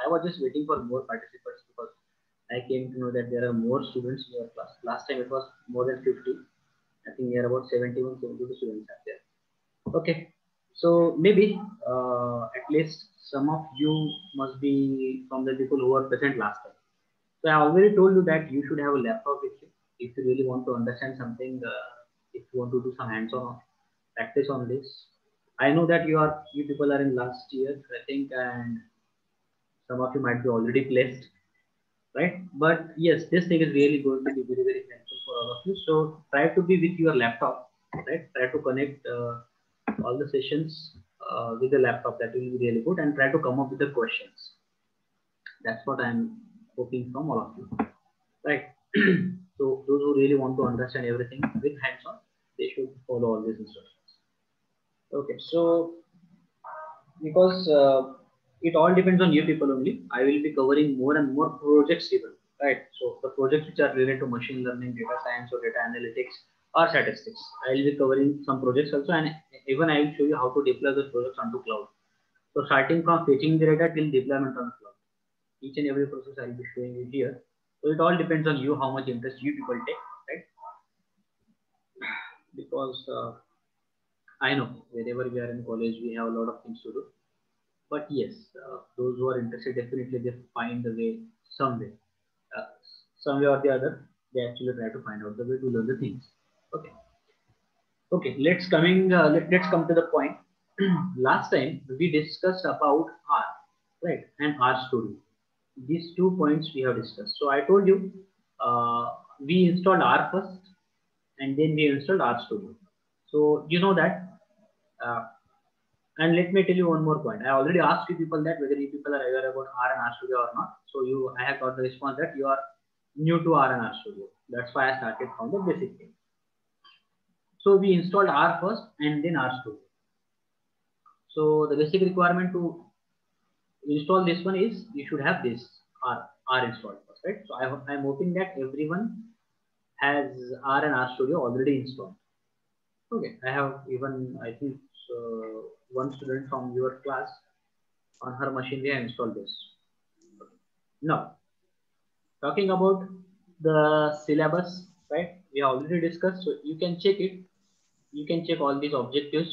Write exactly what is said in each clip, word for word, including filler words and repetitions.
I was just waiting for more participants because I came to know that there are more students in your class. Last time it was more than fifty. I think there are about seventy-one, seventy-two students are there. Okay, so maybe uh, at least some of you must be from the people who were present last time. So I already told you that you should have a laptop with you if you really want to understand something. Uh, if you want to do some hands-on practice on this. I know that you are you people are in last year, I think, and some of you might be already placed, right? But yes, this thing is really going to be very very helpful for all of you. So try to be with your laptop, right? Try to connect uh, all the sessions uh, with the laptop. That will be really good, and try to come up with the questions. That's what I'm hoping from all of you, right? So those who really want to understand everything with hands-on, they should follow all these instructions. Okay, so because uh, it all depends on you people only. I will be covering more and more projects even, right? So the projects which are related to machine learning, data science, or data analytics, or statistics, I will be covering some projects also, and even I will show you how to deploy those projects onto cloud. So starting from fetching the data till deployment on cloud, each and every process I will be showing you here. So it all depends on you how much interest you people take, right? Because uh, I know wherever we are in college, we have a lot of things to do. But yes, uh, those who are interested, definitely they find a way, some way, uh, some way or the other, they actually try to find out the way to learn the things. Okay, okay. Let's coming. Uh, let, let's come to the point. Last time we discussed about R, right, and R story. These two points we have discussed. So I told you, uh, we installed R first, and then we installed R Studio. So you know that. Uh, And let me tell you one more point. I already asked you people that whether you people are aware about R and R Studio or not. So you, I have got the response that you are new to R and R Studio. That's why I started from the basic thing. So we installed R first and then R Studio. So the basic requirement to install this one is you should have this R, R installed first, right? So I, I'm hoping that everyone has R and R Studio already installed. Okay, I have even, I think, uh, one student from your class on her machine we have installed this. Now, talking about the syllabus, right? We have already discussed, so you can check it. You can check all these objectives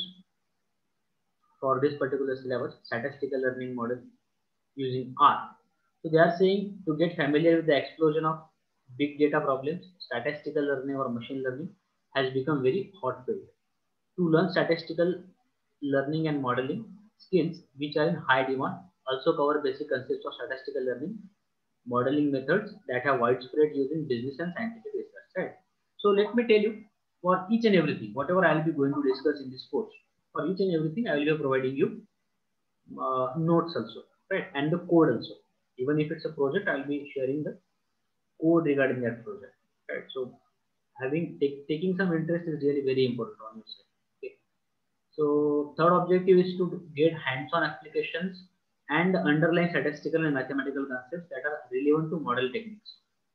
for this particular syllabus, statistical learning model using R. So they are saying to get familiar with the explosion of big data problems, statistical learning or machine learning has become very hot field. To learn statistical learning and modeling skills which are in high demand, also cover basic concepts of statistical learning modeling methods that have widespread use in business and scientific research, right? So let me tell you, for each and everything, whatever I'll be going to discuss in this course, for each and everything, I will be providing you uh, notes also, right? And the code also. Even if it's a project, I'll be sharing the code regarding that project, right? So having take, taking some interest is really very important on your side. Okay. So third objective is to get hands-on applications and underlying statistical and mathematical concepts that are relevant to model techniques.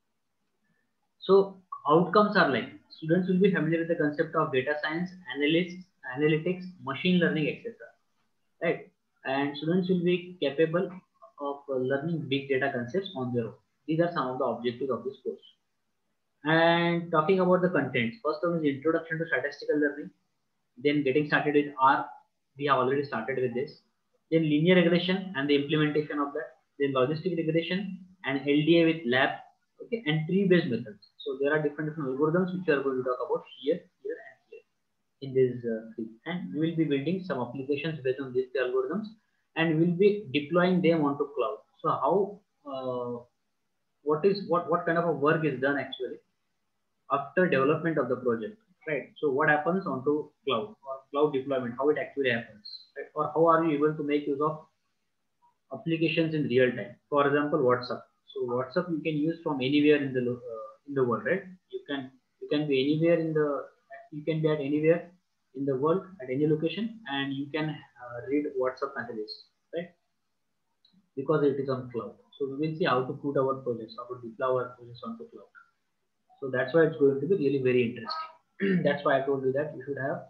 So outcomes are like students will be familiar with the concept of data science, analysis, analytics, machine learning, et cetera. Right? And students will be capable of uh, learning big data concepts on their own. These are some of the objectives of this course. And talking about the contents, first one is introduction to statistical learning. Then getting started with R, we have already started with this. Then linear regression and the implementation of that. Then logistic regression and L D A with lab, okay, and tree-based methods. So there are different different algorithms which we are going to talk about here, here, and here in this uh, three. And we will be building some applications based on these algorithms, and we will be deploying them onto cloud. So how, uh, what is what what kind of a work is done actually after development of the project, right? So what happens onto cloud or cloud deployment, how it actually happens, right? Or how are you able to make use of applications in real time? For example, WhatsApp. So WhatsApp you can use from anywhere in the uh, in the world, right? You can you can be anywhere in the you can be at anywhere in the world at any location, and you can uh, read WhatsApp messages, right? Because it is on cloud. So we will see how to put our projects, how to deploy our projects onto cloud. So that's why it's going to be really very interesting. That's why I told you that you should have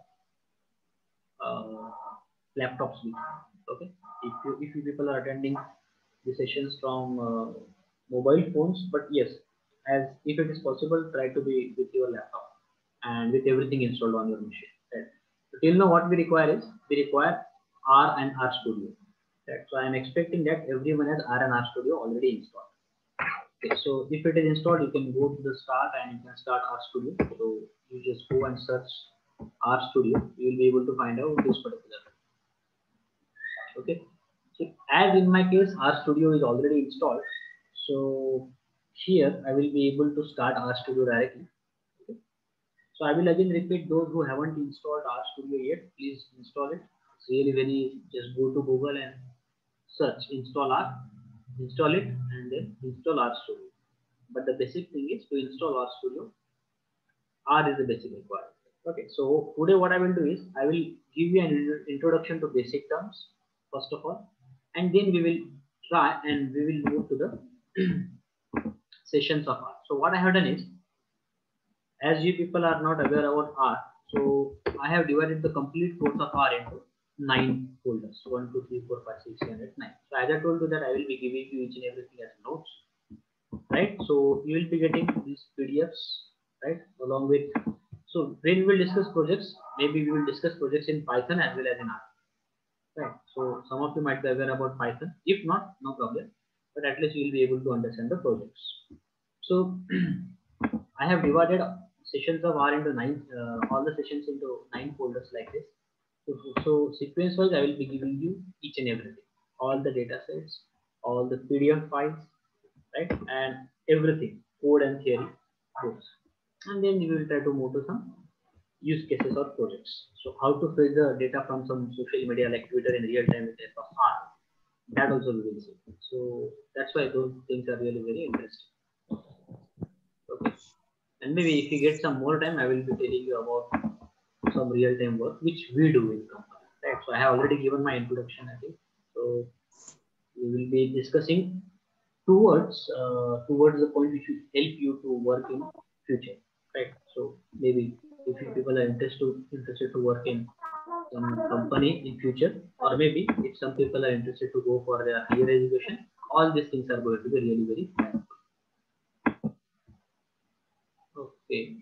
uh, laptops with you. Okay, if you if you people are attending the sessions from uh, mobile phones, but yes, as if it is possible, try to be with your laptop and with everything installed on your machine. Right? So till now, what we require is we require R and R Studio. Right? So I am expecting that everyone has R and R Studio already installed. Okay, so if it is installed, you can go to the start and you can start R Studio. So you just go and search R Studio. You will be able to find out this particular. Okay. So as in my case, R Studio is already installed. So here I will be able to start R Studio directly. Okay. So I will again repeat, those who haven't installed R Studio yet, please install it. It's really very, just go to Google and search install R, install it, and then install R Studio. But the basic thing is to install R Studio. R is the basic requirement. Okay, so today what I will do is I will give you an introduction to basic terms first of all, and then we will try and we will move to the sessions of R. So what I have done is, as you people are not aware about R, so I have divided the complete course of R into nine folders: one, two, three, four, five, six, seven, eight, nine. So as I told you that I will be giving you each and everything as notes, right? So you will be getting these P D Fs, right, along with. So when we will discuss projects, maybe we will discuss projects in Python as well as in R. Right. So some of you might be aware about Python. If not, no problem. But at least you will be able to understand the projects. So I have divided sessions of R into nine, uh, all the sessions into nine folders like this. So, so sequence wise, I will be giving you each and everything, all the data sets, all the P D F files, right, and everything, code and theory books. And then we will try to move to some use cases or projects. So how to fetch the data from some social media like Twitter in real time with the help of R, that also we will see. So that's why those things are really very interesting. Okay, and maybe if you get some more time, I will be telling you about some real time work which we do in company. Right. So I have already given my introduction, I think. So we will be discussing towards uh, towards the point which will help you to work in future. Right. So maybe if you people are interested interested to work in some company in future, or maybe if some people are interested to go for their higher education, all these things are going to be really very helpful. Okay.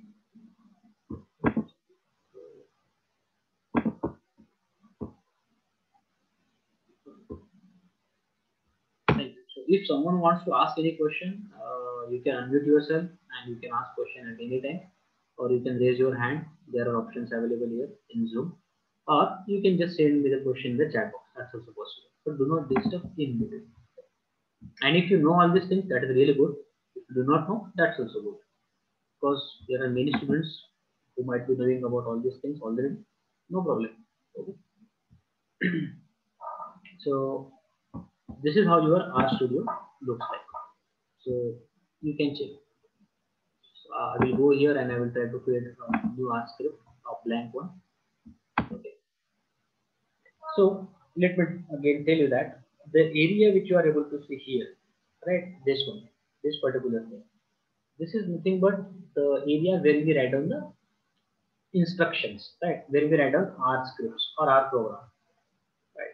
So if someone wants to ask any question, uh, you can unmute yourself and you can ask question at any time, or you can raise your hand. There are options available here in Zoom, or you can just send me the question in the chat box. That's also possible. But do not disturb in between. And if you know all these things, that is really good. If you do not know, that's also good, because there are many students who might be knowing about all these things already. No problem. Okay. So this is how your R Studio looks like. So you can check. So, uh, I will go here and I will try to create a new R script, a blank one. Okay. So let me again tell you that the area which you are able to see here, right? This one, this particular thing. This is nothing but the area where we write down the instructions, right? Where we write down R scripts or R program, right?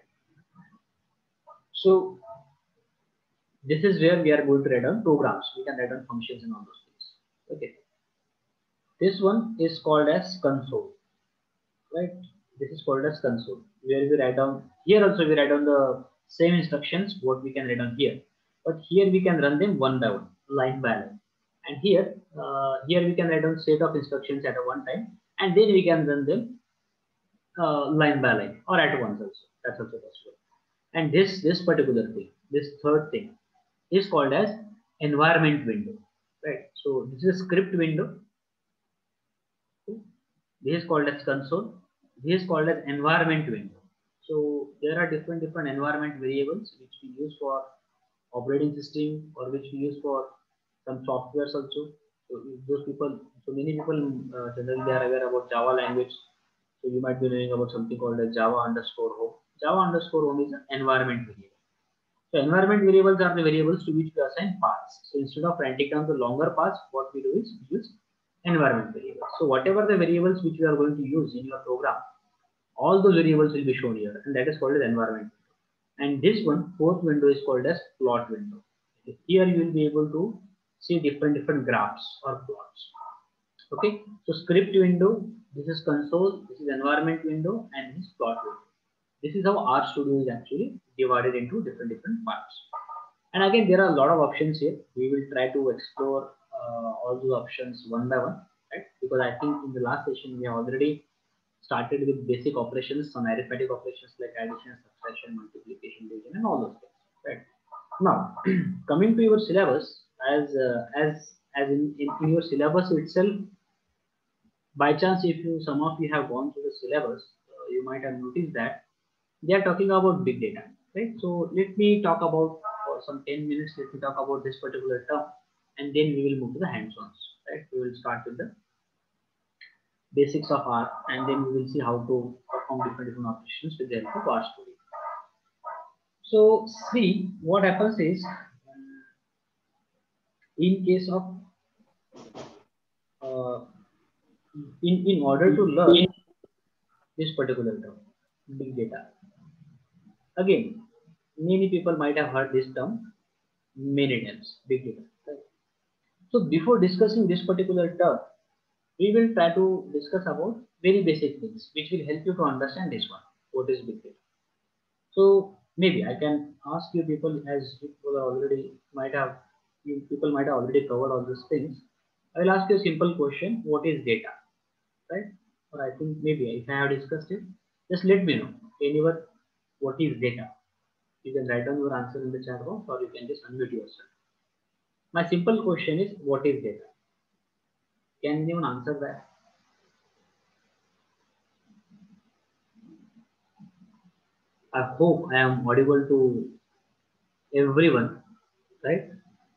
So this is where we are going to write down programs. We can write down functions and all those things. Okay. This one is called as console, right? This is called as console, where we write down, here also we write down the same instructions what we can write down here, but here we can run them one by one, line by line. And here, uh, here we can write down set of instructions at a one time, and then we can run them uh, line by line or at once also. That's also possible. And this this particular thing, this third thing, is called as environment window, right? So this is a script window. This is called as console. This is called as environment window. So there are different different environment variables which we use for operating system, or which we use for some softwares also. So those people, so many people uh, generally they are aware about Java language. So you might be knowing about something called as Java underscore home. Java underscore home is an environment variable. So environment variables are the variables to which we assign paths. So instead of writing down the longer paths, what we do is we use environment variables. So whatever the variables which we are going to use in your program, all those variables will be shown here, and that is called as environment. And this one, fourth window, is called as plot window. Here you will be able to see different different graphs or plots. Okay, so script window, this is console, this is environment window, and this is plot window. This is how RStudio is actually divided into different different parts. And again, there are a lot of options here. We will try to explore uh, all those options one by one, right? Because I think in the last session we have already started with basic operations, some arithmetic operations like addition, subtraction, multiplication, division, and all those things, right? Now, coming to your syllabus, as uh, as as in, in, in your syllabus itself, by chance, if you some of you have gone through the syllabus, uh, you might have noticed that they are talking about big data, right? So let me talk about for some ten minutes. Let me talk about this particular term, and then we will move to the hands-ons, right? We will start with the basics of R, and then we will see how to perform different different operations with the help of RStudio. So see what happens is, in case of uh, in in order to learn this particular term, big data. Again, many people might have heard this term many times, big data. Right? So before discussing this particular term, we will try to discuss about very basic things which will help you to understand this one. What is big data? So maybe I can ask you people, as people already might have, you people might have already covered all these things. I will ask you a simple question: what is data? Right? Or I think maybe if I have discussed it, just let me know. Anyone, what is data? You can write down your answer in the chat box, or you can just unmute yourself. My simple question is, what is data? Can anyone answer that? I hope I am audible to everyone, right?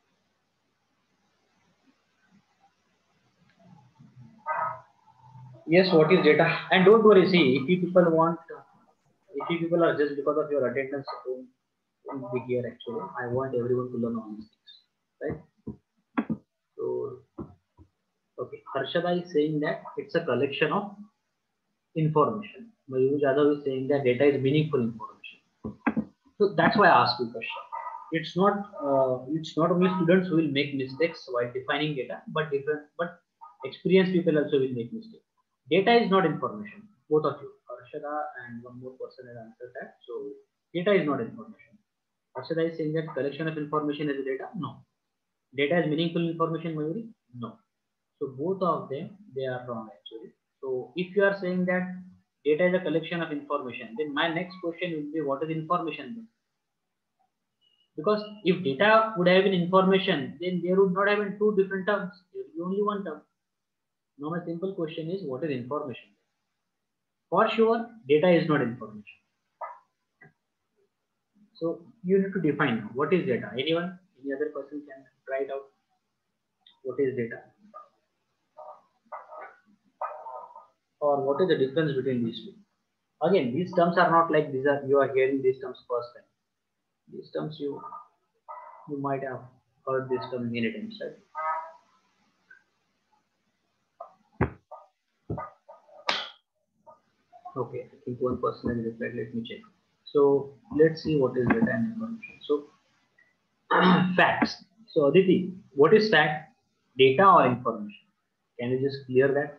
Yes, what is data? And don't worry, see, if you people want, if you people are just because of your attendance, don't, don't be here actually. I want everyone to learn all these things, right? So, okay, Harshada is saying that it's a collection of information. Mayuj Yadav is saying that data is meaningful information. So that's why I asked you the question. It's not uh, it's not only students who will make mistakes while defining data, but different but experienced people also will make mistakes. Data is not information. Both of you, Harshada and one more person has answered that. So data is not information. Harshada is saying that collection of information is data. No. Data is meaningful information, Mayuri? No. So both of them, they are wrong actually. So if you are saying that data is a collection of information, then my next question will be, what is information then? Because if data would have been information, then there would not have been two different terms. There will be only one term. Now my simple question is, what is information? For sure, data is not information. So you need to define what is data. Anyone? Any other person can try it out. What is data? Or what is the difference between these two? Again, these terms are not like these are you are hearing these terms first time. These terms you you might have heard this term many times, right? Okay, I think one person has replied. Let me check. So let's see what is data and information. So facts. So Aditi, what is fact? Data or information? Can you just clear that?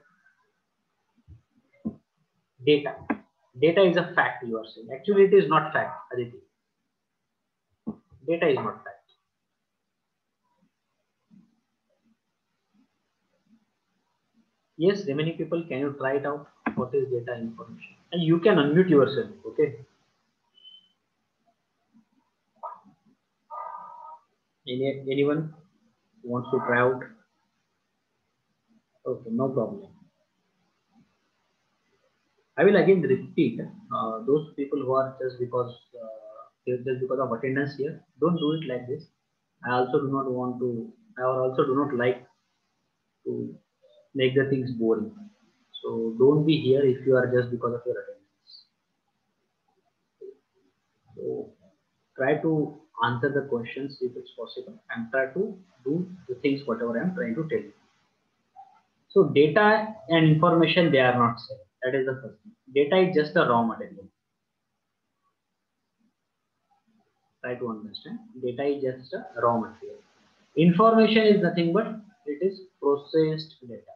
Data. Data is a fact, you are saying. Actually, it is not fact, Aditi. Data is not fact. Yes, remaining people, can you try it out? What is data information? And you can unmute yourself, okay? Any, anyone wants to try out? Okay, no problem. I will again repeat, uh, those people who are just because uh, just because of attendance here, don't do it like this. I also do not want to, I also do not like to make the things boring. So don't be here if you are just because of your attendance. So try to answer the questions if it's possible and try to do the things whatever I am trying to tell you. So data and information, they are not same. That is the first thing. Data is just a raw material. Try to understand. Data is just a raw material. Information is nothing but it is processed data.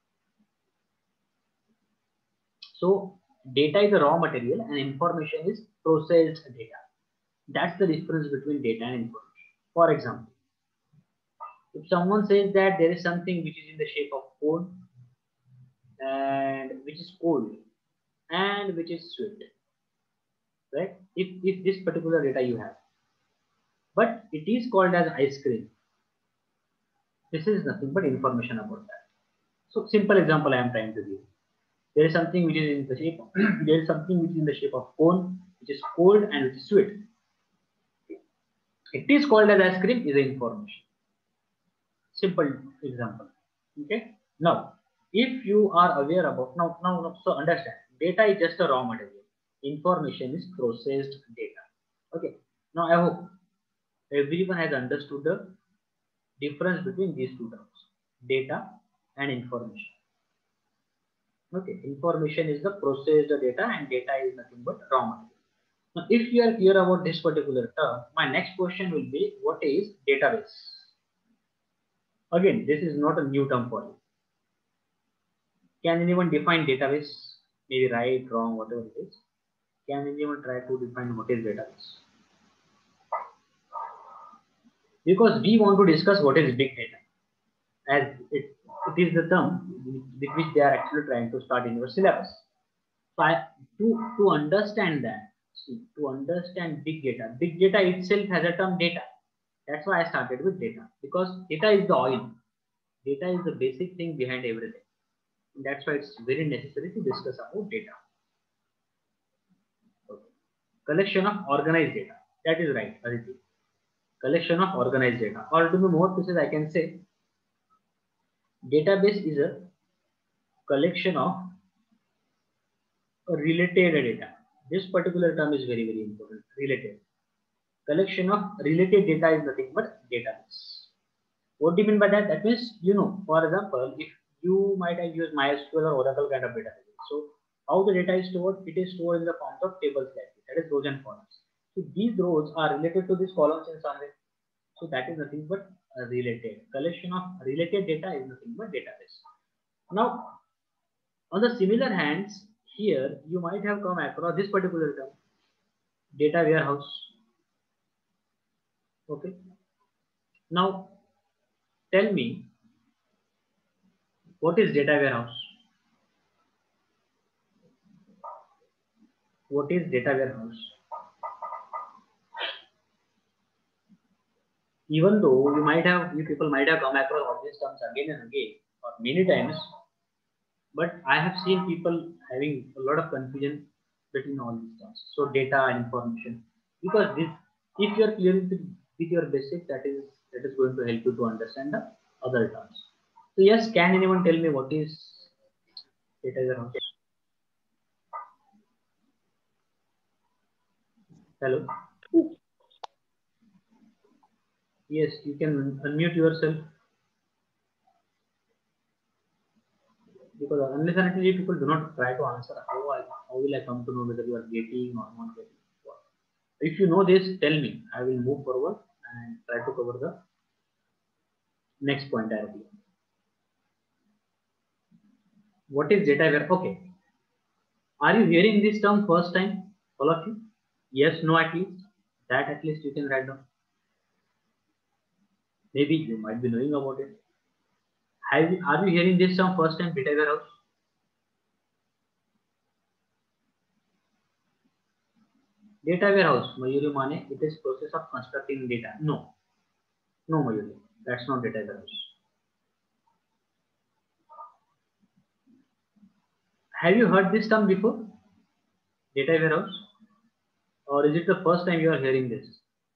So data is a raw material and information is processed data. That's the difference between data and information. For example, if someone says that there is something which is in the shape of code and which is cold and which is sweet, right? If, if this particular data you have, but it is called as ice cream, this is nothing but information about that. So simple example I am trying to give. There is something which is in the shape of, there is something which is in the shape of cone, which is cold and which is sweet. It is called as ice cream is information. Simple example. Okay. Now, if you are aware about now, now, now, so understand, data is just a raw material. Information is processed data. Okay. Now, I hope everyone has understood the difference between these two terms, data and information. Okay. Information is the processed data and data is nothing but raw material. Now, if you are clear about this particular term, my next question will be, what is database? Again, this is not a new term for you. Can anyone define database? Maybe right, wrong, whatever it is. Can anyone try to define what is database? Because we want to discuss what is big data, as it, it is the term with which they are actually trying to start in your syllabus. So I, to, to understand that, see, to understand big data, big data itself has a term data. That's why I started with data, because data is the oil. Data is the basic thing behind everything. That's why it's very necessary to discuss about data. Okay. Collection of organized data. That is right, Aditi. Collection of organized data. Or to be more precise, I can say database is a collection of related data. This particular term is very, very important. Related. Collection of related data is nothing but database. What do you mean by that? That means, you know, for example, if you might have used MySQL or Oracle kind of database. So how the data is stored? It is stored in the forms of tables like this. That is rows and columns. So these rows are related to these columns in some way. So that is nothing but related. Collection of related data is nothing but database. Now, on the similar hands, here you might have come across this particular term, data warehouse. Okay. Now, tell me, what is data warehouse? What is data warehouse? Even though you might have, you people might have come across all these terms again and again, or many times, but I have seen people having a lot of confusion between all these terms. So data and information, because this, if you are clear with, with your basic, that is that is going to help you to understand the other terms. So yes, can anyone tell me what is data warehouse? Hello. Yes, you can unmute yourself. Because unless and until people do not try to answer, how, I, how will I come to know whether you are getting or not getting? If you know this, tell me. I will move forward and try to cover the next point directly. What is data warehouse? Okay. Are you hearing this term first time, all of you? Yes, no, at least. That at least you can write down. Maybe you might be knowing about it. Have you, are you hearing this term first time, data warehouse? Data warehouse, Mayuri Mane, it is process of constructing data. No, no, Mayuri, that's not data warehouse. Have you heard this term before? Data warehouse? Or is it the first time you are hearing this?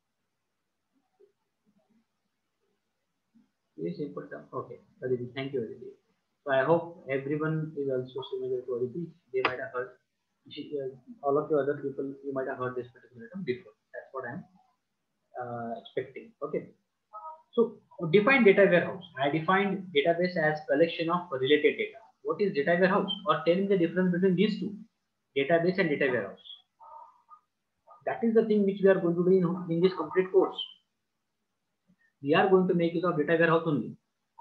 Very simple term. Okay, Aditi, thank you, Aditi. So I hope everyone is also similar to Aditi. They might have heard, all of you other people, you might have heard this particular term before. That's what I'm uh, expecting. Okay. So define data warehouse. I defined database as collection of related data. What is data warehouse? Or tell me the difference between these two, database and data warehouse. That That is the thing which we are going to do in, in this complete course. We are going to make use of data warehouse only.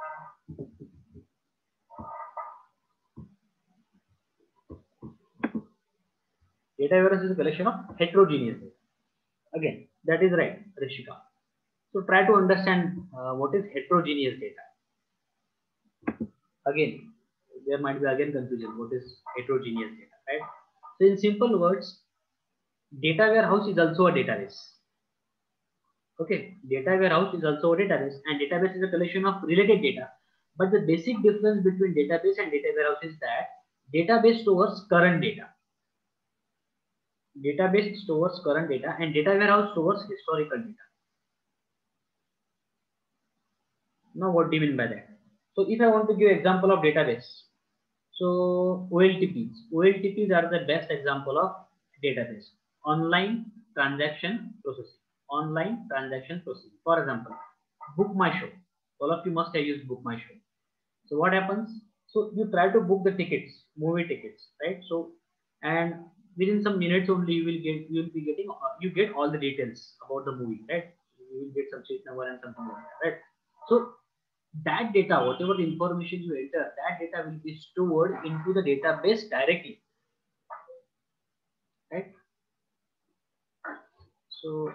Data warehouse is a collection of heterogeneous data. Again, that is right, Rishika. So try to understand uh, what is heterogeneous data. Again, there might be again confusion. What is heterogeneous data, right? So in simple words, data warehouse is also a database. Okay, data warehouse is also a database, and database is a collection of related data. But the basic difference between database and data warehouse is that database stores current data. Database stores current data and data warehouse stores historical data. Now, what do you mean by that? So, if I want to give example of database, so O L T Ps, O L T Ps are the best example of database. Online transaction processing. Online transaction processing. For example, Book My Show. All of you must have used Book My Show. So, what happens? So, you try to book the tickets, movie tickets, right? So, and within some minutes only, you will get you will be getting uh, you get all the details about the movie, right? You will get some seat number and something like that, right? So, that data, whatever the information you enter, that data will be stored into the database directly, right? So,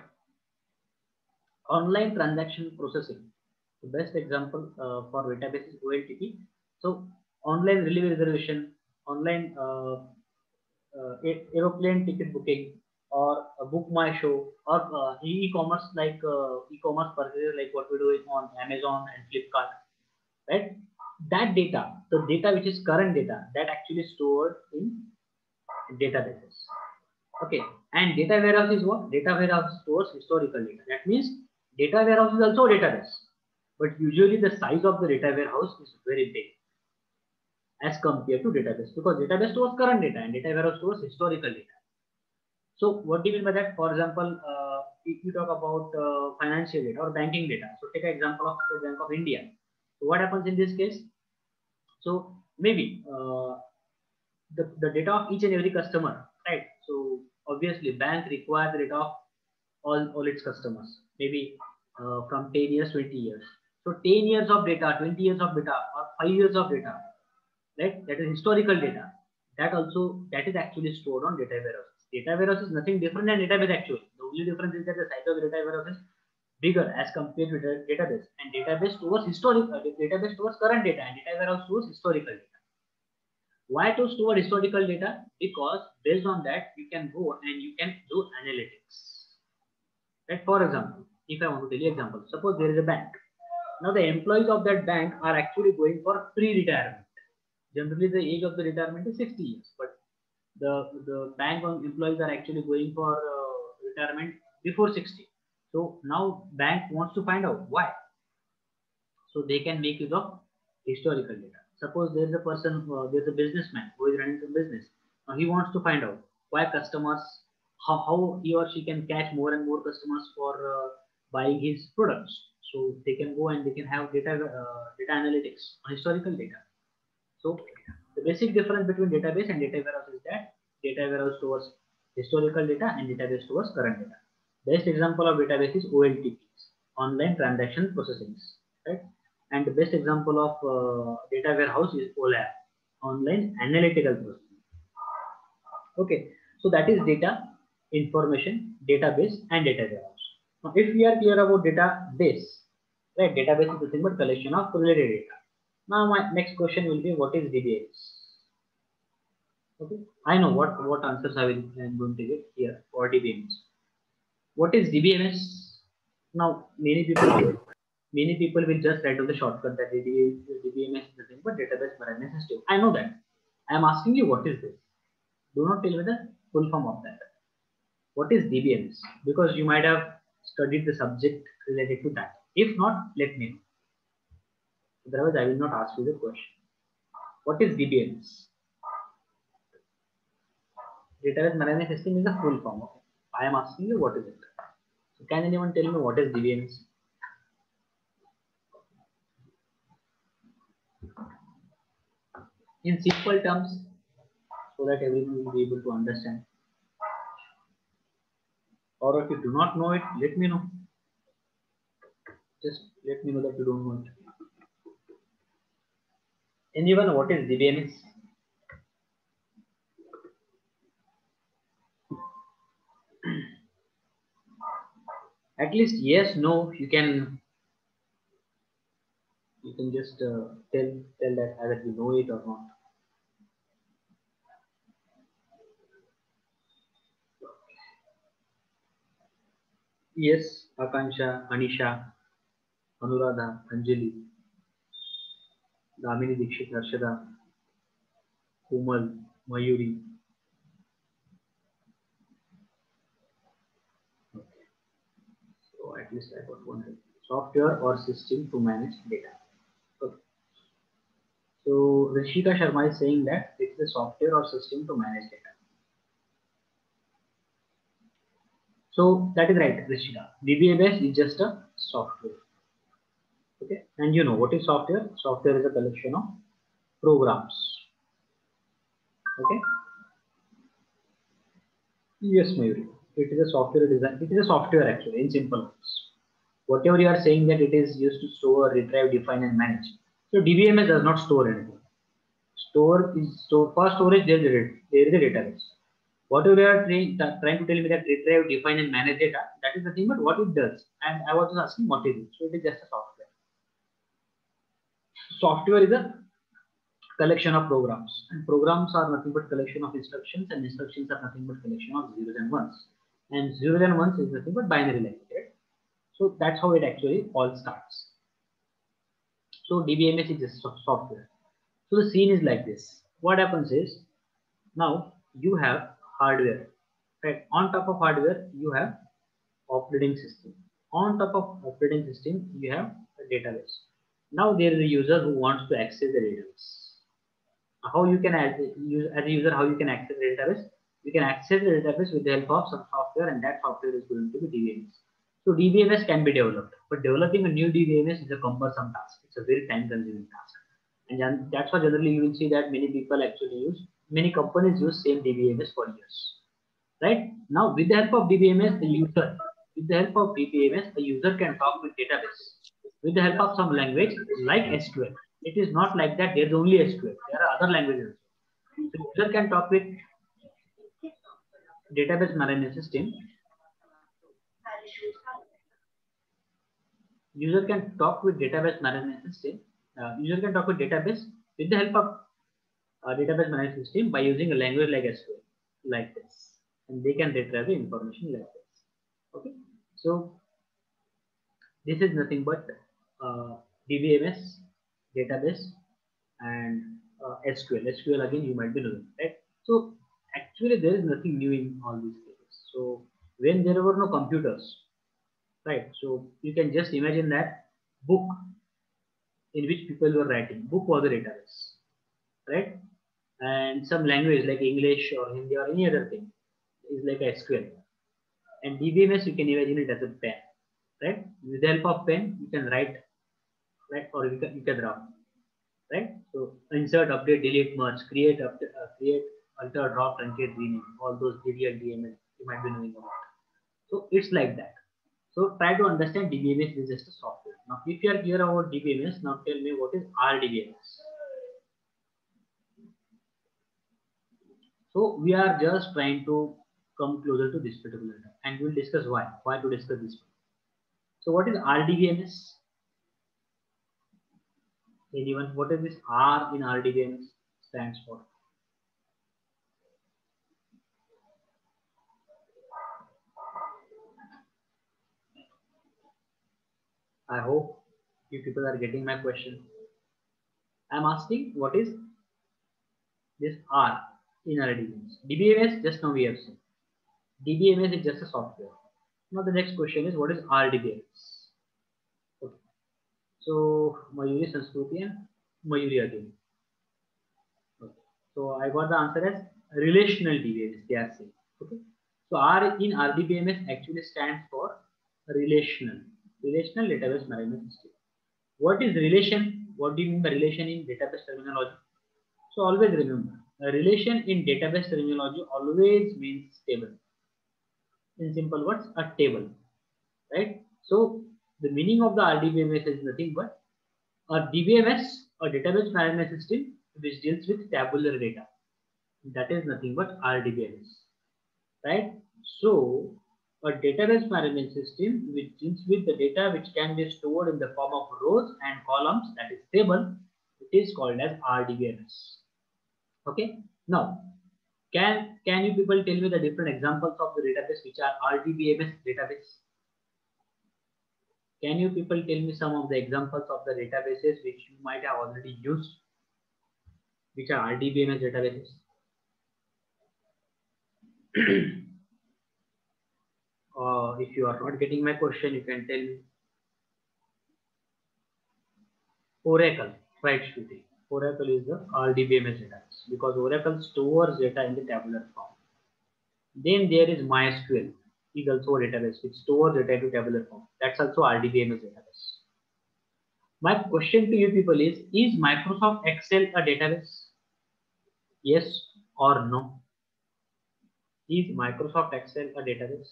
online transaction processing, the best example uh, for database is O L T P. So, online railway reservation, online uh, uh, aeroplane ticket booking, or uh, Book My Show, or uh, e-commerce like uh, e-commerce purchases like what we do on Amazon and Flipkart, right? That data, the data which is current data, that actually stored in databases. Okay, and data warehouse is what? Data warehouse stores historical data. That means data warehouse is also a database, but usually the size of the data warehouse is very big as compared to database, because database stores current data and data warehouse stores historical data. So what do you mean by that? For example, uh, if you talk about uh, financial data or banking data, so take an example of State Bank of India. So what happens in this case? So maybe uh, the, the data of each and every customer, right? So obviously bank requires the data of all, all its customers, maybe uh, from ten years, twenty years. So ten years of data, twenty years of data, or five years of data, right? That is historical data. That also, that is actually stored on data warehouse. Data warehouse is nothing different than database actually. The only difference is that the size of the data warehouse is bigger as compared to the database. And database stores historical, uh, database stores current data, and data warehouse stores historical data. Why to store historical data? Because based on that, you can go and you can do analytics. Right? For example, if I want to tell you example, suppose there is a bank. Now the employees of that bank are actually going for pre-retirement. Generally, the age of the retirement is sixty years, but the the bank employees are actually going for uh, retirement before sixty. So now bank wants to find out why. So they can make use of historical data. Suppose there is a person, uh, there is a businessman who is running some business. Now he wants to find out why customers, how, how he or she can catch more and more customers for uh, buying his products. So they can go and they can have data uh, data analytics on historical data. So the basic difference between database and data warehouse is that data warehouse stores historical data and database stores current data. Best example of database is O L T Ps, online transaction processing, right? And the best example of uh, data warehouse is OLAP, online analytical processing. Okay, so that is data, information, database, and data warehouse. Now, if we are clear about database, right? Database is nothing but collection of related data. Now, my next question will be, what is D B M S? Okay, I know what what answers I will am going to give here for D B M S. What is D B M S? Now, many people many people will just write on the shortcut that D B M S is nothing but database management system. I know that. I am asking you, what is this? Do not tell me the full form of that. What is D B M S? Because you might have studied the subject related to that. If not, let me know. Otherwise, I will not ask you the question. What is D B M S? Database management system is the full form. Okay. I am asking you, what is it? So can anyone tell me what is D B M S? In simple terms, so that everyone will be able to understand. you do not know it, let me know. Just let me know that you don't know it. Anyone, what is D B M S? At least yes, no, you can you can just uh, tell tell that either you know it or not. Yes, Akansha, Anisha, Anuradha, Anjali, Damini Dikshit, Harshada, Kumal, Mayuri. Okay. So at least I got one. Software or system to manage data. Okay. So Rishika Sharma is saying that it's a software or system to manage data. So that is right, Rishika. D B M S is just a software. Okay, and you know what is software? Software is a collection of programs. Okay. Yes, Mayuri. It is a software design. It is a software actually, in simple words. Whatever you are saying that it is used to store, retrieve, define, and manage. So D B M S does not store anything. Store is store for storage. There is a, there is a database. Whatever you are trying, trying to tell me that retrieve, define, and manage data, that is nothing but what it does. And I was just asking what is it. So it is just a software. Software is a collection of programs, and programs are nothing but collection of instructions, and instructions are nothing but collection of zeros and ones, and zeros and ones is nothing but binary language, right? So that's how it actually all starts. So D B M S is just software. So the scene is like this. What happens is, now you have hardware, right? On top of hardware you have operating system. On top of operating system you have a database. Now there is a user who wants to access the database. How you can as a user, how you can access the database? You can access the database with the help of some software, and that software is going to be D B M S. So D B M S can be developed, but developing a new D B M S is a cumbersome task. It's a very time-consuming task, and that's why generally you will see that many people actually use, many companies use same D B M S for years. Right now, with the help of D B M S, the user, with the help of D B M S, the user can talk with database with the help of some language like S Q L. It is not like that. There's only S Q L. There are other languages. The user can talk with database management system. User can talk with database management system. Uh, user can talk with database with the help of uh, database management system by using a language like S Q L, like this, and they can retrieve the information like this. Okay, so this is nothing but uh, D B M S, database, and uh, S Q L. S Q L again you might be knowing, right? So actually there is nothing new in all these cases. So when there were no computers, right? So you can just imagine that book in which people were writing. Book was a database, right? And some language like English or Hindi or any other thing is like S Q L. And D B M S you can imagine it as a pen, right? With the help of pen you can write, right? Or you can, you can draw. Right? So insert, update, delete, merge, create, update, uh, create, alter, drop, truncate, rename, all those D D L, D M L you might be knowing about. So it's like that. So try to understand D B M S is just a software. Now, if you are clear about D B M S, now tell me what is R D B M S. So we are just trying to come closer to this particular time, and we'll discuss why. Why to discuss this one. So what is R D B M S? Anyone? What is this R in R D B M S stands for? I hope you people are getting my question. I'm asking what is this R in R D B M S? D B M S just now we have seen. D B M S is just a software. Now the next question is what is R D B M S? Okay. So Mayuri, Sanskruti, and Mayuri again. Okay. So I got the answer as relational D B M S. They are saying. Okay. So R in R D B M S actually stands for relational, relational database management system. What is relation? What do you mean by relation in database terminology? So always remember, a relation in database terminology always means table. In simple words, a table, right? So the meaning of the R D B M S is nothing but a D B M S, a database management system which deals with tabular data. That is nothing but R D B M S, right? So a database management system which deals with the data which can be stored in the form of rows and columns, that is table, it is called as R D B M S. Okay. Now, can can you people tell me the different examples of the database which are R D B M S database? Can you people tell me some of the examples of the databases which you might have already used, which are R D B M S databases? Uh, if you are not getting my question, you can tell me. Oracle, right, Shruti? Oracle is the R D B M S database because Oracle stores data in the tabular form. Then there is MySQL, is also a database which stores data into tabular form. That's also R D B M S database. My question to you people is: Is Microsoft Excel a database? Yes or no? Is Microsoft Excel a database?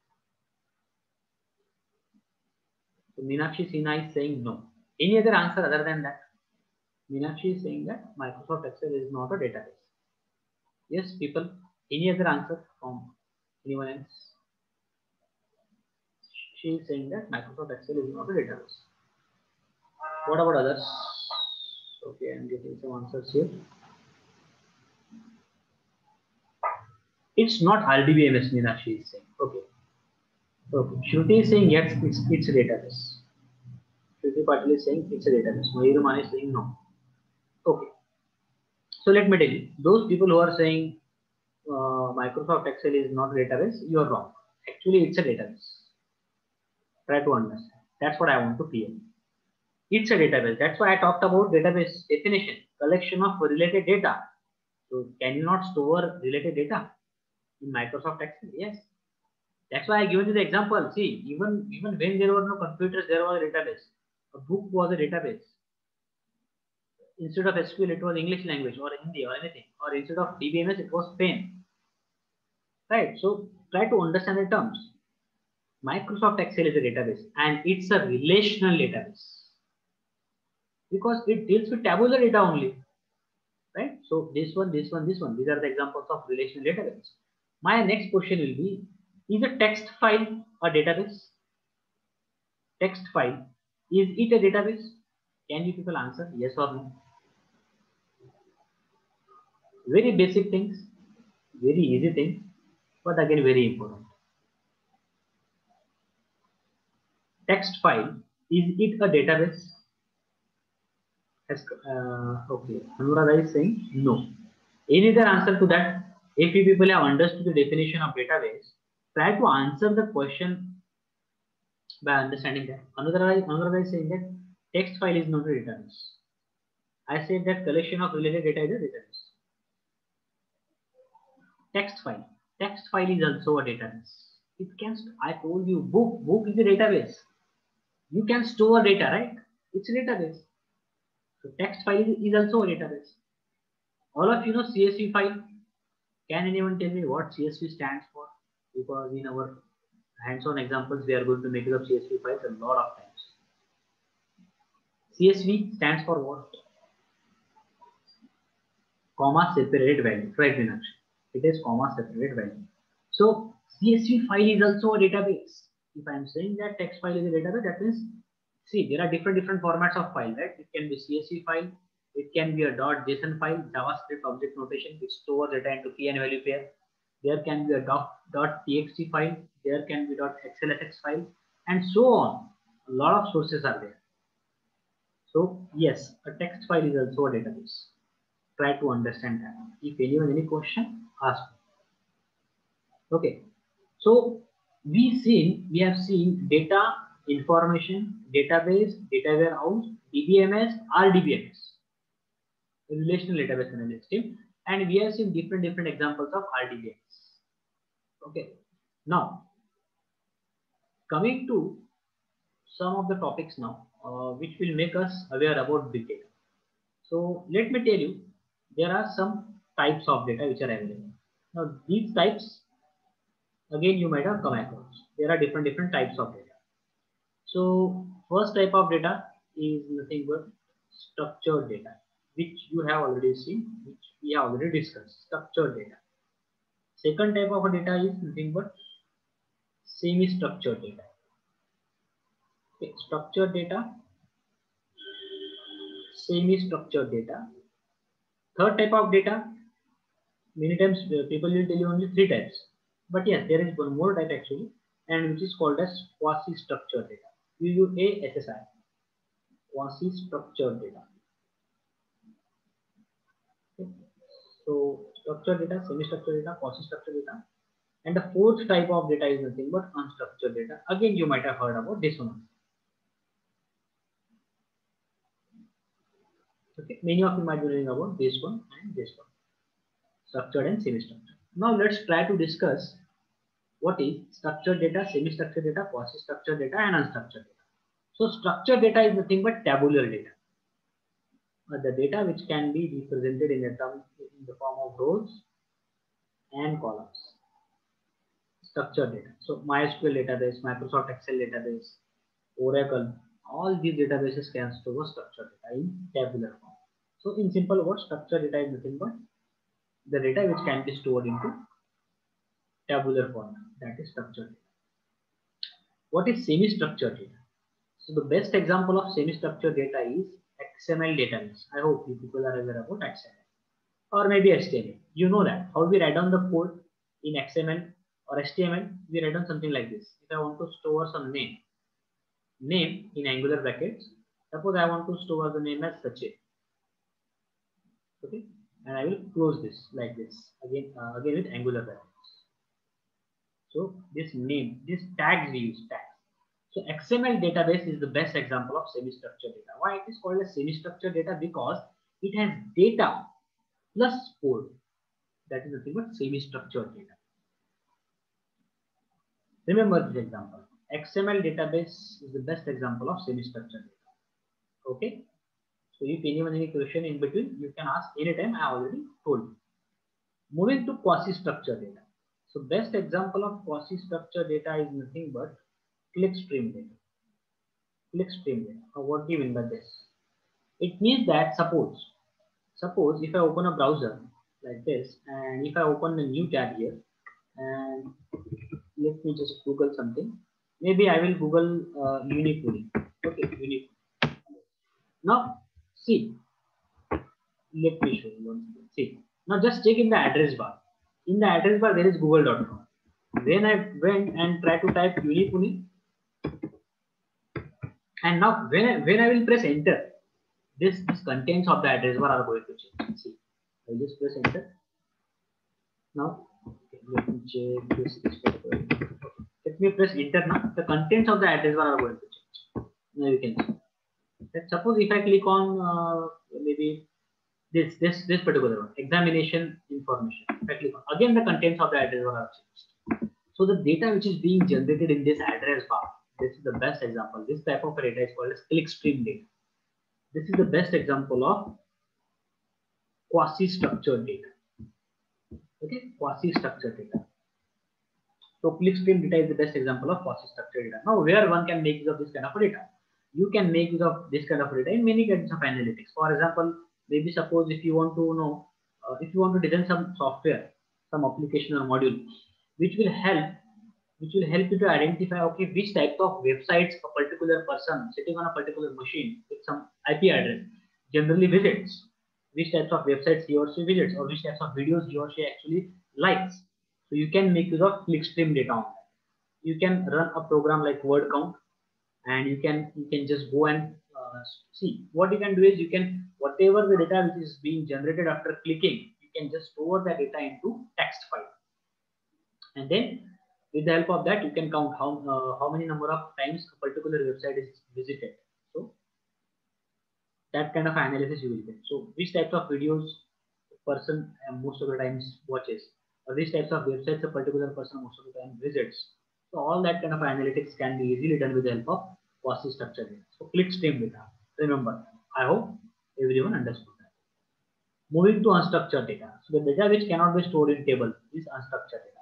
So Meenakshi Sinha is saying no. Any other answer other than that? Meenakshi is saying that Microsoft Excel is not a database. Yes, people. Any other answer from anyone else? She is saying that Microsoft Excel is not a database. What about others? Okay, I'm getting some answers here. It's not R D B M S, Meenakshi is saying. Okay. Okay. Shruti is saying yes, it's, it's a database. Shruti Patil is saying it's a database. Mayur Man is saying no. Okay. So let me tell you, those people who are saying uh, Microsoft Excel is not a database, you are wrong. Actually, it's a database. Try to understand. That's what I want to clear. It's a database. That's why I talked about database definition, collection of related data. So can you not store related data in Microsoft Excel? Yes. That's why I given you the example. See, even even when there were no computers, there was a database. A book was a database. Instead of S Q L, it was English language or Hindi or anything. Or instead of D B M S, it was pen. Right. So try to understand the terms. Microsoft Excel is a database and it's a relational database because it deals with tabular data only. Right. So this one, this one, this one. These are the examples of relational database. My next question will be: Is a text file a database? Text file, is it a database? Can you people answer yes or no? Very basic things, very easy things, but again very important. Text file, is it a database? As, uh, okay, Anuradha is saying no. Any other answer to that? If you people have understood the definition of database, try to answer the question by understanding that. Anuradha, Anuradha is saying that text file is not a database. I said that collection of related data is a database. Text file. Text file is also a database. It can, I told you, book. Book is a database. You can store data, right? It's a database. So text file is also a database. All of you know C S V file. Can anyone tell me what C S V stands for? Because in our hands-on examples, we are going to make up C S V files a lot of times. C S V stands for what? Comma separated value, right, Meenakshi? It is comma separated value. So C S V file is also a database. If I am saying that text file is a database, that means, see, there are different different formats of file, right? It can be C S V file, it can be a .json file, JavaScript object notation which stores data into key and value pair. There can be a .txt file, there can be .xlsx file, and so on. A lot of sources are there. So yes, a text file is also a database. Try to understand that. If anyone any question, ask me. Okay. So we seen we have seen data, information, database, data warehouse, D B M S, R D B M S, relational database analysis team, and we have seen different different examples of R D B M S. Okay. Now coming to some of the topics now, uh, which will make us aware about big data. So let me tell you, there are some types of data which are available. Now these types again you might have come across. There are different different types of data. So first type of data is nothing but structured data, which you have already seen, which we have already discussed. Structured data. Second type of data is nothing but semi-structured data. Okay, structured data, semi-structured data. Third type of data, many times uh, people will tell you only three types, but yes, there is one more type actually, and which is called as quasi-structured data. Q U A S S I, quasi-structured data. Okay. So structured data, semi-structured data, quasi-structured data, and the fourth type of data is nothing but unstructured data. Again, you might have heard about this one. Okay, many of you might be knowing about this one and this one, structured and semi-structured. Now let's try to discuss what is structured data, semi-structured data, quasi-structured data, and unstructured data. So structured data is nothing but tabular data, uh, the data which can be represented in, a term, in the form of rows and columns. Structured data. So MySQL database, Microsoft Excel database, Oracle, all these databases can store structured data in tabular form. So in simple words, structured data is nothing but the data which can be stored into tabular format, that is structured data. What is semi-structured data? So the best example of semi-structured data is X M L database. I hope you people are aware about X M L or maybe H T M L. You know that how we write down the code in X M L or H T M L, we write down something like this. If I want to store some name, name in angular brackets, suppose I want to store the name as Sachin. Okay, and I will close this like this again, uh, again with angular brackets. So this name, this tags we use tags. So X M L database is the best example of semi-structured data. Why it is called a semi-structured data? Because it has data plus code. That is nothing but semi-structured data. Remember this example. X M L database is the best example of semi-structured data. Okay. So if anyone any question in between, you can ask anytime. I already told you. Moving to quasi-structured data. So best example of quasi-structured data is nothing but clickstream data. Clickstream data. Now what do you mean by this? It means that suppose, suppose if I open a browser like this, and if I open a new tab here, and let me just Google something. Maybe I will Google uh, Unipuni. Okay, Unipuni. Now see, let me show you once again. See, now just check in the address bar. In the address bar there is google dot com. Then I went and tried to type Unipuni, and now when I, when I will press enter, this, this contents of the address bar are going to change. See, I will just press enter. Now, okay, let me check this. this okay. Let me press enter now. The contents of the address bar are going to change. Now you can see. Let's suppose if I click on uh, maybe this this this particular one, examination information. If I click on, again the contents of the address bar are changed. So the data which is being generated in this address bar, this is the best example. This type of data is called as clickstream data. This is the best example of quasi-structured data. Okay, quasi-structured data. So clickstream data is the best example of quasi-structured data. Now, where one can make use of this kind of data? You can make use of this kind of data in many kinds of analytics. For example, maybe suppose if you want to know, uh, if you want to design some software, some application or module, which will help, which will help you to identify, okay, which type of websites a particular person sitting on a particular machine with some I P address generally visits, which types of websites he or she visits, or which types of videos he or she actually likes. So you can make use of clickstream data on that. You can run a program like word count, and you can you can just go and uh, see what you can do is you can, whatever the data which is being generated after clicking, you can just store that data into text file, and then with the help of that you can count how uh, how many number of times a particular website is visited. So that kind of analysis you will get. So which types of videos a person uh, most of the times watches, or which types of websites a particular person most of the time visits. So all that kind of analytics can be easily done with the help of quasi-structured data. So clickstream data. Remember, I hope everyone understood that. Moving to unstructured data. So the data which cannot be stored in table is unstructured data.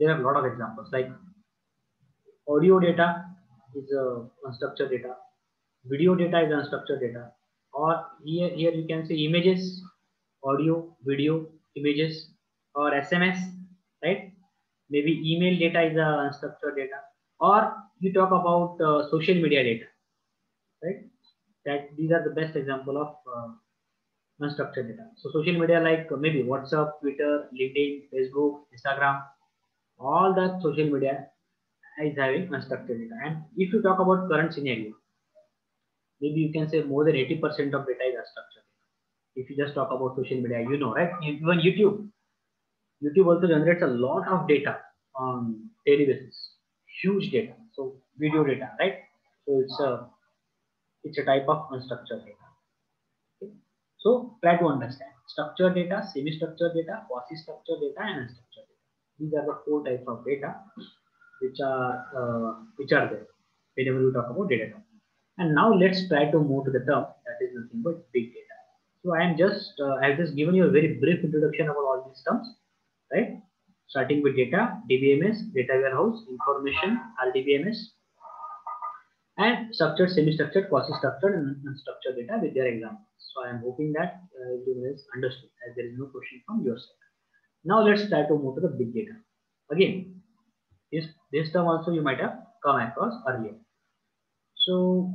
There are a lot of examples like audio data is a unstructured data, video data is unstructured data, or here here you can say images, audio, video, images, or S M S, right? Maybe email data is a unstructured data, or you talk about uh, social media data, right? That these are the best example of uh, unstructured data. So social media like uh, maybe WhatsApp, Twitter, LinkedIn, Facebook, Instagram, all that social media is having unstructured data. And if you talk about current scenario, maybe you can say more than eighty percent of data is unstructured. If you just talk about social media, you know, right? Even YouTube, YouTube also generates a lot of data on daily basis, huge data. So video data, right? So it's a it's a type of unstructured data. Okay? So try to understand structured data, semi-structured data, quasi-structured data, and unstructured data. These are the four types of data which are uh, which are there whenever we talk about data. And now let's try to move to the term that is nothing but big data. So I am just uh, I have just given you a very brief introduction about all these terms, right? Starting with data, D B M S, data warehouse, information, R D B M S, and structured, semi-structured, quasi-structured, and unstructured data with their examples. So I am hoping that uh, everyone is understood as there is no question from your side. Now let's try to move to the big data. Again, this, this term also you might have come across earlier. So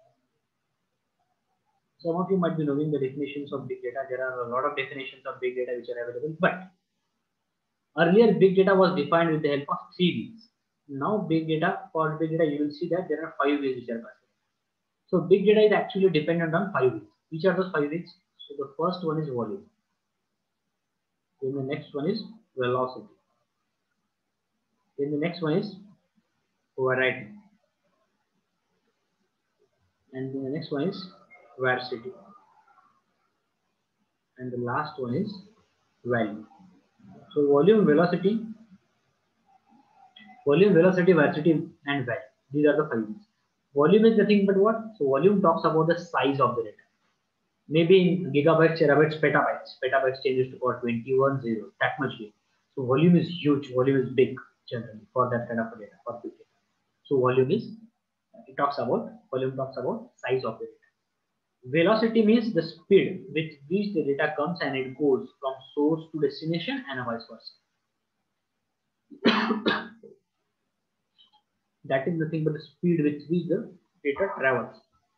some of you might be knowing the definitions of big data. There are a lot of definitions of big data which are available, but earlier big data was defined with the help of three V's. Now big data, for big data you will see that there are five ways which are possible. So big data is actually dependent on five V's. Which are those five V's? So the first one is volume. Then the next one is velocity. Then the next one is variety. And then the next one is varsity. And the last one is value. So volume, velocity, volume, velocity, varsity, and value. These are the five V's. Volume is nothing but what? So volume talks about the size of the data. Maybe in gigabytes, terabytes, petabytes. Petabytes changes to for twenty-one zeros, that much big. So volume is huge, volume is big generally for that kind of data, for big data. So volume is, it talks about, volume talks about size of the data. Velocity means the speed with which the data comes and it goes from source to destination and vice versa. That is nothing but the speed with which the data travels.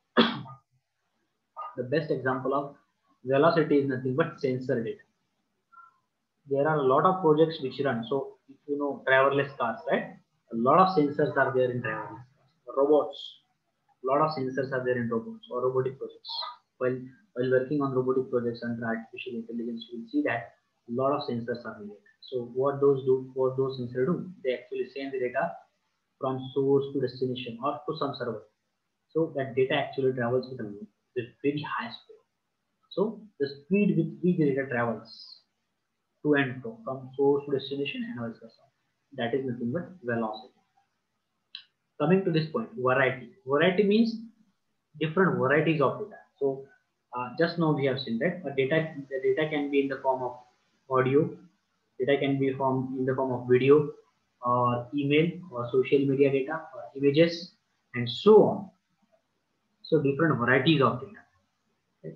The best example of velocity is nothing but sensor data. There are a lot of projects which run. So if you know driverless cars, right? A lot of sensors are there in driverless cars. Robots, a lot of sensors are there in robots or robotic projects. While while working on robotic projects under artificial intelligence, you will see that a lot of sensors are needed. So what those do, what those sensors do, they actually send the data from source to destination or to some server. So that data actually travels with a with very high speed. So the speed with which the data travels to and fro from source to destination and vice versa. That is nothing but velocity. Coming to this point, variety. Variety means different varieties of data. So uh, just now we have seen that a data the data can be in the form of audio, data can be from in the form of video or email or social media data or images and so on. So different varieties of data. Okay.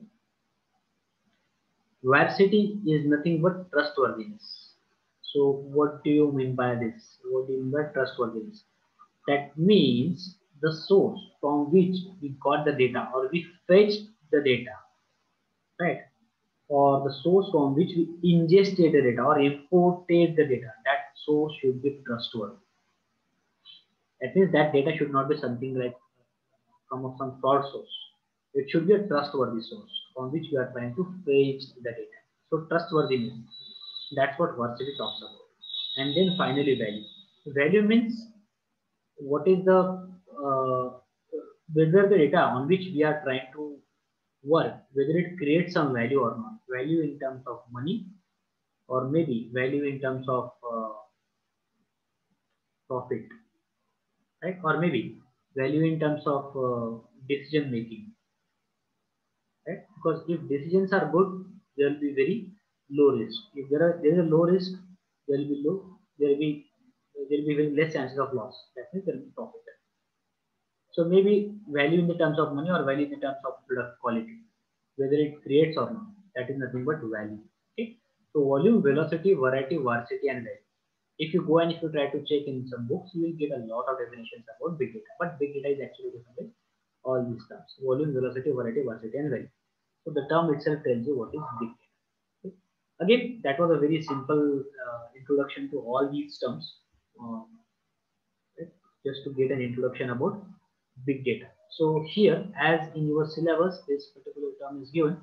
Varsity is nothing but trustworthiness. So what do you mean by this? What do you mean by trustworthiness? That means the source from which we got the data or we fetched the data, right? Or the source from which we ingested the data or imported the data, that source should be trustworthy. That means that data should not be something like from some fraud source. It should be a trustworthy source from which we are trying to fetch the data. So trustworthiness, that's what varsity talks about. And then finally value. Value means what is the uh, whether the data on which we are trying to work, whether it creates some value or not. Value in terms of money, or maybe value in terms of uh, profit, right? Or maybe value in terms of uh, decision making, right? Because if decisions are good, there will be very low risk. If there are there is a low risk, there will be low there will be there will be very less chances of loss. That means there will be profit. So maybe value in the terms of money or value in the terms of product quality, whether it creates or not. That is nothing but value. Okay. So volume, velocity, variety, varsity, and value. If you go and if you try to check in some books, you will get a lot of definitions about big data. But big data is actually defined all these terms: volume, velocity, variety, varsity, and value. So the term itself tells you what is big data. Okay. Again, that was a very simple uh, introduction to all these terms, um, right? Just to get an introduction about big data. So here, as in your syllabus, this particular term is given.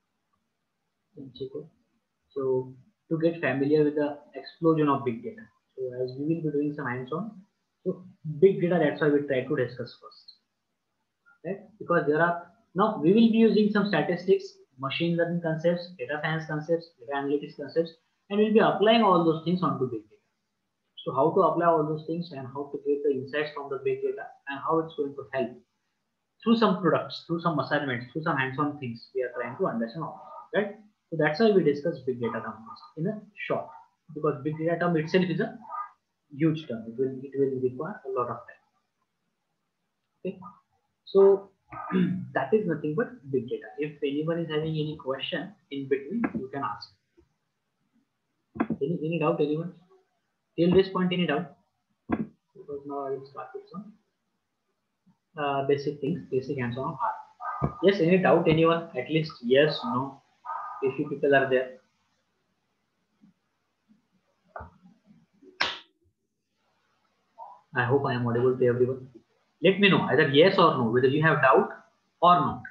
So to get familiar with the explosion of big data. So as we will be doing some hands-on, so big data, that's why we try to discuss first, right? Because there are, now we will be using some statistics, machine learning concepts, data science concepts, data analytics concepts, and we'll be applying all those things onto big data. So how to apply all those things and how to get the insights from the big data and how it's going to help through some products, through some assignments, through some hands-on things we are trying to understand all, right? So that's why we discuss big data term in a short, because big data term itself is a huge term. It will it will require a lot of time. Okay, so that is nothing but big data. If anyone is having any question in between, you can ask. Any any doubt, anyone? Till this point, any doubt? Because now I will start with some uh, basic things, basic hands-on art. Yes, any doubt, anyone? At least yes, no. If you people are there. I hope I am audible to everyone. Let me know either yes or no, whether you have doubt or not.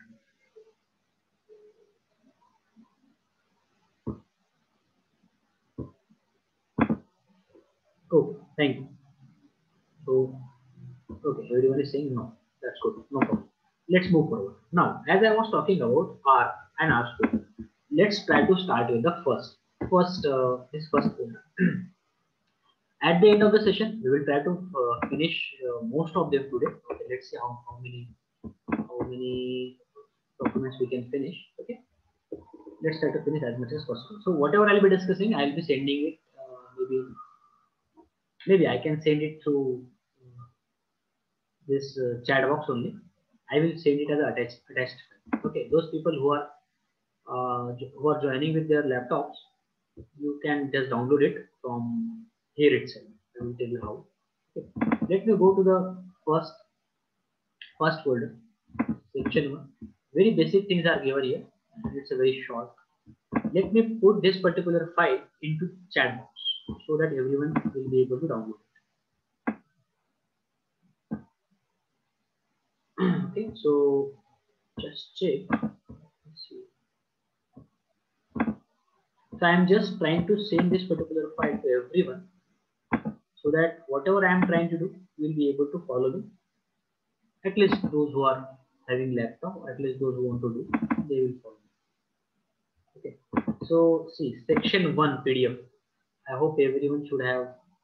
Oh, thank you. So, okay, everyone is saying no. That's good. No problem. Let's move forward. Now, as I was talking about R and R square, let's try to start with the first. First, uh, this first one. At the end of the session, we will try to uh, finish uh, most of them today. Okay, let's see how, how many how many documents we can finish. Okay, let's try to finish as much as possible. So whatever I'll be discussing, I'll be sending it. Uh, maybe maybe I can send it through uh, this uh, chat box only. I will send it as a attached attached. Okay, those people who are uh, who are joining with their laptops, you can just download it from here itself. I will tell you how. Okay. Let me go to the first first folder, section one. Very basic things are given here, and it's a very short. Let me put this particular file into chat box so that everyone will be able to download it. Okay, so just check. Let's see. So I'm just trying to send this particular file to everyone, so that whatever I am trying to do, you will be able to follow me. At least those who are having laptop, at least those who want to do, they will follow me. Okay. So see, section one P D F. I hope everyone should have.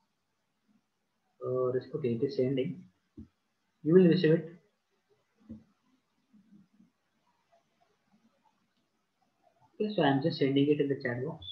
Uh, okay, it is sending. You will receive it. Okay, so I am just sending it in the chat box.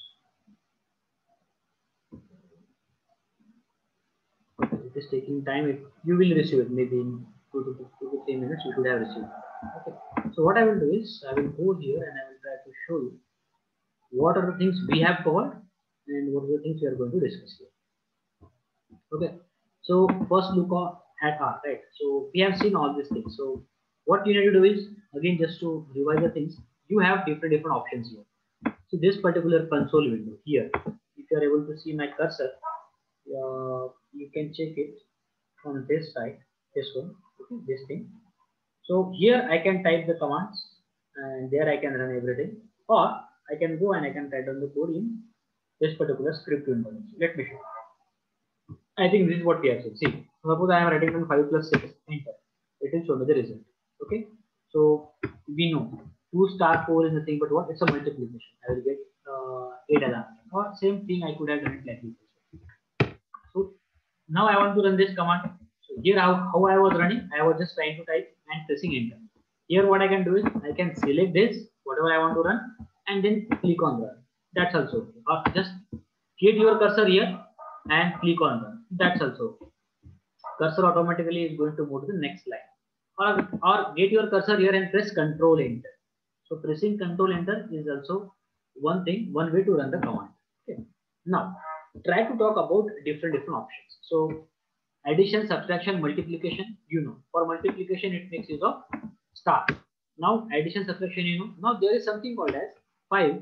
Okay, it is taking time. It, you will receive it maybe in two to, two to three minutes. You should have received it. Okay. So what I will do is I will go here and I will try to show you what are the things we have covered and what are the things we are going to discuss here. Okay. So first look at R, right? So we have seen all these things. So what you need to do is, again, just to revise the things, you have different different options here. So this particular console window here, if you are able to see my cursor, uh, you can check it on this side, this one, okay, this thing. So here I can type the commands and there I can run everything, or I can go and I can write down the code in this particular script window. Let me show you. I think this is what we have seen. See, suppose I am writing down five plus six, enter. It will show me the result. Okay. So we know two star four is nothing but what? It's a multiplication. I will get uh, eight as answer. Or same thing I could have done it like this. So now I want to run this command. So here how, how I was running, I was just trying to type and pressing enter. Here what I can do is I can select this, whatever I want to run, and then click on run. That's also okay. Or just create your cursor here and click on run. that's also okay. Cursor automatically is going to move to the next line. Or, or get your cursor here and press Control Enter. So pressing Control Enter is also one thing, one way to run the command. Okay. Now try to talk about different different options. So addition, subtraction, multiplication, you know. For multiplication, it makes use of star. Now addition, subtraction, you know. Now there is something called as five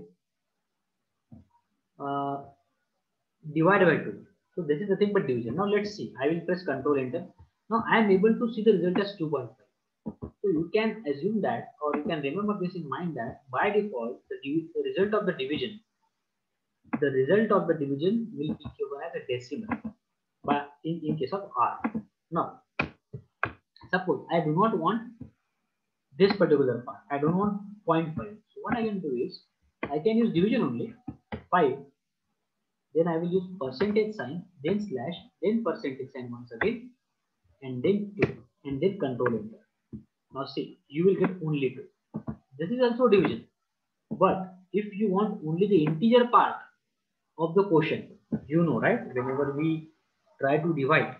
uh, divided by two. So this is nothing but division. Now let's see. I will press Control Enter. Now I am able to see the result as two point five. So you can assume that, or you can remember this in mind that by default, the, the result of the division, the result of the division will be given as a decimal, but in, in case of R. Now, suppose I do not want this particular part. I don't want zero point five. So what I can do is, I can use division only, five. Then I will use percentage sign, then slash, then percentage sign once again, and then two, and then Control Enter. Now see, you will get only two. This is also division. But if you want only the integer part of the quotient, you know, right? Whenever we try to divide,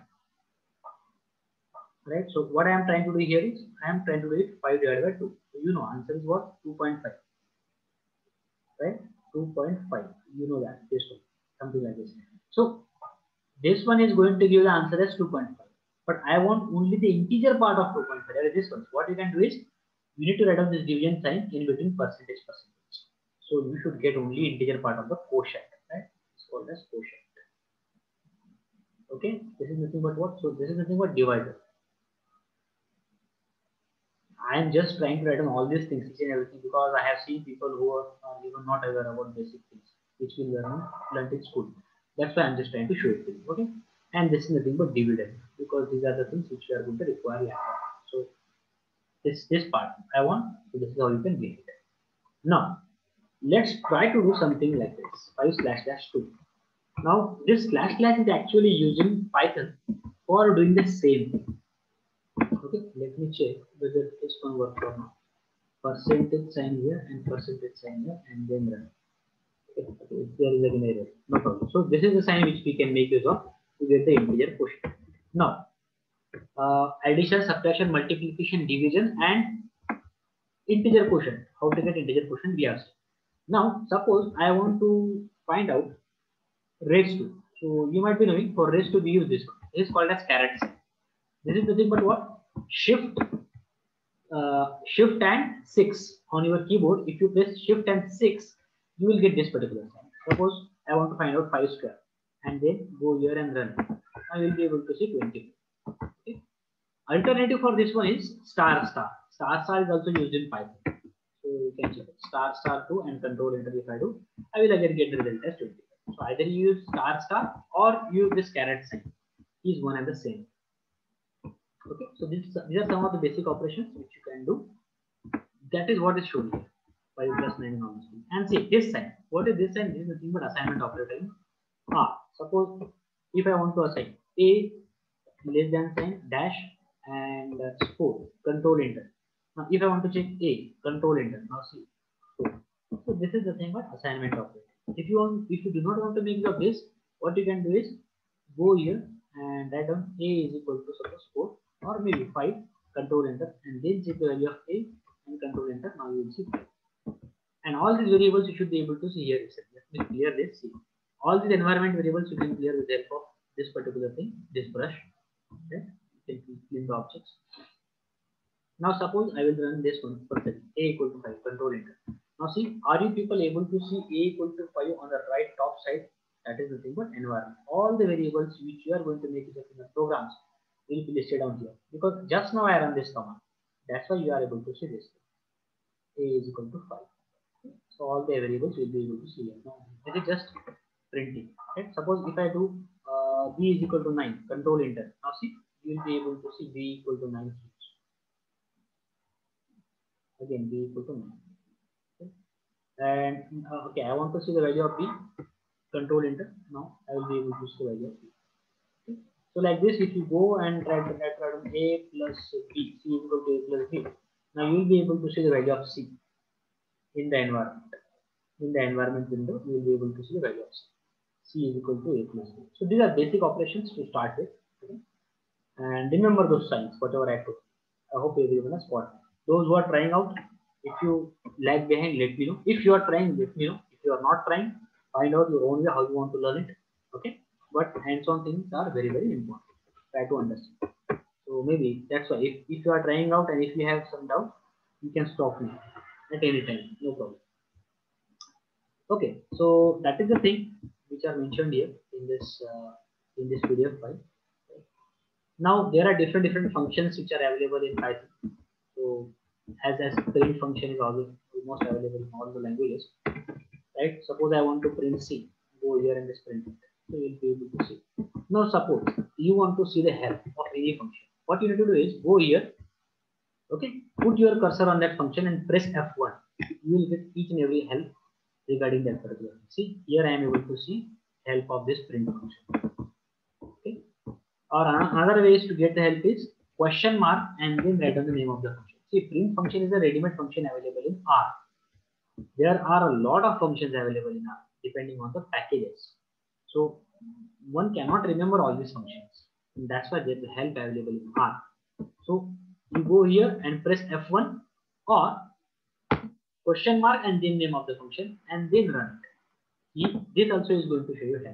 right? So what I am trying to do here is, I am trying to do it five divided by two. So you know, answer is what? two point five, right? two point five. You know that this one, something like this. So this one is going to give the answer as two point five. But I want only the integer part of two point five. That is this one. So what you can do is, you need to write down this division sign in between percentage percentage. So you should get only integer part of the quotient, right? It's called as quotient. Okay, this is nothing but what? So this is nothing but divisor. I am just trying to write down all these things, each and everything, because I have seen people who are, are even not aware about basic things, which we learn learned in school. That's why I'm just trying to show it to you. Okay, and this is nothing but dividend, because these are the things which we are going to require later. So this this part I want. So this is how you can get it. Now let's try to do something like this. five slash slash two. Now this slash slash is actually using Python for doing the same thing. Okay, let me check whether this one works or not. Percentage sign here and percentage sign here, and then run. Okay, okay, there is an error, no problem. So this is the sign which we can make use of to get the integer quotient. Now uh, addition, subtraction, multiplication, division, and integer quotient. How to get integer quotient we asked. Now suppose I want to find out raised to. So you might be knowing, for raised to we use this one. This is called as caret sign. This is nothing but what? Shift uh, shift and six on your keyboard. If you press shift and six, you will get this particular sign. Suppose I want to find out five square, and then go here and run. I will be able to see twenty. Okay. Alternative for this one is star star. Star star is also used in Python. So you can check it. Star star two and Control Enter. If I do, I will again get the result as twenty. So either you use star star or use this caret sign. Is one and the same. Okay, so this, these are some of the basic operations which you can do. That is what is shown here. five plus nine on screen. And see this sign. What is this sign? This is nothing but assignment operator. Ah, suppose if I want to assign a less than sign dash and uh, score, Control Enter. Now if I want to check a, Control Enter. Now see. So, so this is the thing about assignment operator. If you want, if you do not want to make use of this, what you can do is go here and write down a is equal to suppose four or maybe five, Control Enter, and then check the value of a and Control Enter. Now you will see five. And all these variables you should be able to see here. Let me clear this. See, all these environment variables you can clear with the help of this particular thing, this brush. Okay, you can clean the objects. Now suppose I will run this one for a equal to five, Control Enter. Now see, are you people able to see a equal to five on the right top side? That is nothing but environment. All the variables which you are going to make use of in the programs will be listed down here, because just now I run this command. That's why you are able to see this. A is equal to five. Okay. So all the variables will be able to see here. Now this is just printing. Right? Suppose if I do uh, b is equal to nine, Control Enter. Now see, you will be able to see b equal to nine. Again, b equal to nine. Okay. And uh, okay, I want to see the value of b. Control Enter. Now I will be able to see the value of b. Okay. So like this, if you go and try to write down a plus b, c is equal to a plus b. Now you will be able to see the value of c in the environment. In the environment window, you will be able to see the value of c. C is equal to A plus B. So these are basic operations to start with. Okay? And remember those signs, whatever I took. I hope everyone has got. Those who are trying out, if you lag behind, let me know. If you are trying, let me know. If you are not trying, find out your own way how you want to learn it. Okay? But hands-on things are very, very important. Try to understand. So maybe that's why if, if you are trying out and if you have some doubt, you can stop me at any time. No problem. Okay, so that is the thing which are mentioned here in this uh, in this P D F file. Now there are different different functions which are available in Python. So as as print function is always almost available in all the languages, right? Suppose I want to print C, go here and just print it. So you'll be able to see. Now suppose you want to see the help of any function. What you need to do is go here, okay, put your cursor on that function and press F one. You will get each and every help regarding that particular. See, here I am able to see help of this print function. Okay. Or another way is to get the help is question mark and then write down the name of the function. See, print function is a ready-made function available in R. There are a lot of functions available in R depending on the packages. So one cannot remember all these functions. And that's why there is help available in R. So you go here and press F one or question mark and then name of the function and then run it. This also is going to show you help.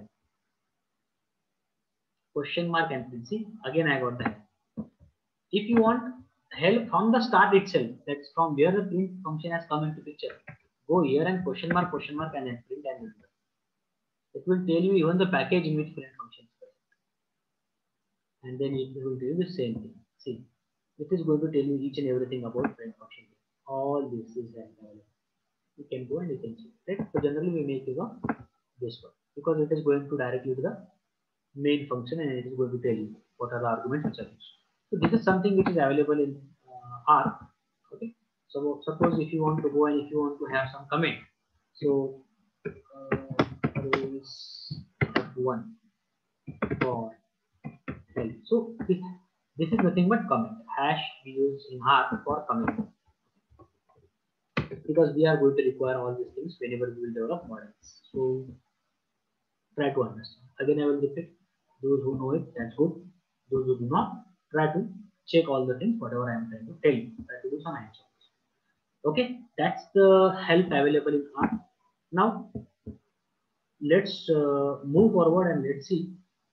Question mark and print. See, again I got that. If you want help from the start itself, that's from where the print function has come into picture, go here and question mark, question mark and then print and enter. It will tell you even the package in which print function is present. And then it will tell you the same thing. See, it is going to tell you each and everything about print function. All this is available. You can go and you can see, right? So generally we make use of this one because it is going to directly to the main function and it is going to tell you what are the arguments which are used. So this is something which is available in uh, R. Okay. So suppose if you want to go and if you want to have some comment, so uh, F one for help. So this, this is nothing but comment. Hash we use in R for comment because we are going to require all these things whenever we will develop models. So try to understand. Again, I will repeat. Those who know it, that's good. Those who do not, try to check all the things, whatever I am trying to tell you. Try to do some answers. Okay, that's the help available in R. Now, let's uh, move forward and let's see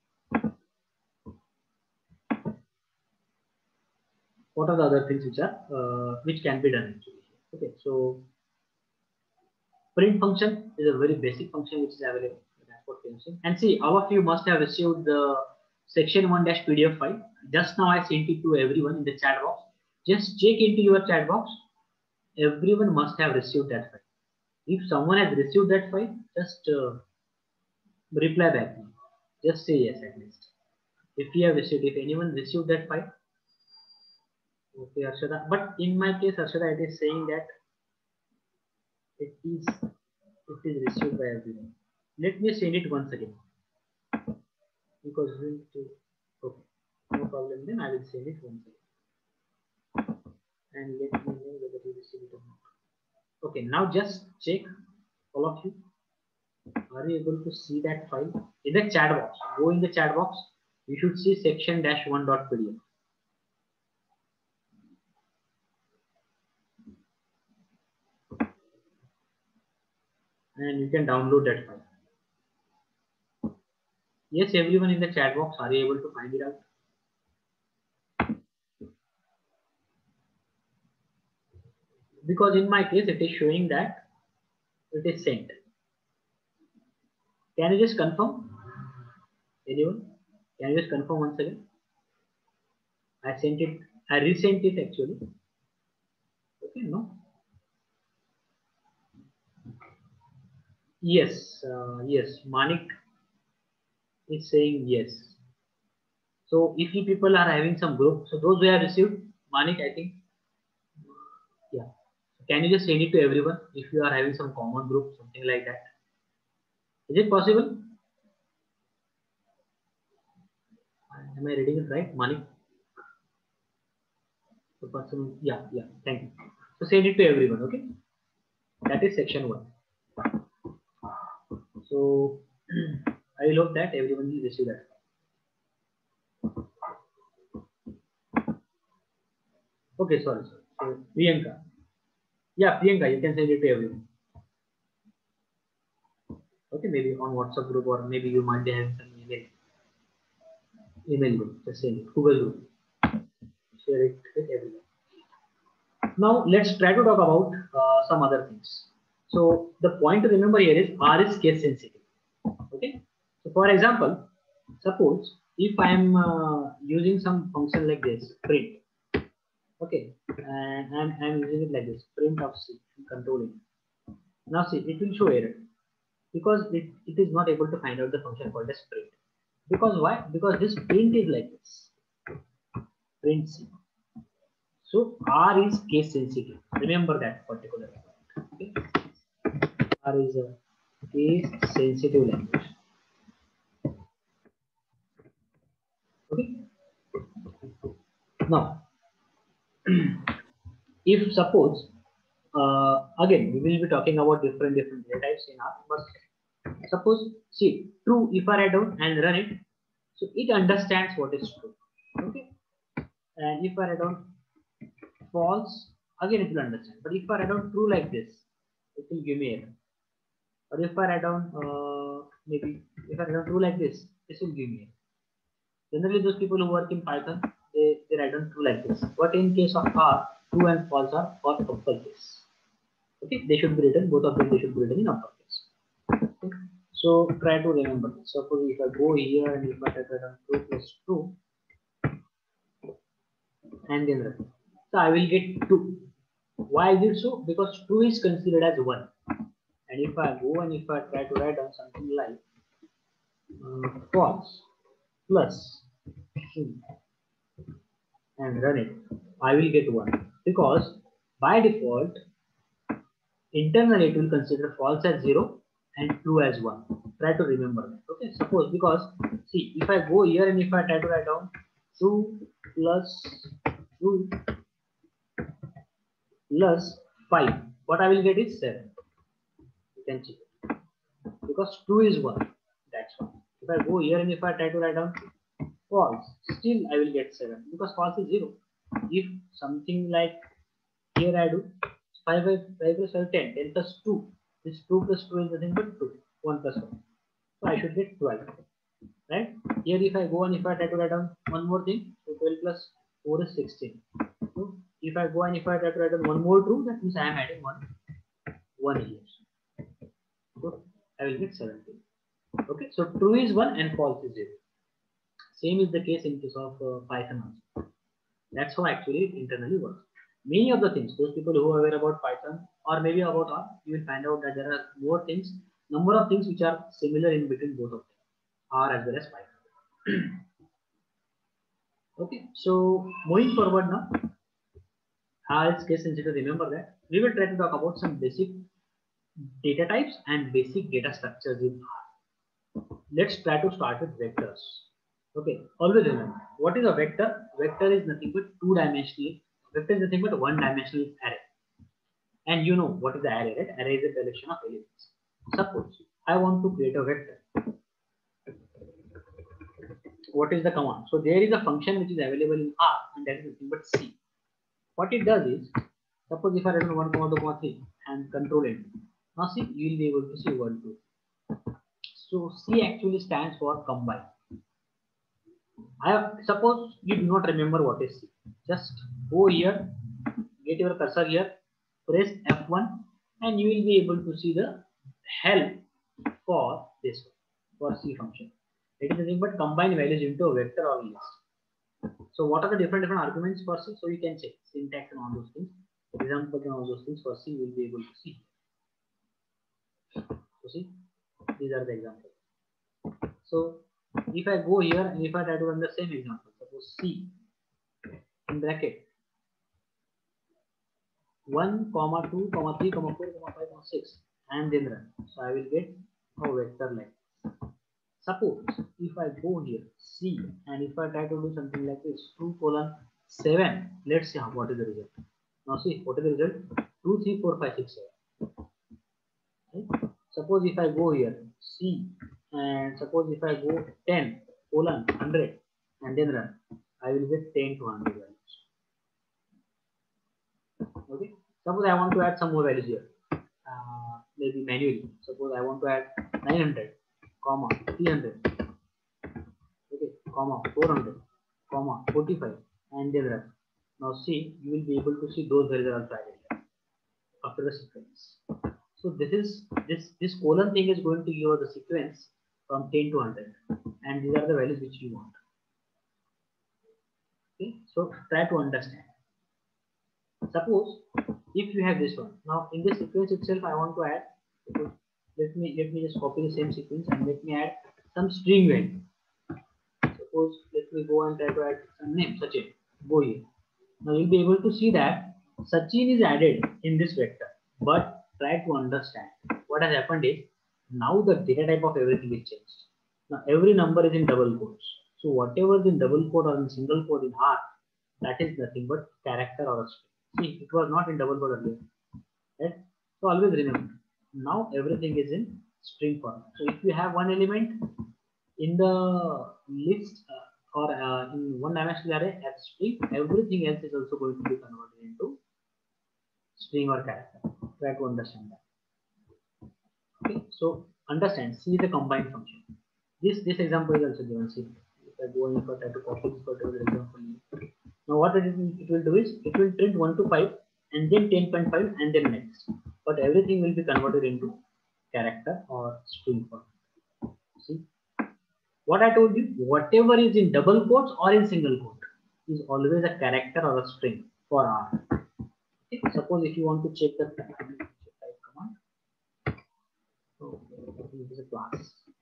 what are the other things which are uh, which can be done actually. Okay, so print function is a very basic function which is available. And see, all of you must have received the section one dash P D F file. Just now I sent it to everyone in the chat box. Just check into your chat box. Everyone must have received that file. If someone has received that file, just uh, reply back. Just say yes at least. If you have received, if anyone received that file. Okay, Arshada. But in my case, Arshada, it is saying that it is it is received by everyone. Let me send it once again because we need to. Okay, no problem. Then I will send it once again and let me know whether you receive it or not. Okay, now just check, all of you. Are you able to see that file in the chat box? Go in the chat box. You should see section dash one dot P D F. And you can download that file. Yes, everyone in the chat box, are you able to find it out? Because in my case, it is showing that it is sent. Can you just confirm? Anyone? Can you just confirm once again? I sent it, I resent it actually. Okay, no? Yes, uh, yes, Manik is saying yes. So if you people are having some group, so those who have received, Manik, I think, yeah. Can you just send it to everyone if you are having some common group, something like that? Is it possible? Am I reading it right, Manik? The person, yeah, yeah, thank you. So send it to everyone, okay? That is section one. So I will hope that everyone will receive that. Okay, sorry, sorry. So, Priyanka. Yeah, Priyanka, you can send it to everyone. Okay, maybe on WhatsApp group, or maybe you might have some email. Email group, just send it. Google group. Share it with everyone. Now let's try to talk about uh, some other things. So the point to remember here is R is case sensitive. Okay. So for example, suppose if I am uh, using some function like this, print. Okay, and I'm, I'm using it like this, print of C, controlling. Now see, it will show error because it, it is not able to find out the function called as print. Because why? Because this print is like this, print C. So R is case sensitive. Remember that particular point. Okay. R is a case sensitive language. Okay. Now, if suppose uh, again we will be talking about different different data types in R, but suppose see true, if I write down and run it, so it understands what is true. Okay. And if I write down false, again it will understand. But if I write down true like this, it will give me error. Or if I write down uh, maybe if I write down true like this, this will give me error. Generally, those people who work in Python, they, they write down true like this. But in case of R, true and false are for uppercase. Okay, they should be written, both of them they should be written in uppercase. Okay. So try to remember this. Suppose if I go here and if I type down true plus true, and then run. So I will get two. Why is it so? Because true is considered as one. And if I go and if I try to write down something like uh, false plus true and run it, I will get one. Because by default, internally it will consider false as zero and true as one. Try to remember that. Okay, suppose because see, if I go here and if I try to write down true plus true plus five, what I will get is seven. You can see it. Because true is one. That's why. If I go here and if I try to write down false, still I will get seven because false is zero. If something like here I do five, five plus five, ten, ten plus two. This two plus two is nothing but two. one plus one. So I should get twelve. Right? Here if I go and if I try to write down one more thing, so twelve plus four is sixteen. So if I go and if I try to write down one more true, that means I am adding one, one here. So I will get seventeen. Okay, so true is one and false is zero. Same is the case in case of uh, Python also. That's how actually it internally works. Many of the things, those people who are aware about Python or maybe about R, you will find out that there are more things, number of things which are similar in between both of them, R as well as Python. Okay, so moving forward now, R is case sensitive. Remember that we will try to talk about some basic data types and basic data structures in R. Let's try to start with vectors. Okay, always remember what is a vector. Vector is nothing but two dimensional. Vector is nothing but one dimensional array. And you know what is the array, right? Array is a collection of elements. Suppose I want to create a vector. What is the command? So there is a function which is available in R, and that is nothing but C. What it does is, suppose if I run one comma two comma three and control it, now see, you will be able to see one two. So C actually stands for combine. I have, suppose you do not remember what is C. Just go here, get your cursor here, press F one, and you will be able to see the help for this one, for C function. It is nothing but combine values into a vector or list. So what are the different different arguments for C? So you can check syntax and all those things. Examples and all those things for C will be able to see. So see, these are the examples. So if I go here and if I try to run the same example, suppose C in bracket one comma two comma three comma four comma five comma six and then run. So I will get a vector like this. Suppose if I go here C and if I try to do something like this two colon seven, let's see how, what is the result. Now see what is the result, two three four five six seven. Right? Suppose if I go here C And suppose if I go ten colon one hundred and then run, I will get ten to one hundred values. Okay. Suppose I want to add some more values here, uh, maybe manually. Suppose I want to add nine hundred, comma three hundred, okay, comma four hundred, comma forty-five, and then run. Now see, you will be able to see those values are also added here after the sequence. So this is this this colon thing is going to give us the sequence from ten to one hundred, and these are the values which you want. Okay, so try to understand. Suppose if you have this one, now in this sequence itself I want to add, let me let me just copy the same sequence and let me add some string value. Suppose let me go and try to add some name Sachin. Go here. Now you'll be able to see that Sachin is added in this vector, but try to understand what has happened is now the data type of everything is changed. Now every number is in double quotes. So whatever is in double quote or in single quote in R, that is nothing but character or a string. See, it was not in double quote earlier, right? So always remember, now everything is in string form. So if you have one element in the list uh, or uh, in one dimensional array as string, everything else is also going to be converted into string or character. Try to understand that. Okay, so understand, C is a combined function. This this example is also given. See, if I go and if I try to copy this particular example, now what it, it will do is it will print one to five and then ten point five and then next, but everything will be converted into character or string form. See, what I told you, whatever is in double quotes or in single quote is always a character or a string for R. Okay, suppose if you want to check the type command, so this is a class.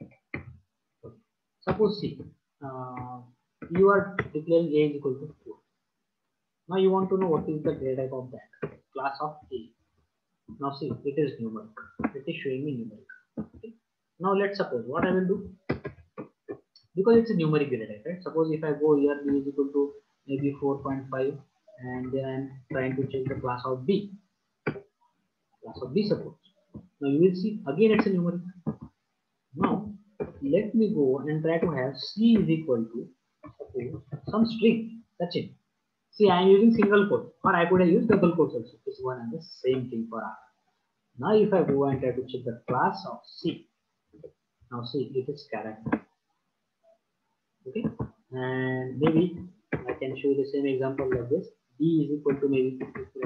Suppose see, uh, you are declaring A is equal to four. Now you want to know what is the data type of that class of A. Now see, it is numeric. It is showing me numeric. Okay. Now let's suppose what I will do, because it's a numeric data type, right? Suppose if I go here, B is equal to maybe four point five, and then I'm trying to check the class of B. Class of B, suppose. Now you will see again it's a numeric. Now let me go and try to have C is equal to suppose some string. That's it. See, I am using single quote, or I could have used double quotes also. It's one and the same thing for R. Now if I go and try to check the class of C, now see, it is character. Okay, and maybe I can show you the same example like this. D is equal to maybe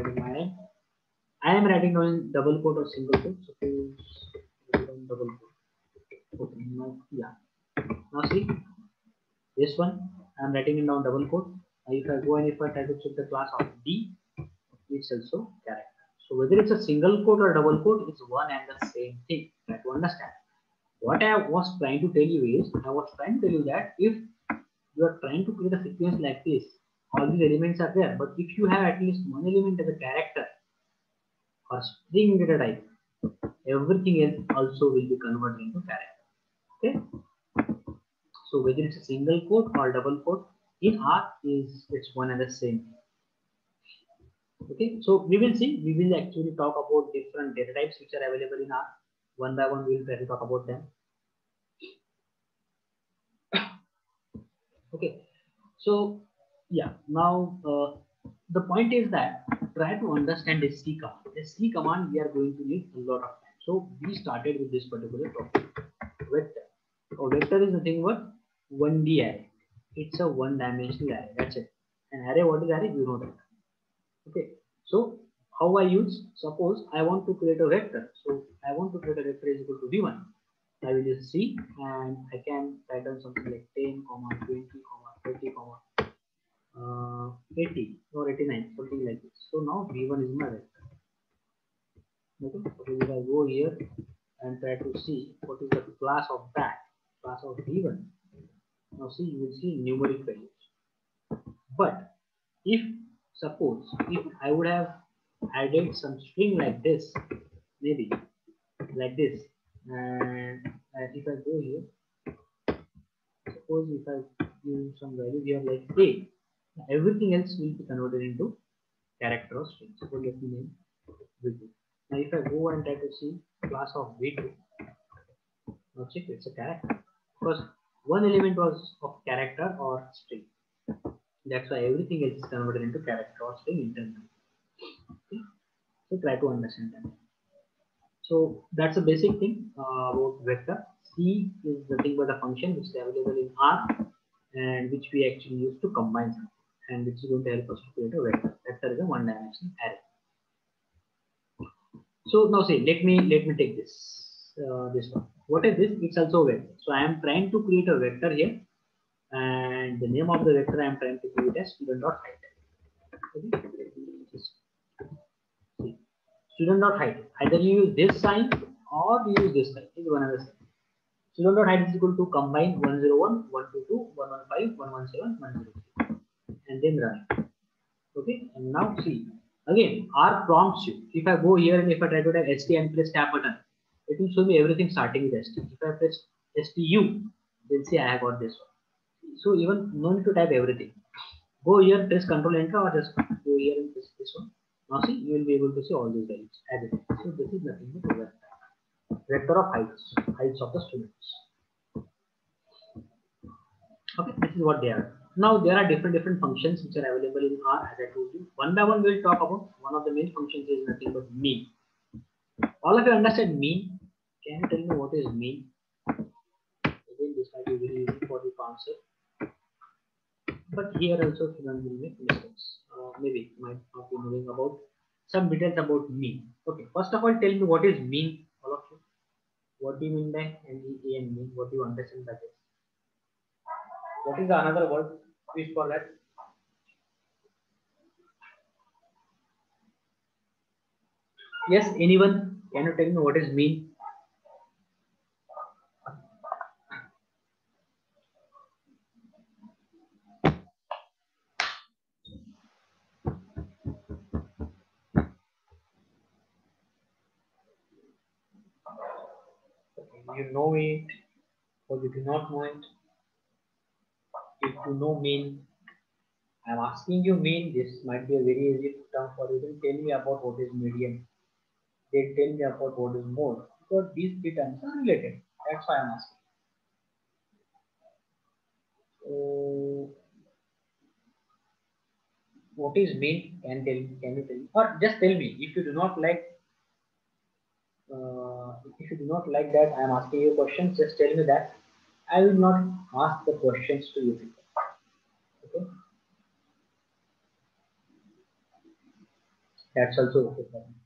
I am writing down double quote or single quote. Suppose double quote. Okay, now yeah. Now see, this one I am writing it down double quote. If I go and if I try to check the class of D, it's also character. So whether it's a single quote or double quote, it's one and the same thing. Try to understand. What I was trying to tell you is, I was trying to tell you that if you are trying to create a sequence like this, all these elements are there, but if you have at least one element as a character or string data type, everything else also will be converted into character. Okay. So whether it's a single quote or double quote, in R is it's one and the same. Okay, so we will see, we will actually talk about different data types which are available in R. One by one we will try to talk about them. Okay, so yeah, now uh, the point is that try to understand this C command. This C command we are going to need a lot of time. So we started with this particular topic, vector. So vector is nothing but one D array. It's a one dimensional array. That's it. An array, what is array? You know that. Okay. So how I use? Suppose I want to create a vector. So I want to create a vector is equal to V one. I will just see, and I can write down something like ten, twenty, thirty, uh, eighty or eighty-nine, something like this. So now V one is my vector. Okay. So if I go here and try to see what is the class of that, class of V one. Now see, you will see numeric values. But if suppose if I would have added some string like this, maybe like this, and if I go here, suppose if I use some value here like A, everything else will be converted into character or string. Suppose let me name V two. Now if I go and try to see class of V two, Now check, it's a character because one element was of character or string. That's why everything else is converted into character or string internally. Okay? So try to understand that. So that's a basic thing uh, about vector. C is nothing but a function which is available in R and which we actually use to combine something, and which is going to help us to create a vector. Vector is a one-dimensional array. So now say, let me let me take this uh, this one. What is this? It's also a vector. So I am trying to create a vector here, and the name of the vector I am trying to create as student dot height. Okay. Student dot height. Either you use this sign or you use this sign. Is one other sign. Student dot height is equal to combine one zero one, one two two, one one five, one one seven, one zero three, and then run it. Okay. And now see again. R prompts you. If I go here and if I try to type S T and press tab button, it will show me everything starting with S T. If I press S T U, then see I have got this one. So even no need to type everything. Go here, press Control Enter, or just go here and press this one. Now see, you will be able to see all these values as it is. So this is nothing but a vector. Vector of heights, heights of the students. Okay, this is what they are. Now there are different different functions which are available in R, as I told you. One by one we will talk about. One of the main functions is nothing but mean. All of you understand mean? Can you tell me what is mean? Again, this might be very easy for you to answer. But here also students will make mistakes. Uh, maybe might not be knowing about some details about mean. Okay, first of all, tell me what is mean, all of you. What do you mean by M E A and mean? What do you understand by this? What is the another word used for that? Yes, anyone? Can you tell me what is mean? Okay, you know it or you do not know it? If you know mean, I am asking you mean. This might be a very easy term for you. Then tell me about what is median. They tell me about what is mode, because these three terms are related. That's why I'm asking. So, what is mean? Can tell can you tell me, or just tell me if you do not like. Uh, if you do not like that I am asking you questions, just tell me that. I will not ask the questions to you people. Okay, that's also okay for me.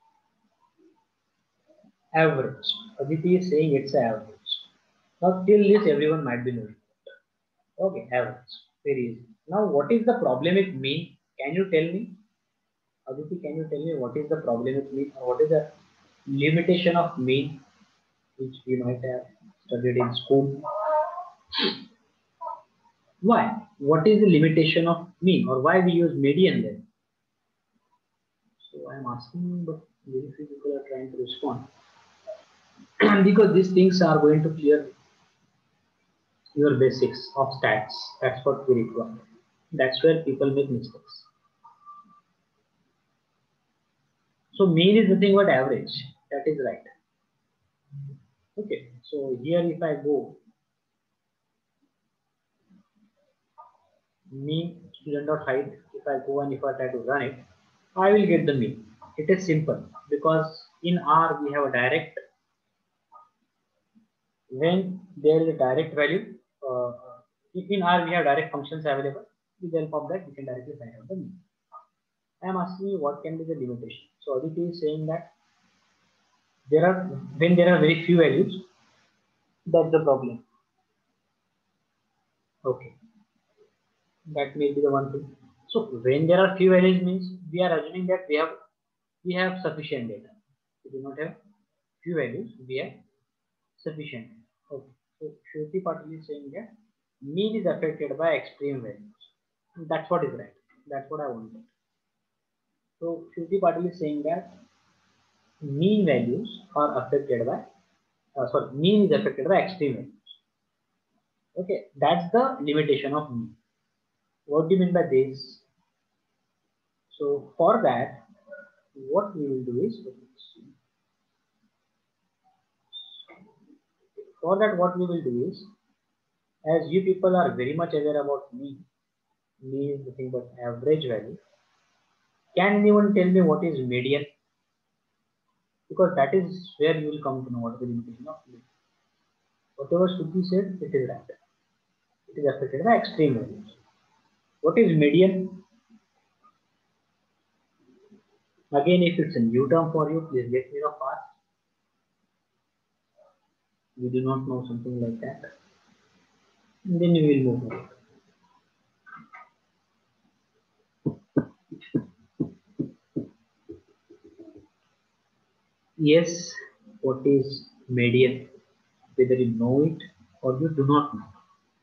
Average. Aditi is saying it's average. Now till this everyone might be knowing. Okay, average. Very easy. Now what is the problem with mean? Can you tell me? Aditi, can you tell me what is the problem with mean, or what is the limitation of mean which we might have studied in school? Why? What is the limitation of mean, or why we use median then? So I am asking, but very few people are trying to respond. Because these things are going to clear your basics of stats. That's what we require. That's where people make mistakes. So mean is nothing but average. That is right. Okay. So here if I go mean student dot height, if I go and if I try to run it, I will get the mean. It is simple because in R we have a direct. When there is a direct value, uh, in R we have direct functions available. With the help of that, we can directly find out the mean. I am asking you what can be the limitation. So Aditi is saying that there are when there are very few values, that's the problem. Okay, that may be the one thing. So when there are few values means we are assuming that we have we have sufficient data. We do not have few values, we have sufficient. Okay, so Shruti Patil is saying that mean is affected by extreme values. That's what is right. That's what I wanted. So Shruti Patil is saying that mean values are affected by uh, sorry mean is affected by extreme values. Okay, that's the limitation of mean. What do you mean by this? So for that, what we will do is For that, what we will do is, as you people are very much aware about mean, mean is nothing but average value. Can anyone tell me what is median? Because that is where you will come to know what is the limitation of mean. Whatever should be said, it is right. It is affected by extreme values. What is median? Again, if it's a new term for you, please let me know fast. We do not know something like that. And then we will move on. Yes, what is median? Whether you know it or you do not know.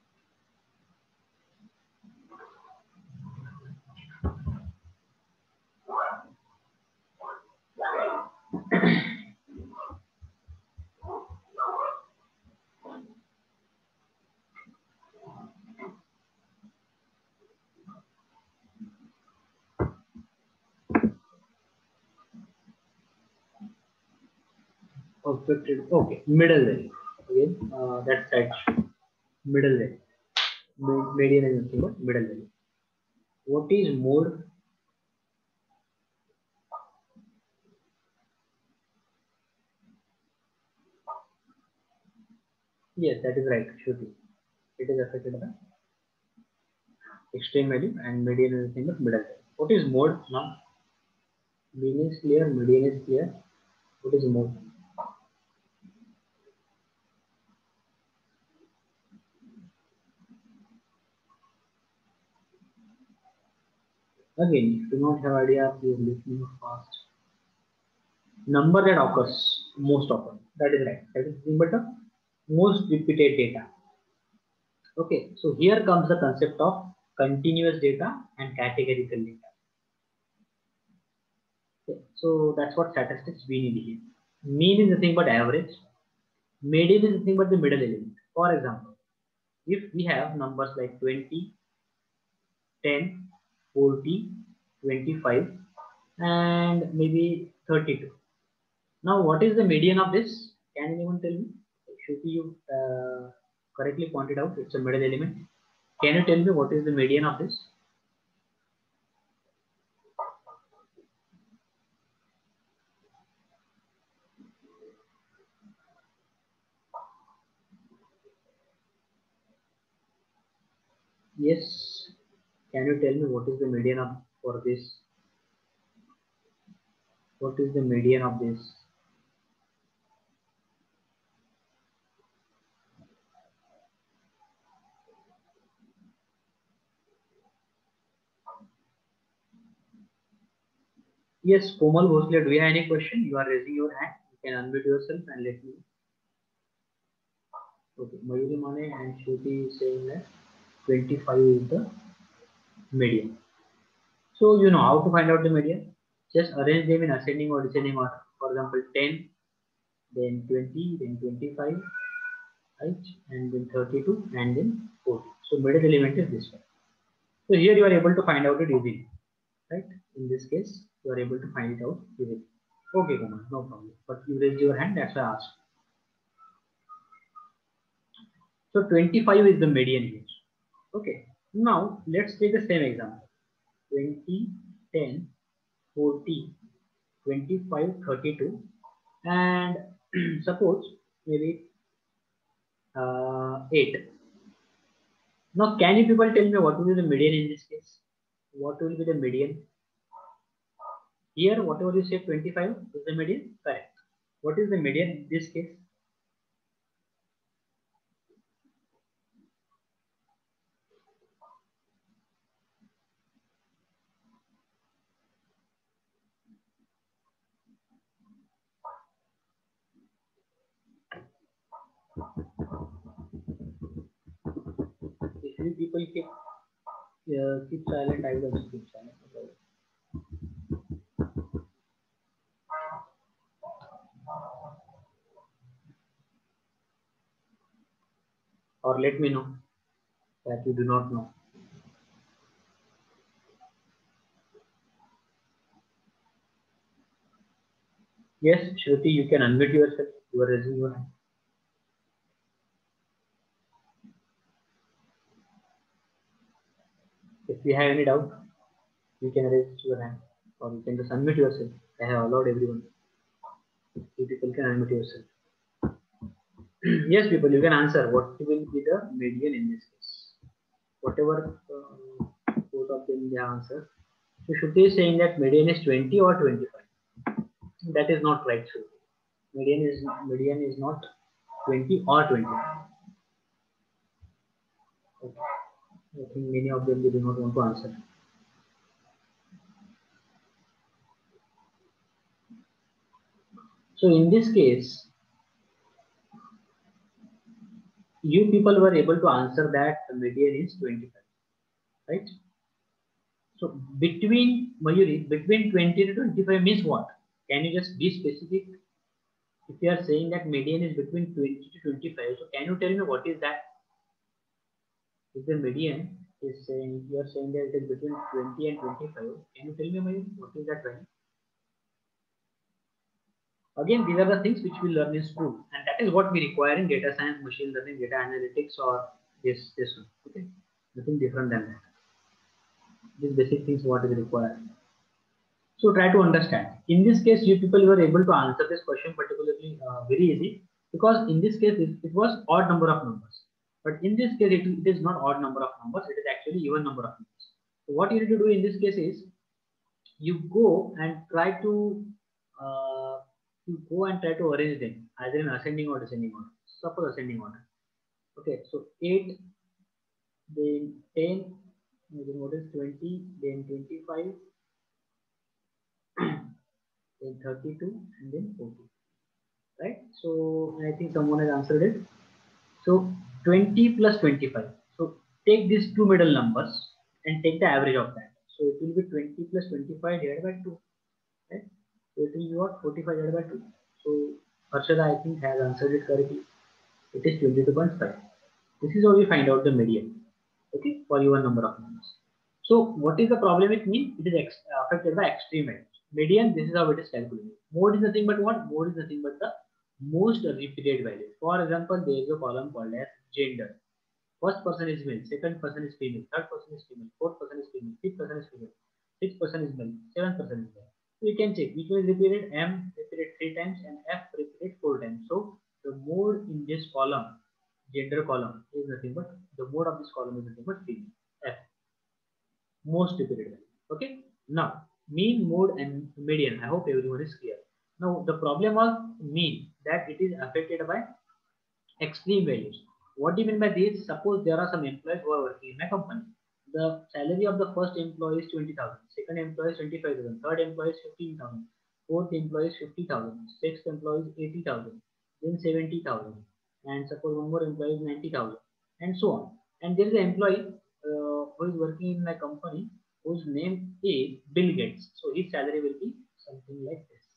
Affected. Okay, middle value. Again, uh, that side middle value. Median is nothing but middle value. What is mode? Yes, that is right. Should be. It is affected by extreme value and median is nothing but middle value. What is mode now? Mean is clear, median is clear. What is mode? Again, if you do not have idea, please let me know fast. Number that occurs most often. That is right. That is nothing but the most repeated data. Okay, so here comes the concept of continuous data and categorical data. Okay, so that's what statistics we need here. Mean is nothing but average. Median is nothing but the middle element. For example, if we have numbers like twenty, ten, forty, twenty-five, and maybe thirty-two. Now, what is the median of this? Can anyone tell me? Should you uh, correctly pointed out? It's a middle element. Can you tell me what is the median of this? Yes. Can you tell me what is the median of for this? What is the median of this? Yes, Komal Bhosle, do you have any question? You are raising your hand. You can unmute yourself and let me know. Okay, Mayuri Mane and Shruti is saying that twenty-five is the median. So you know how to find out the median. Just arrange them in ascending or descending order. For example, ten, then twenty, then twenty-five, right, and then thirty-two, and then forty. So middle element is this one. So here you are able to find out it easily, right? In this case, you are able to find it out easily. Okay, Kumar, no problem. But you raised your hand, that's why I asked. So twenty-five is the median here. Okay. Now let's take the same example. twenty, ten, forty, twenty-five, thirty-two, and suppose maybe uh, eight. Now, can you people tell me what will be the median in this case? What will be the median? Here, whatever you say, twenty-five is the median. Correct. What is the median in this case? If you people keep uh, keep silent, I will also keep silent. Or let me know that you do not know. Yes, Shruti, you can unmute yourself. You are raising your hand. If you have any doubt, you can raise your hand or you can just unmute yourself. I have allowed everyone. You people can unmute yourself. Yes, people, you can answer. What will be the median in this case? Whatever uh, both of them they answer. So Shruti is saying that median is twenty or twenty-five. That is not right, Shruti. Median is median is not twenty or twenty-five. Okay. I think many of them they do not want to answer. So in this case, you people were able to answer that the median is twenty-five, right? So between Mayuri, between twenty to twenty-five means what? Can you just be specific? If you are saying that median is between twenty to twenty-five, so can you tell me what is that? If the median is saying, you are saying that it is between twenty and twenty-five, can you tell me, Mayuri, what is that value? Again, these are the things which we learn in school, and that is what we require in data science, machine learning, data analytics, or this this one. Okay, nothing different than that. These basic things what is required. So try to understand. In this case, you people were able to answer this question particularly uh, very easy, because in this case it, it was odd number of numbers. But in this case, it, it is not odd number of numbers. It is actually even number of numbers. So what you need to do in this case is you go and try to uh, you go and try to arrange them either in ascending or descending order. Suppose ascending order. Okay, so eight, then ten, then what is twenty, then twenty-five, then thirty-two, and then forty. Right? So I think someone has answered it. So twenty plus twenty-five. So take these two middle numbers and take the average of that. So it will be twenty plus twenty-five divided by two. Right? So it will be what? forty-five divided by two. So Harshada, I think, has answered it correctly. It is twenty-two point five. This is how we find out the median. Okay, for even number of numbers. So what is the problem with mean? It is ex affected by extreme values. Median, this is how it is calculated. Mode is nothing but what? Mode is nothing but the most repeated value. For example, there is a column called as gender. First person is male, second person is female, third person is female, fourth person is female, fifth person is female, sixth person is male, seventh person is male. So you can check which one is repeated. M repeated three times and F repeated four times. So the mode in this column, gender column, is nothing but the mode of this column is nothing but female. F. Most repeated value. Okay. Now mean, mode, and median. I hope everyone is clear. Now the problem of mean, that it is affected by extreme values. What do you mean by this? Suppose there are some employees who are working in a company. The salary of the first employee is twenty thousand, second employee is twenty-five thousand, third employee is fifteen thousand, fourth employee is fifty thousand, sixth employee is eighty thousand, then seventy thousand, and suppose one more employee is ninety thousand, and so on. And there is an employee uh, who is working in a company whose name is Bill Gates. So his salary will be something like this,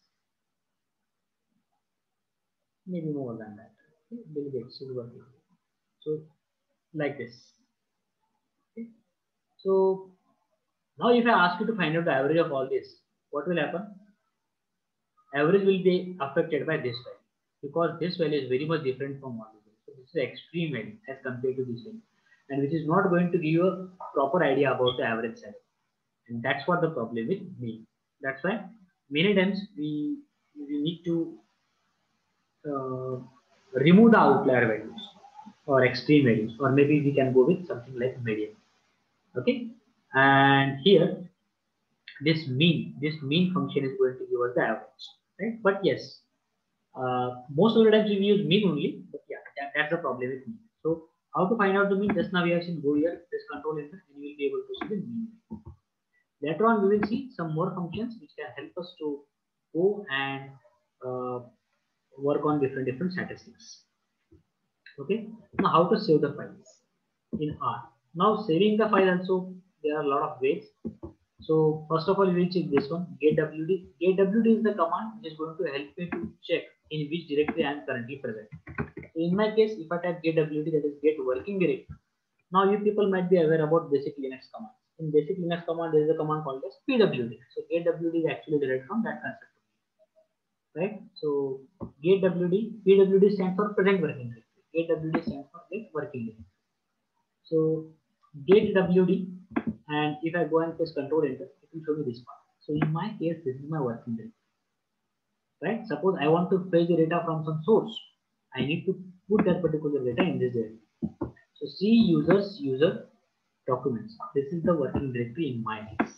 maybe more than that. Okay? Bill Gates is working. So like this. Okay. So now if I ask you to find out the average of all this, what will happen? Average will be affected by this value, because this value is very much different from all of this. So this is extreme value as compared to this value, and which is not going to give you a proper idea about the average salary. And that's what the problem with me. That's why many times we we need to uh, remove the outlier values or extreme values, or maybe we can go with something like median. Okay, and here this mean this mean function is going to give us the average, right? But yes, uh, most of the times we use mean only, but yeah, that, that's the problem with mean. So how to find out the mean? Just now we have seen, go here, this control enter, and you will be able to see the mean. Later on we will see some more functions which can help us to go and uh, work on different different statistics. Okay, now how to save the files in R. Now saving the file also, there are a lot of ways. So first of all, we will check this one, getwd. Getwd is the command which is going to help me to check in which directory I am currently present. So in my case, if I type getwd, that is get working directory. Now you people might be aware about basic Linux command. In basic Linux command, there is a command called as pwd. So getwd is actually derived from that concept, right? So getwd, pwd stands for present working directory. Getwd stands for get working directory. So get W D, and if I go and press control enter, it will show me this part. So in my case, this is my working directory, right? Suppose I want to fetch the data from some source, I need to put that particular data in this directory. So C users user documents. This is the working directory in my case.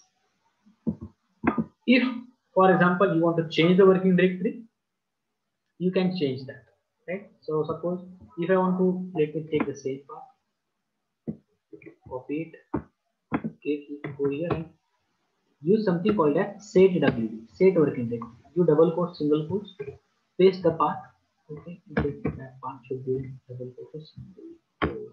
If, for example, you want to change the working directory, you can change that, right? So suppose if I want to, let me take the same path, copy it, okay, go here and use something called as set W D, set working directory. You double quote, single quotes, paste the path. Okay, that path should be double quotes, single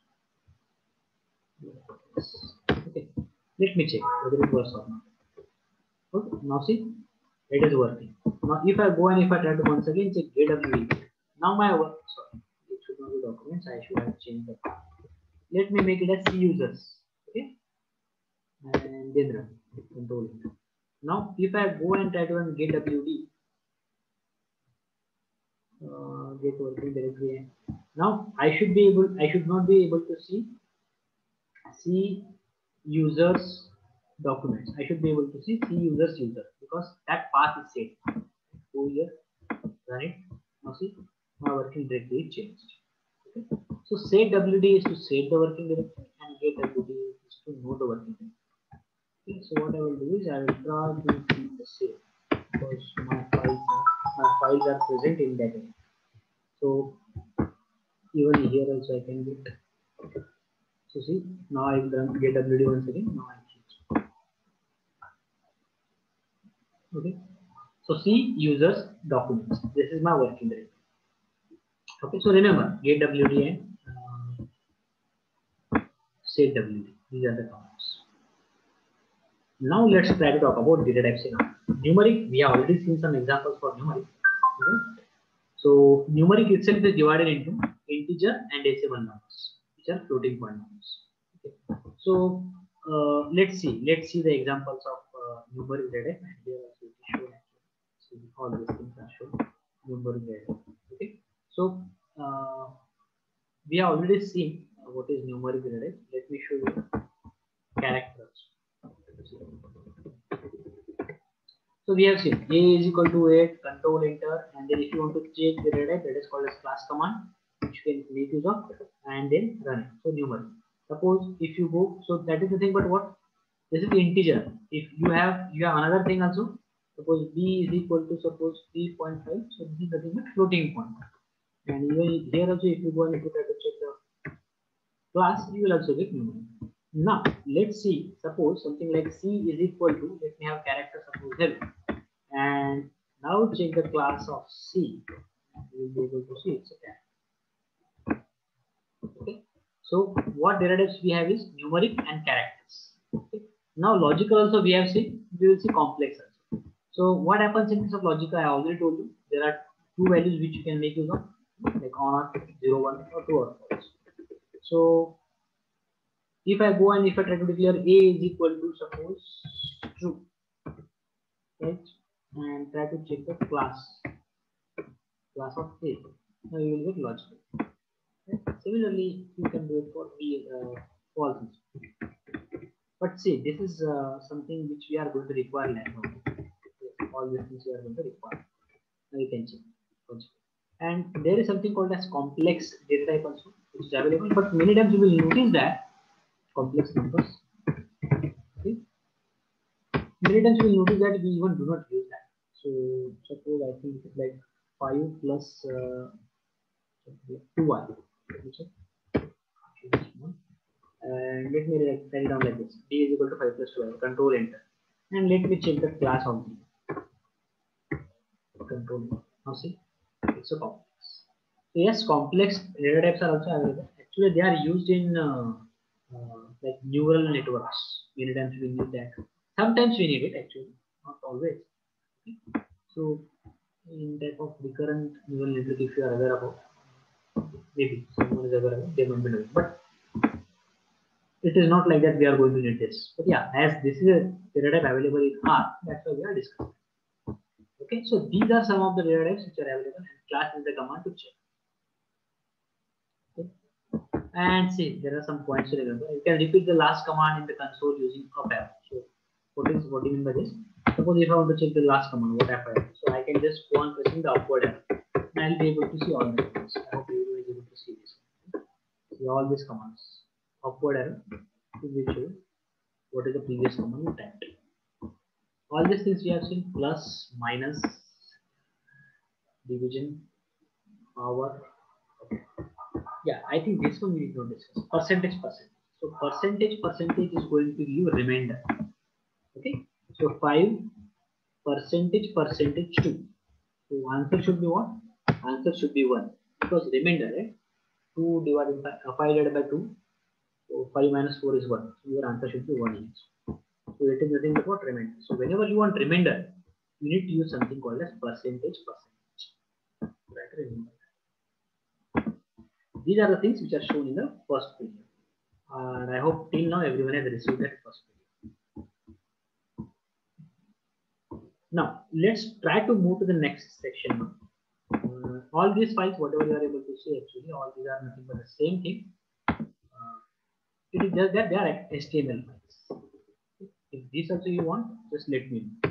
quotes. Okay, let me check whether it works or not. Okay, now see, it is working. Now if I go and if I try to once again check J W D, now my work, sorry, it should not be documents, I should have changed the path. Let me make it as C users, okay, and then run, control it. Now if I go and try to run get W D, uh, get working directory, now I should be able, I should not be able to see C users documents. I should be able to see C users user because that path is set. Go here, run it. Now see, my working directory is changed. Okay. So set W D is to set the working directory and get W D is to know the working directory. Okay. So what I will do is I will try to keep the same because my files are, my files are present in that area. So even here also I can get. So see, now I will run get W D once again. Now I change. Okay. So C users documents. This is my working directory. Okay. So remember get W D and uh, set W D. These are the commands. Now let's try to talk about data types in R. Numeric. We have already seen some examples for numeric. Okay. So numeric itself is divided into integer and decimal numbers, which are floating point numbers. Okay. So uh, let's see. Let's see the examples of uh, numeric data. Here also shown. So all these things are shown. Numeric data. Okay. So uh, we have already seen what is numeric data. Let me show you characters. So we have seen A is equal to eight, control enter, and then if you want to change the data type, that is called as class command, which you can make use of, and then run it. So numeric. Suppose if you go, so that is the thing, but what? This is integer. If you have you have another thing also. Suppose B is equal to suppose three point five, so this is nothing but floating point. And even here also, if you go and if you try to check the class, you will also get numeric. Now let's see, suppose something like C is equal to, let me have character suppose hello, and now check the class of C, you will be able to see it's a character. Okay, so what data types we have is numeric and characters. Okay. Now logical also we have seen, we will see complex also. So what happens in case of logical, I already told you there are two values which you can make use of, like on zero, one or two or false. So if I go and if I try to declare A is equal to suppose true, right, and try to check the class class of A, now you will get logical. Right? Similarly, you can do it for B uh, false. But see, this is uh, something which we are going to require later. All these things we are going to require. Now you can check. And there is something called as complex data type also, which is available. But many times you will notice that complex numbers. Okay. Many times you will notice that we even do not use that. So suppose I think it's like five plus uh, two y. And let me write it down like this: d is equal to five plus two y. Control enter, and let me check the class of d. Control. Now see, it's a complex. So yes, complex data types are also available. Actually, they are used in uh, uh, like neural networks. Many times we need that. Sometimes we need it actually, not always. Okay. So in type of recurrent neural network, if you are aware about, maybe someone is aware about, they might be knowing. But it is not like that we are going to need this. But yeah, as this is a data type available in R, that's why we are discussing. Okay, so these are some of the data types which are available, and class is the command to check. Okay. And see, there are some points to remember. You can repeat the last command in the console using up arrow. So what is what do you mean by this? Suppose if I want to check the last command, what up arrow? So I can just go on pressing the upward arrow, and I'll be able to see all the commands. I hope everyone is able to see this. See all these commands. Upward arrow will show what is the previous command you typed. All these things we have seen: plus, minus, division, power. Okay. Yeah, I think this one we need to discuss. Percentage, percentage. So percentage, percentage is going to give you remainder. Okay. So five percentage, percentage two. So answer should be what? Answer should be one, because remainder, right? Two divided by uh, five divided by two. So five minus four is one. So your answer should be one. So it is nothing but what? Remainder. So whenever you want remainder, you need to use something called as percentage, percentage. Right? Remember. These are the things which are shown in the first video. Uh, and I hope till now everyone has received that first video. Now let's try to move to the next section. Uh, all these files, whatever you are able to see, actually all these are nothing but the same thing. Uh, it is just that they are H T M L files. If this also you want, just let me know.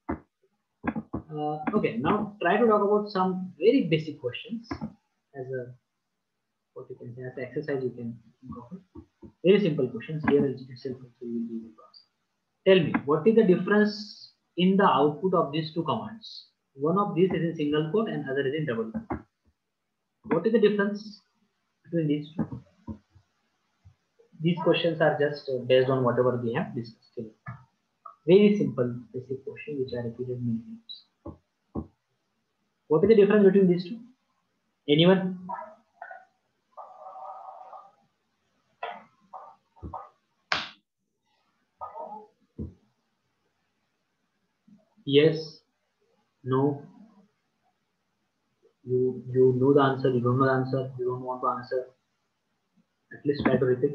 Uh, okay, now try to talk about some very basic questions as a what you can say as an exercise. You can go for very simple questions here itself. So you will be able to ask. Tell me, what is the difference in the output of these two commands? One of these is in single quote and other is in double quote. What is the difference between these two? These questions are just based on whatever we have discussed today. Very simple basic question which I repeated many times. What is the difference between these two? Anyone? Yes, no, you you know the answer, you don't know the answer, you don't want to answer. At least try to repeat.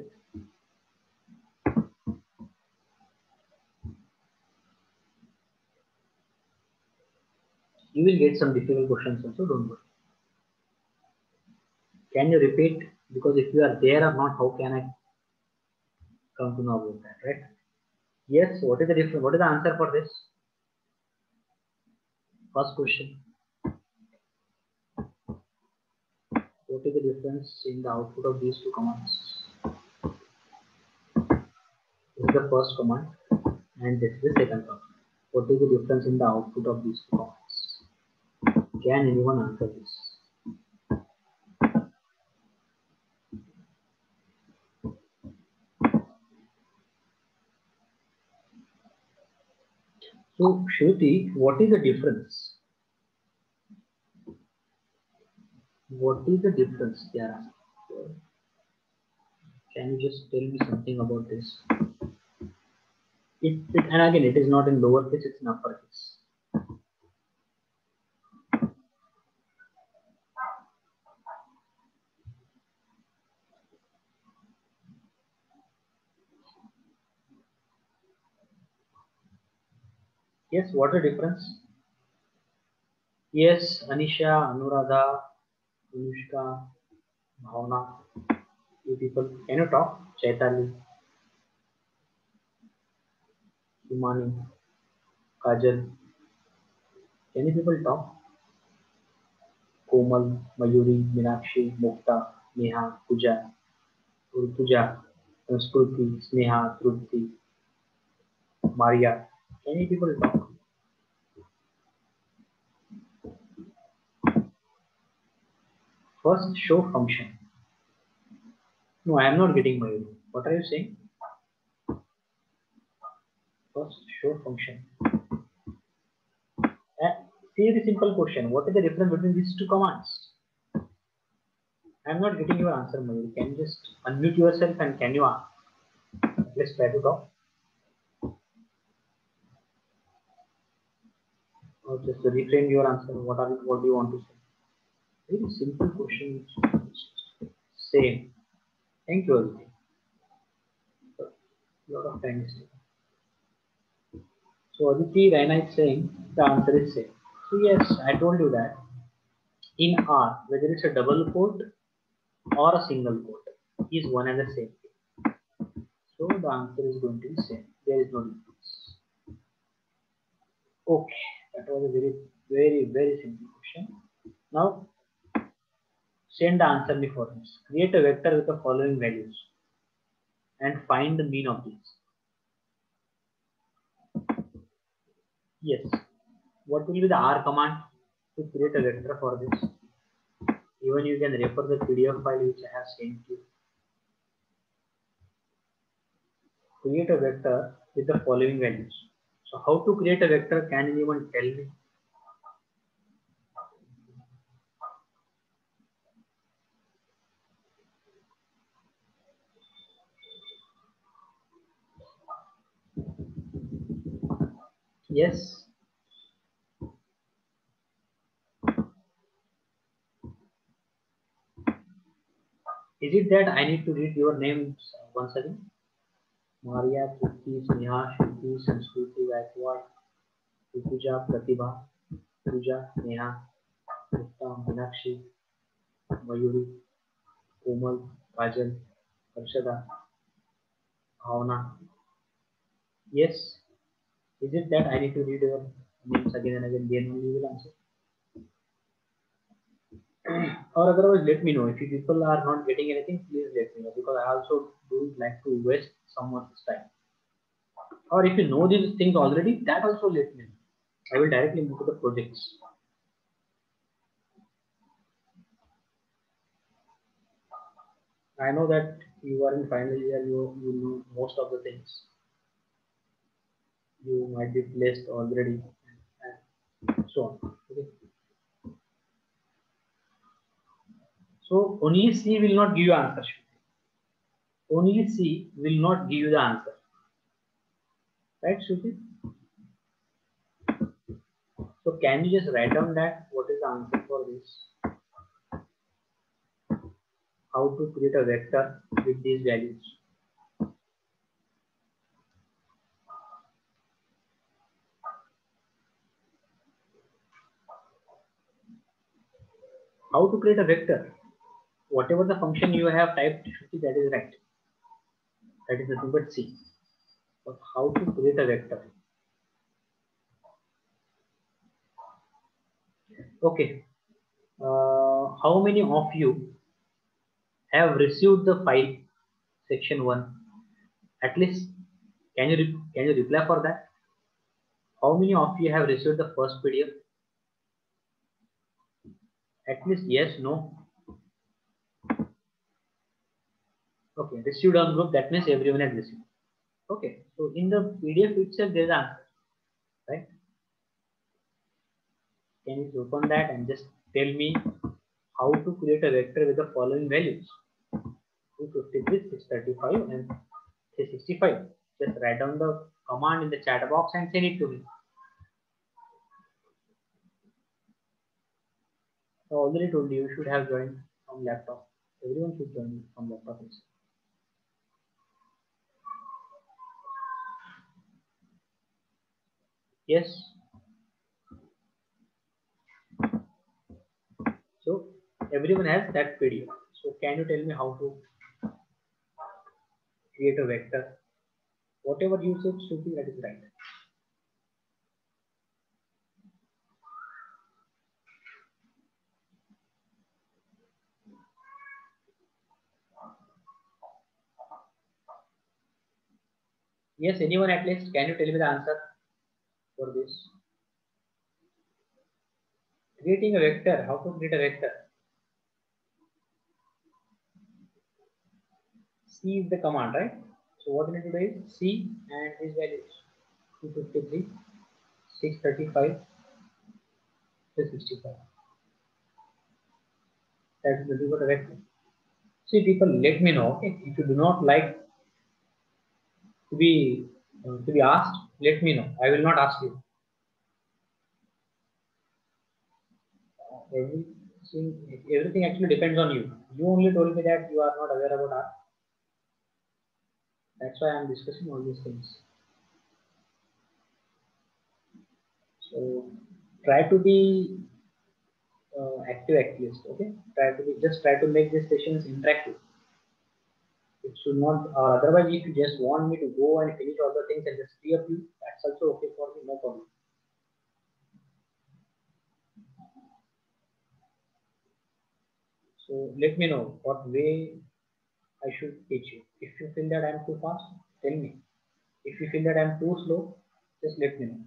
You will get some difficult questions also, don't worry. Can you repeat? Because if you are there or not, how can I come to know about that, right? Yes, what is the difference? What is the answer for this? First question. What is the difference in the output of these two commands? This is the first command and this is the second command. What is the difference in the output of these two commands? Can anyone answer this? So, Shruti, what is the difference? What is the difference there? Can you just tell me something about this? It, it, and again, it is not in lowercase, it's in uppercase. Yes, what is the difference? Yes, Anisha, Anuradha, Anushka, Bhavna, you people, can you talk? Chaitali, Himani, Kajal, can you people talk? Komal, Mayuri, Meenakshi, Mukta, Neha, Puja, Urpuja, Sanskriti, Sneha, Trupti, Maria, can you people talk? First, show function. No, I am not getting Mayuri. What are you saying? First, show function. Uh, see the simple question. What is the difference between these two commands? I am not getting your answer, Mayuri. Can you just unmute yourself and can you ask? Let's try to talk. Or just reframe your answer. What are what do you want to say? Very simple question. Same. Thank you, Aditi. A lot of time is taken. So Aditi Raina is saying the answer is same. So yes, I told you that in R, whether it's a double quote or a single quote, is one and the same. So the answer is going to be same. There is no difference. Okay, that was a very, very, very simple question. Now, send the answer me for this. Create a vector with the following values and find the mean of these. Yes. What will be the R command to create a vector for this? Even you can refer the P D F file which I have sent you. Create a vector with the following values. So how to create a vector? Can anyone tell me? Yes. Is it that I need to read your names once again? Maria, Trupti, Sneha, Shruti, Sanskruti, Gaikwad, Rituja, Pratibha, Pooja, Neha, Gupta, Meenakshi, Mayuri, Komal, Kajal, Harshada, Bhavana. Yes. Is it that I need to read your names again and again? Then only you will answer. Or otherwise, let me know. If you people are not getting anything, please let me know, because I also don't like to waste someone's time. Or if you know these things already, that also let me know. I will directly move to the projects. I know that you are in final year, you, you know most of the things. You might be placed already, and so on. Okay. So only C will not give you answer. Only C will not give you the answer. Right, Shruti? So can you just write down that what is the answer for this? How to create a vector with these values? How to create a vector? Whatever the function you have typed, Shruti, that is right. That is nothing but C. But how to create a vector? Okay. Uh, how many of you have received the file section one? At least, can you can you reply for that? How many of you have received the first P D F? At least yes, no. Okay, received on group, that means everyone has received. Okay, so in the P D F itself there is an answer, right? Can you open that and just tell me how to create a vector with the following values? two fifty-three, six thirty-five and three sixty-five. Just write down the command in the chat box and send it to me. I already told you, you should have joined from laptop. Everyone should join from laptop. Yes. So everyone has that P D F. So can you tell me how to create a vector? Whatever you said, Shruti, that is right. Yes, anyone at least, can you tell me the answer for this? Creating a vector, how to create a vector? C is the command, right? So what we need to do is C and these values two fifty-three, six thirty-five, three sixty-five. That is the a vector. See, people, let me know, okay? If you do not like to be uh, to be asked, let me know. I will not ask you. Everything, everything actually depends on you. You only told me that you are not aware about art. That's why I am discussing all these things. So try to be uh, active at least. Okay, try to be just try to make these sessions interactive. It should not, or otherwise if you just want me to go and finish all the things and just free up you, that's also okay for me, no problem. So let me know what way I should teach you. If you feel that I am too fast, tell me. If you feel that I am too slow, just let me know.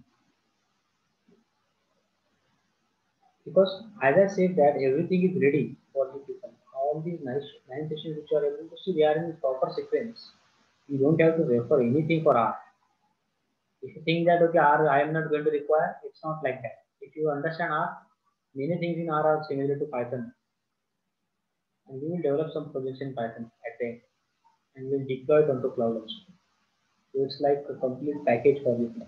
Because as I said that everything is ready for you people. All these nice nine sessions which you are able to see, they are in proper sequence. You don't have to refer anything for R. If you think that okay, R I am not going to require, it's not like that. If you understand R, many things in R are similar to Python. And we will develop some projects in Python at the end. And we'll deploy it onto cloud also. So it's like a complete package for you.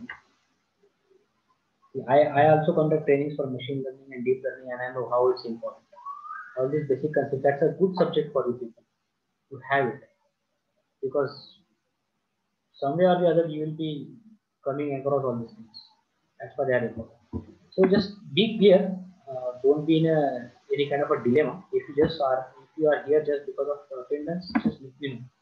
I, I also conduct trainings for machine learning and deep learning, and I know how it's important. All these basic concepts, that's a good subject for you people to have it, because somewhere or the other you will be coming across all these things. That's why they are important. So just be clear, uh, don't be in a any kind of a dilemma. If you just are, if you are here just because of attendance, just let me know.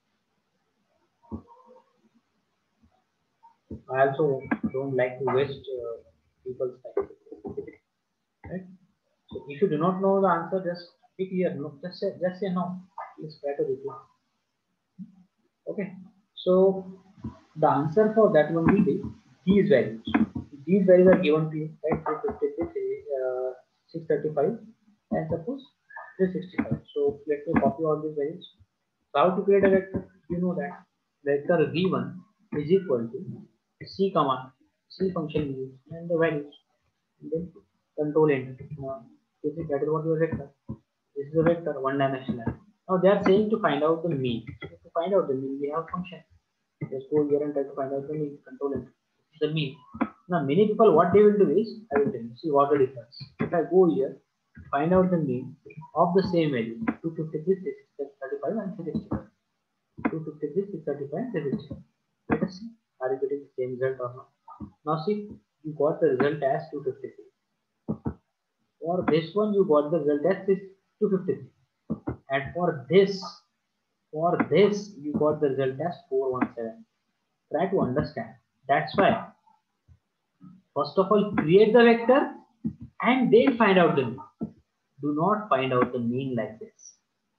I also don't like to waste uh, people's time. Right? So if you do not know the answer, just be clear. No, just say just say no. Please try to reply. Okay. So the answer for that one will be these values. These values are given to you, right? three fifty-six, uh, six thirty-five, and suppose three sixty-five. So let me copy all these values. So how to create a vector? You know that vector v one is equal to c command, c function we use, and the values, and then control enter. Now, this is that is what your vector. This is a vector, one dimensional. Now they are saying to find out the mean. So to find out the mean, we have function. Just go here and try to find out the mean. Control enter. The mean. Now many people, what they will do is, I will tell you. See what the difference. If I go here, find out the mean of the same value, two fifty-three, six thirty-five, and three sixty-five. two fifty-three, six thirty-five, and three sixty-five. Let us see. Are you getting the same result or not? Now see, you got the result as two fifty-three. For this one, you got the result as two fifty-three. And for this, for this, you got the result as four seventeen. Try to understand. That's why, first of all, create the vector and then find out the mean. Do not find out the mean like this.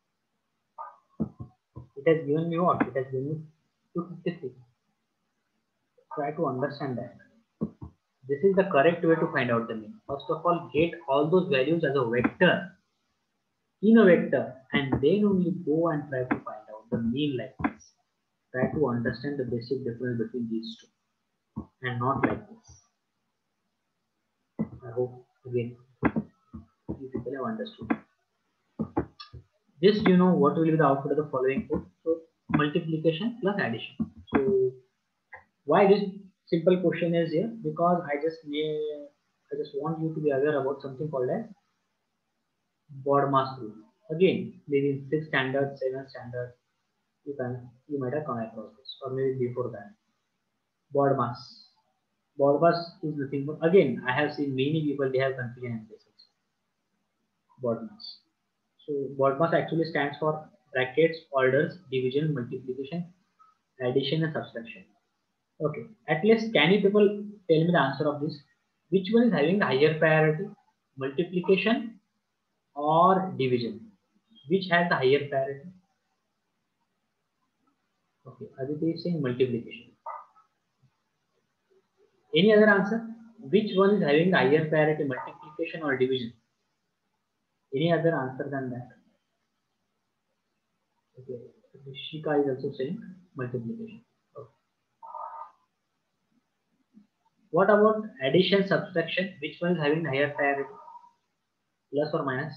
It has given me what? It has given me two fifty-three. Try to understand that. This is the correct way to find out the mean. First of all, get all those values as a vector in a vector, and then only go and try to find out the mean like this. Try to understand the basic difference between these two, and not like this. I hope again you people have understood. Just you know what will be the output of the following code. So multiplication plus addition. So why this simple question is here? Because I just may I just want you to be aware about something called as BODMAS rule. Again, maybe sixth standard, seventh standard, you can you might have come across this, or maybe before that. BODMAS. BODMAS is nothing but, again, I have seen many people they have confusion in this. BODMAS. So BODMAS actually stands for brackets, orders, division, multiplication, addition, and subtraction. Okay, at least can you people tell me the answer of this? Which one is having the higher priority, multiplication or division? Which has the higher priority? Okay, Aditya is saying multiplication. Any other answer? Which one is having the higher priority, multiplication or division? Any other answer than that? Okay, Rishika is also saying multiplication. Okay. What about addition, subtraction? Which one is having the higher priority? Plus or minus?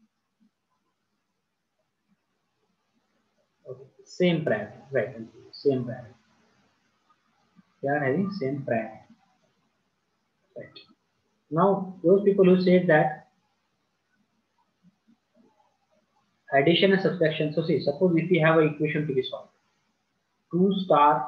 Okay, same priority, right? Same priority. They are having same priority. Right. Now, those people who said that addition and subtraction. So see, suppose if we have an equation to be solved, two star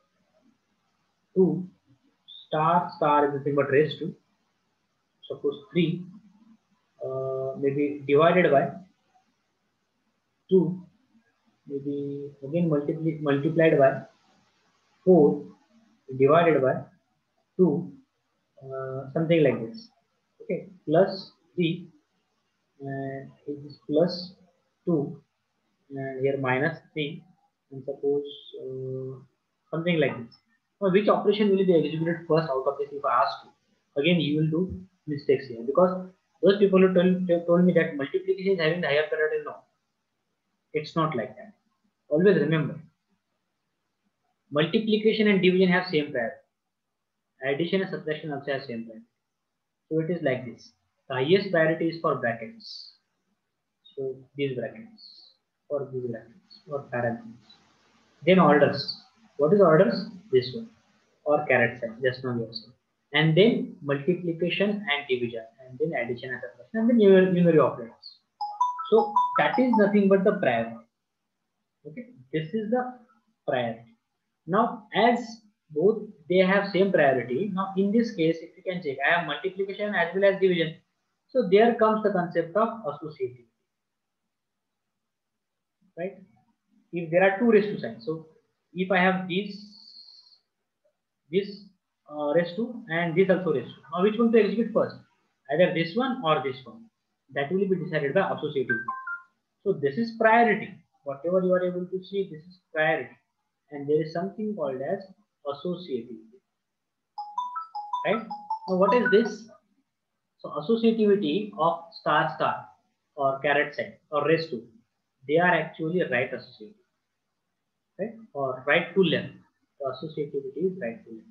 two star star is nothing but raised to, suppose three uh, maybe divided by two maybe again multiply, multiplied by four divided by two, uh, something like this. Okay, plus three, and it is plus two, and here minus three, and suppose uh, something like this. Now, which operation will be executed first out of this if I ask you? Again, you will do mistakes here because those people who told, told me that multiplication is having the higher priority. No, it's not like that. Always remember, multiplication and division have same priority. Addition and subtraction also have same priority. So it is like this. The highest priority is for brackets. So these brackets, or these brackets, or parentheses. Then orders. What is orders? This one, or caret sign, just now you have seen. And then multiplication and division, and then addition and subtraction, and then numeric operators. So that is nothing but the priority. Okay, this is the priority. Now, as both they have same priority, now in this case, if you can check, I have multiplication as well as division. So there comes the concept of associativity, right? If there are two raised to signs, so if I have this, this uh, raised to, and this also raised to, now which one to execute first? Either this one or this one. That will be decided by associativity. So this is priority. Whatever you are able to see, this is priority. And there is something called as associativity, right? Now what is this? So associativity of star star or caret sign or raised to, they are actually right associativity, right? Or right to left. The associativity is right to left.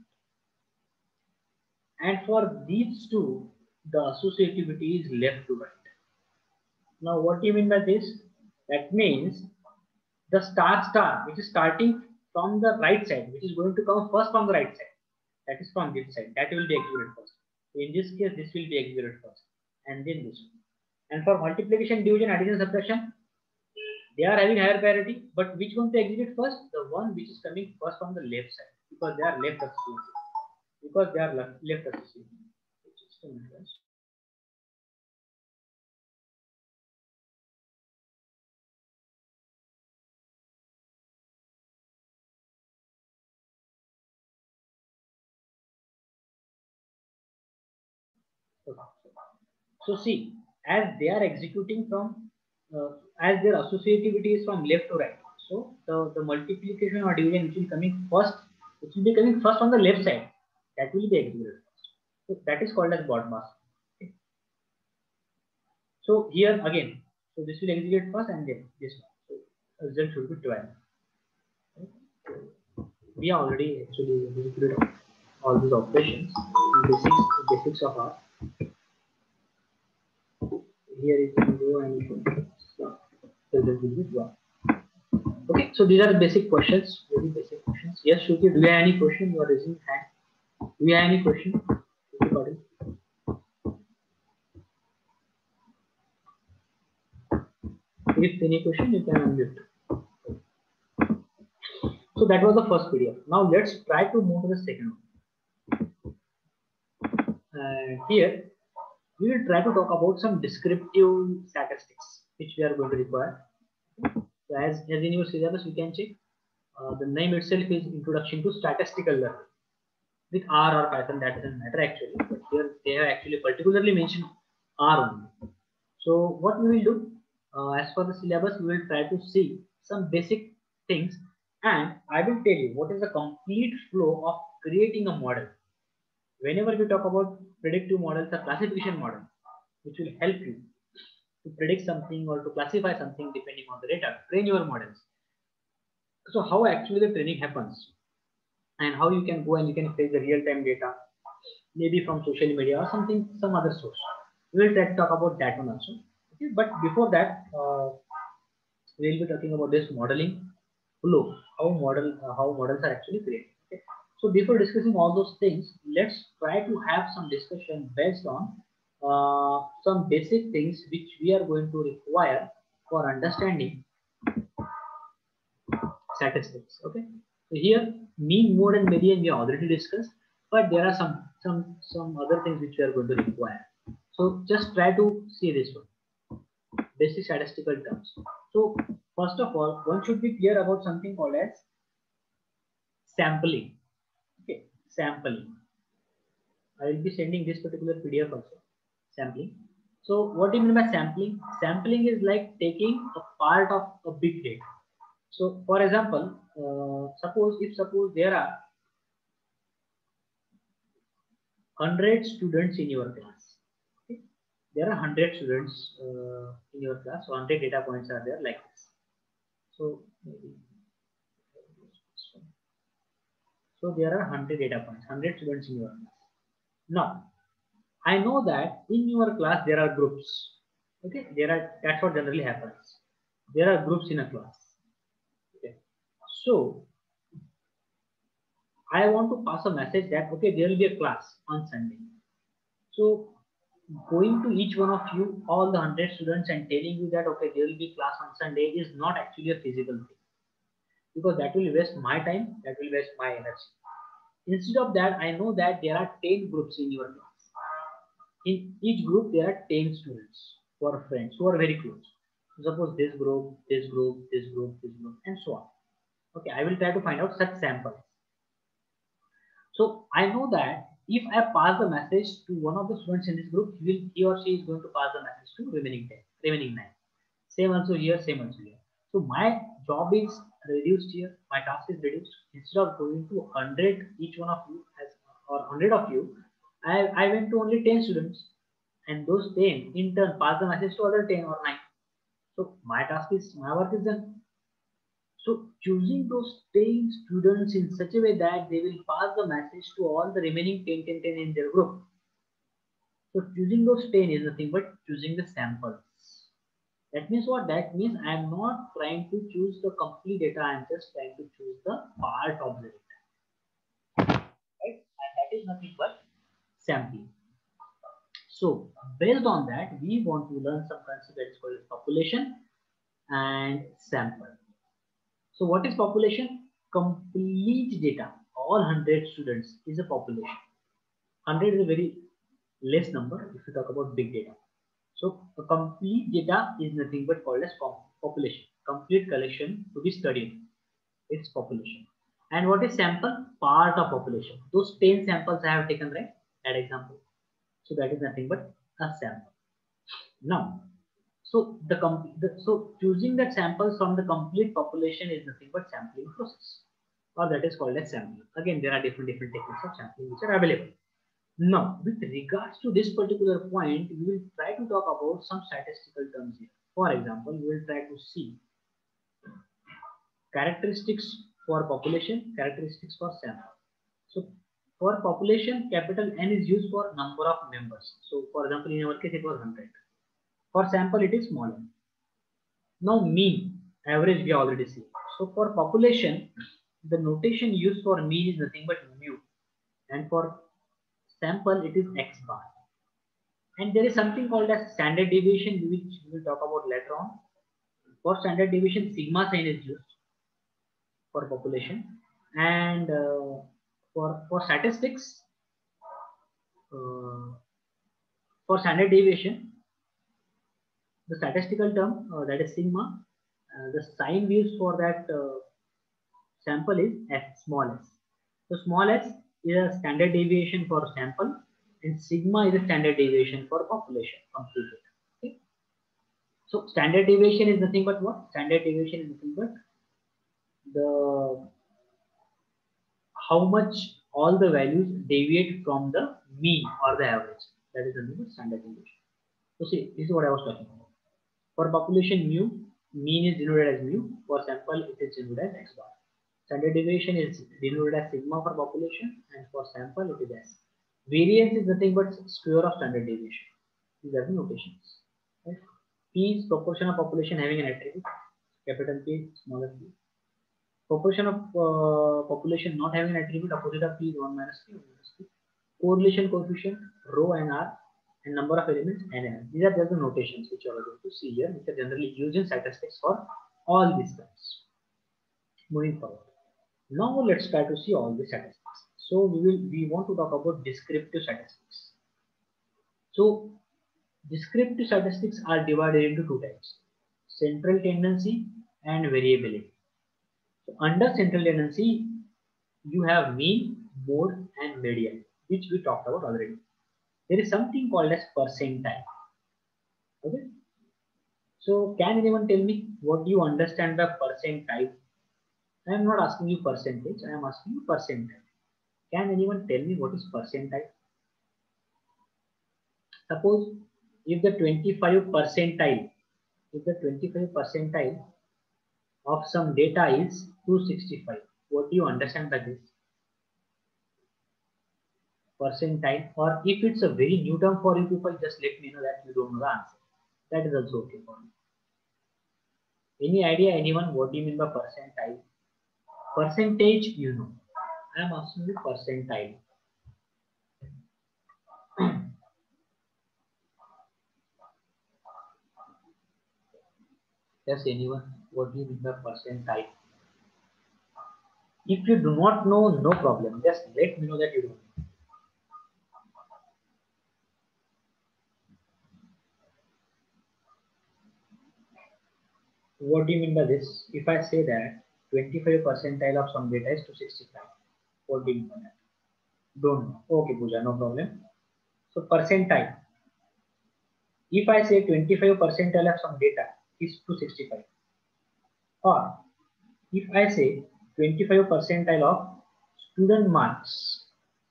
And for these two, the associativity is left to right. Now what do you mean by this? That means the star star, which is starting from the right side, which is going to come first from the right side, that is from this side, that will be executed first. So in this case, this will be executed first, and then this one. And for multiplication, division, addition, subtraction, they are having higher priority, but which one to execute first? The one which is coming first from the left side, because they are left associated. Because they are left, left associated. So see, as they are executing from, uh, as their associativity is from left to right. So the, the multiplication or division which will coming first, which will be coming first on the left side, that will be executed first. So that is called as BODMAS. Okay. So here again, so this will execute first and then this one. So result should be twelve. Okay. We are already actually executed all these operations, basics, basics of our. Here you can go and you can start. Okay, so these are the basic questions, very basic questions. Yes, Shruti, do you have any question? You are raising hand. Do you have any question? If any question, you can unmute. So that was the first P D F. Now let's try to move to the second one. And here we will try to talk about some descriptive statistics which we are going to require. So as, as in your syllabus, you can check. Uh, the name itself is Introduction to Statistical Learning. With R or Python, that doesn't matter actually. But here they have actually particularly mentioned R only. So what we will do, uh, as for the syllabus, we will try to see some basic things, and I will tell you what is the complete flow of creating a model. Whenever we talk about predictive models or classification model, which will help you to predict something or to classify something depending on the data, train your models. So how actually the training happens, and how you can go and you can fetch the real-time data, maybe from social media or something, some other source. We will try to talk about that one also. Okay, but before that, uh, we will be talking about this modeling flow, how model, uh, how models are actually created. Okay. So before discussing all those things, let's try to have some discussion based on uh, some basic things which we are going to require for understanding statistics. Okay. So here, mean, mode, and median we already discussed, but there are some some some other things which we are going to require. So just try to see this one. Basic statistical terms. So First of all, one should be clear about something called as sampling. Okay, sampling. I will be sending this particular P D F also. Sampling. So what do you mean by sampling? Sampling is like taking a part of a big data. So for example, uh, suppose if suppose there are one hundred students in your class. Okay? There are one hundred students uh, in your class. So one hundred data points are there like this. So maybe so there are one hundred data points, one hundred students in your class. Now I know that in your class there are groups. Okay, there are, that's what generally happens. There are groups in a class. Okay, so I want to pass a message that okay, there will be a class on Sunday. So going to each one of you, all the one hundred students, and telling you that okay, there will be class on Sunday is not actually a feasible thing, because that will waste my time, that will waste my energy. Instead of that, I know that there are ten groups in your class. In each group, there are ten students who are friends, who are very close. So suppose this group, this group, this group, this group, and so on. Okay, I will try to find out such samples. So I know that if I pass the message to one of the students in this group, he will, he or she is going to pass the message to remaining ten, remaining nine. Same also here, same also here. So my job is reduced here. My task is reduced. Instead of going to one hundred, each one of you has, or one hundred of you, I, I went to only ten students, and those ten in turn pass the message to other ten or nine. So my task is, my work is done. So choosing those ten students in such a way that they will pass the message to all the remaining ten, ten, ten in their group. So choosing those ten is nothing but choosing the samples. That means what? That means I am not trying to choose the complete data. I am just trying to choose the part of the data. Right? And that is nothing but sampling. So based on that, we want to learn some concept that is called population and sample. So what is population? Complete data. All one hundred students is a population. one hundred is a very less number if you talk about big data. So a complete data is nothing but called as population. Complete collection to be studied. It's population. And what is sample? Part of population. Those ten samples I have taken, right? That example. So that is nothing but a sample. Now, so the, the so choosing that samples from the complete population is nothing but sampling process, or that is called as sampling. Again, there are different different techniques of sampling which are available. Now, with regards to this particular point, we will try to talk about some statistical terms here. For example, we will try to see characteristics for population, characteristics for sample. So for population, capital N is used for number of members. So for example, in our case, it was one hundred. For sample, it is small n. Now mean, average we already see. So for population, the notation used for mean is nothing but mu, and for sample it is x bar. And there is something called as standard deviation, which we will talk about later on. For standard deviation, sigma sign is used for population, and uh, for for statistics, uh, for standard deviation, the statistical term uh, that is sigma, uh, the sign used for that uh, sample is s, small s. So small s is a standard deviation for sample, and sigma is a standard deviation for population completed. Okay. So standard deviation is nothing but what? Standard deviation is nothing but the how much all the values deviate from the mean or the average. That is nothing but standard deviation. So see, this is what I was talking about. For population mu, mean is denoted as mu. For sample, it is denoted as x bar. Standard deviation is denoted as sigma for population, and for sample it is s. Variance is nothing but square of standard deviation. These are the notations. Right? P is proportion of population having an attribute, capital P, smaller p. Proportion of uh, population not having an attribute, opposite of P is one minus P, one minus P. Correlation coefficient, rho and R, and number of elements n and n. These are just the notations which you are going to see here, which are generally used in statistics for all these terms. Moving forward. Now let's try to see all the statistics. So we will we want to talk about descriptive statistics. So descriptive statistics are divided into two types: central tendency and variability. So under central tendency, you have mean, mode, and median, which we talked about already. There is something called as percentile. Okay. So can anyone tell me what do you understand by percentile? I am not asking you percentage. I am asking you percentile. Can anyone tell me what is percentile? Suppose if the twenty-five percentile, if the twenty-five percentile of some data is two hundred sixty-five, what do you understand by this? Percentile, or if it's a very new term for you people, just let me know that you don't know the answer. That is also okay for me. Any idea, anyone, what do you mean by percentile? Percentage, you know. I am asking you percentile. Yes, anyone, what do you mean by percentile? If you do not know, no problem. Just let me know that you don't know. What do you mean by this? If I say that twenty-five percentile of some data is two hundred sixty-five, what do you mean by that? Don't know. Okay, Pooja, no problem. So percentile. If I say twenty-five percentile of some data is two hundred sixty-five, or if I say twenty-five percentile of student marks,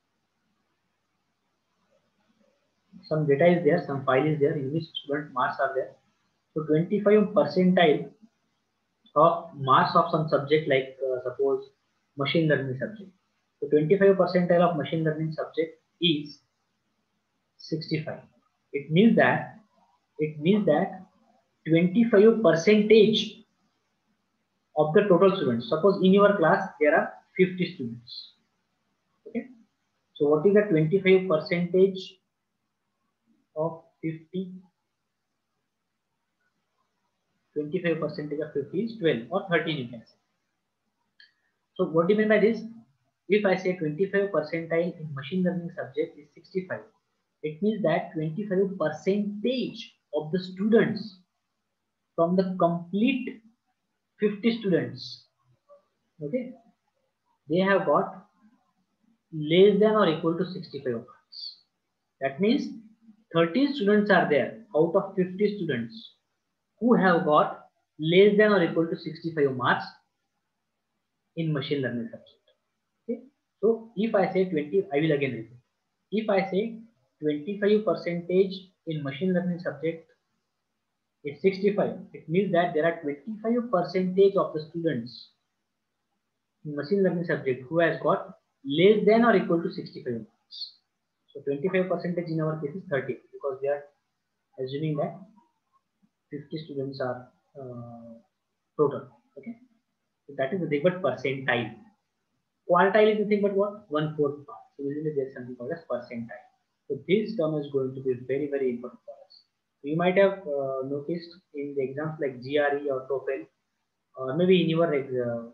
some data is there, some file is there in which student marks are there. So twenty-five percentile of marks of some subject, like uh, suppose machine learning subject. So twenty-five percentile of machine learning subject is sixty-five. It means that it means that twenty-five percentage of the total students. Suppose in your class there are fifty students. Okay. So what is the twenty-five percentage of fifty? twenty-five percentage of fifty is twelve or thirteen, you can say. So what do you mean by this? If I say twenty-five percentile in machine learning subject is sixty-five, it means that twenty-five percentage of the students from the complete fifty students, okay, they have got less than or equal to sixty-five marks. That means thirty students are there out of fifty students who have got less than or equal to sixty-five marks in machine learning subject. Okay. So if I say twenty, I will again repeat. If I say twenty-five percentage in machine learning subject is sixty-five, it means that there are twenty-five percentage of the students in machine learning subject who has got less than or equal to sixty-five marks. So twenty-five percentage in our case is thirty, because we are assuming that fifty students are uh, total. Okay, so that is nothing but percentile. Quartile is nothing but what? One fourth part. So usually there is something called as percentile. So this term is going to be very very important for us. You might have uh, noticed in the exams like G R E or TOEFL, or maybe in your uh,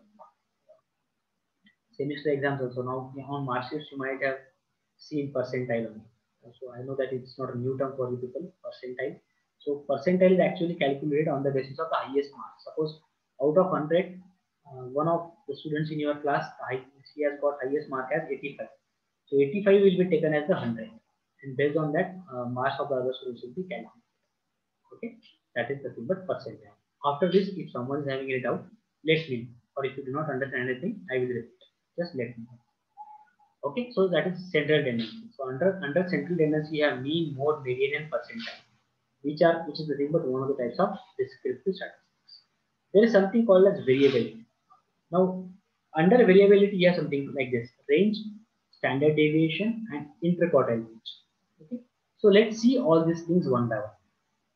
semester exams also. Now on mark sheets you might have seen percentile only. So I know that it's not a new term for you people, percentile. So percentile is actually calculated on the basis of the highest mark. Suppose out of one hundred, uh, one of the students in your class, he has got highest mark as eighty-five. So eighty-five will be taken as the one hundred, and based on that, uh, marks of the other students will be calculated. Okay, that is nothing but percentile. After this, if someone is having any doubt, let me know. Or if you do not understand anything, I will repeat. Just let me know. Okay, so that is central tendency. So under under central tendency, you have mean, mode, median, and percentile, which are which is nothing but one of the types of descriptive statistics. There is something called as variability. Now, under variability, you have something like this: range, standard deviation, and interquartile range. Okay, so let's see all these things one by one.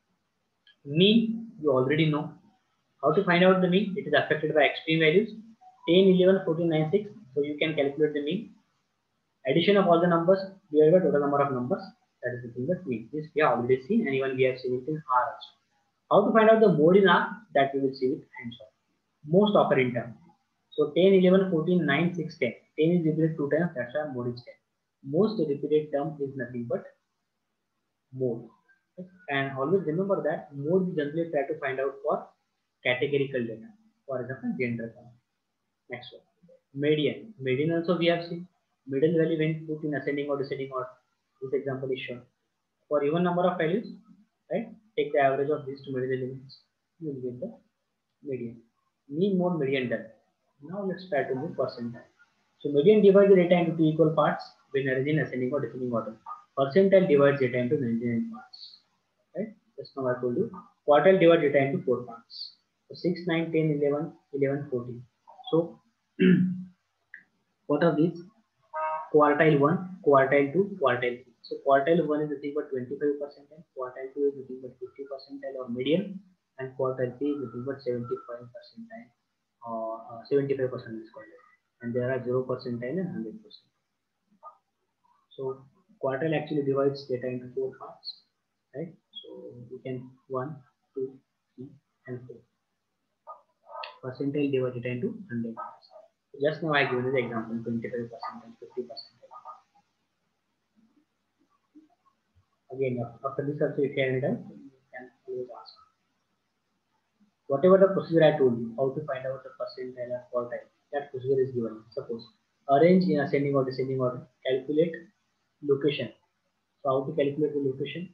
Mean, you already know. How to find out the mean? It is affected by extreme values ten, eleven, fourteen, nine, six. So you can calculate the mean. Addition of all the numbers divided by total number of numbers. That is the thing that mean. This we have already seen, and even we have seen it in R also. How to find out the mode in R? That we will see with hands on. Most occurring term. So ten, eleven, fourteen, nine, six, ten. ten is repeated two times, that's why mode is ten. Most repeated term is nothing but mode. And always remember that mode we generally try to find out for categorical data. For example, gender count. Next one, median. Median also we have seen. Middle value when put in ascending or descending order. This example is shown. For even number of values, right? Take the average of these two middle elements. You will get the median. Mean, mode, median done. Now let's try to do percentile. So median divides the data into two equal parts when arranged in ascending or descending order. Percentile divides data into ninety-nine parts. Right? Just now I told you. Quartile divides data into four parts. So six, nine, ten, eleven, eleven, fourteen. So what are these? Quartile one, quartile two, quartile three. So quartile one is nothing but twenty-five percentile, quartile two is nothing but fifty percentile or median, and quartile three is nothing but seventy-five percentile or uh, seventy-five percent is called. And there are zero percentile and one hundred percent. So quartile actually divides data into four parts, right? So we can one, two, three, and four. Percentile divides data into one hundred parts. Just now I gave you the example twenty-five percent and fifty percent. Again, after this also if you have done, you can always ask. Whatever the procedure I told you, how to find out the percentile or quartile, that procedure is given. Suppose arrange in ascending or descending order, calculate location. So how to calculate the location?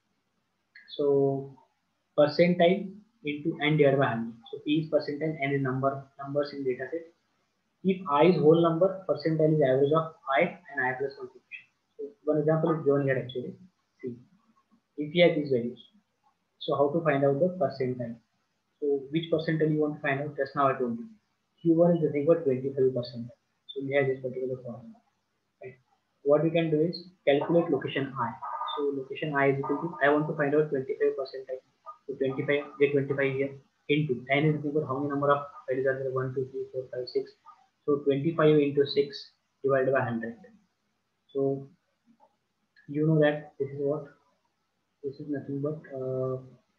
So percentile into n divided by one hundred. So p is percentile, n is number numbers in data set. If I is whole number, percentile is average of I and I plus one coefficient. So one example is given here actually. See, if you have these values, so how to find out the percentile? So which percentile you want to find out? Just now I told you. Q one is nothing but twenty-five percent. So we have this particular formula. Right? What we can do is calculate location I. So location I is equal to, I want to find out twenty-five percentile. So twenty-five, get twenty-five here into n is equal to how many number of values are there? one, two, three, four, five, six. So twenty-five into six divided by one hundred. So you know that this is what? This is nothing but uh,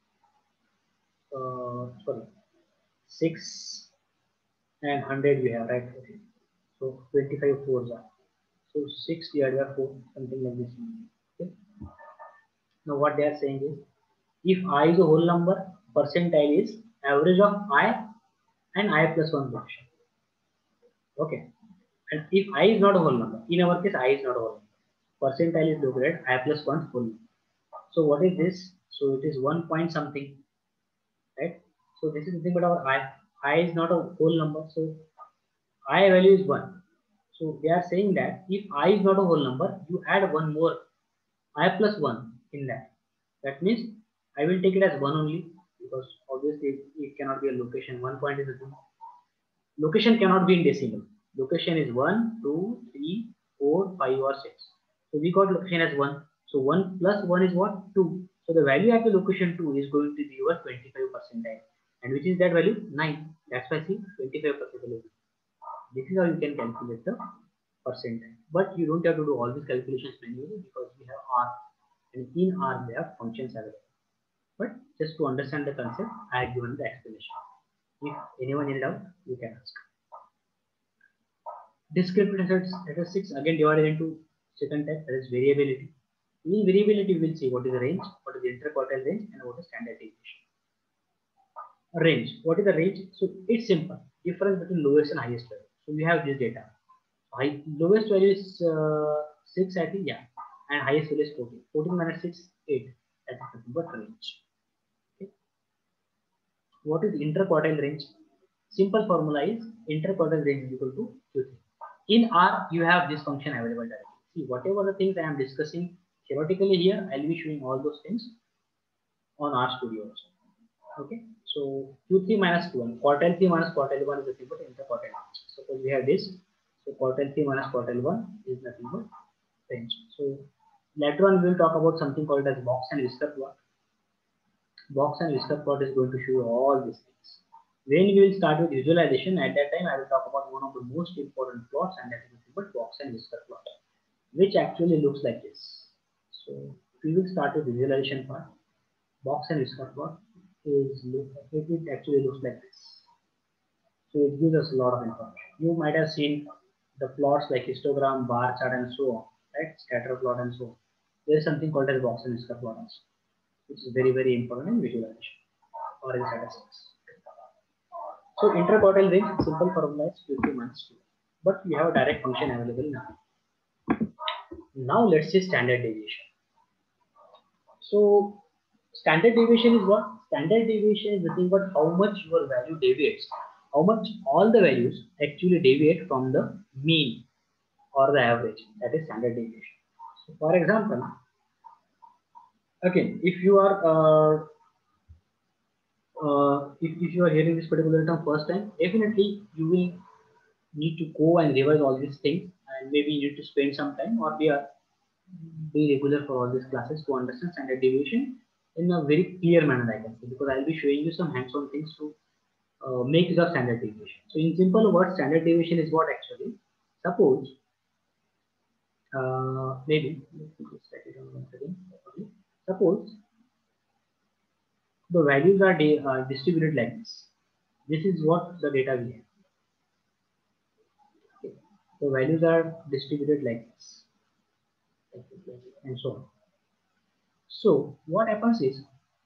uh, sorry, six and one hundred we have, right? Okay. So twenty-five fours are. So six divided by four, something like this. Okay. Now what they are saying is, if I is a whole number, percentile is average of I and I plus one coefficient. Okay. And if I is not a whole number, in our case I is not a whole number, percentile is located I plus one whole number. So what is this? So it is one point something, right? So this is nothing but our I. I is not a whole number, so I value is one. So they are saying that if I is not a whole number, you add one more I plus one in that. That means I will take it as one only, because obviously it cannot be a location. One point is a two. Location cannot be in decimal. Location is one, two, three, four, five, or six. So we got location as one. So one plus one is what? two. So the value at the location two is going to be your twenty-five percentile. And which is that value? nine. That's why I see twenty-five percentile. This is how you can calculate the percentile. But you don't have to do all these calculations manually, because we have R. And in R we have functions available. But just to understand the concept, I have given the explanation. If anyone in doubt, you can ask. Descriptive statistics again divided into second type, that is variability. In variability, we will see what is the range, what is the interquartile range, and what is standard deviation. Range. What is the range? So it's simple. Difference between lowest and highest value. So we have this data. High, lowest value is uh, six, I think, yeah, and highest value is fourteen. fourteen minus six, eight. That is nothing but range. Okay. What is interquartile range? Simple formula is interquartile range is equal to Q three. In R, you have this function available directly. See, whatever the things I am discussing theoretically here, I'll be showing all those things on RStudio also. Okay, so Q three minus Q one, quartile three minus quartile one is nothing but interquartile range. Suppose we have this, so quartile three minus quartile one is nothing but range. So later on we will talk about something called as box and whisker plot. Box and whisker plot is going to show you all these things. When we will start with visualization, at that time I will talk about one of the most important plots, and that is nothing but box and whisker plot, which actually looks like this. So we will start with visualization part. Box and whisker plot is it actually looks like this. So it gives us a lot of information. You might have seen the plots like histogram, bar chart, and so on, right? Scatter plot and so on. There is something called as box and whisker plot also, which is very very important in visualization or in statistics. So interquartile range, simple formula is Q three minus Q, but we have a direct function available now. Now let's see standard deviation. So standard deviation is what? Standard deviation is nothing but how much your value deviates, how much all the values actually deviate from the mean or the average. That is standard deviation. So for example, again, if you are uh, uh, if, if you are hearing this particular term first time, definitely you will need to go and revise all these things, and maybe you need to spend some time or be a be regular for all these classes to understand standard deviation in a very clear manner, I can say, because I'll be showing you some hands-on things to uh, make use of standard deviation. So in simple words, standard deviation is what actually, suppose uh, maybe let me just write it down once again. Suppose the values are uh, distributed like this. This is what the data we have. Okay. The values are distributed like this, and so on. So what happens is,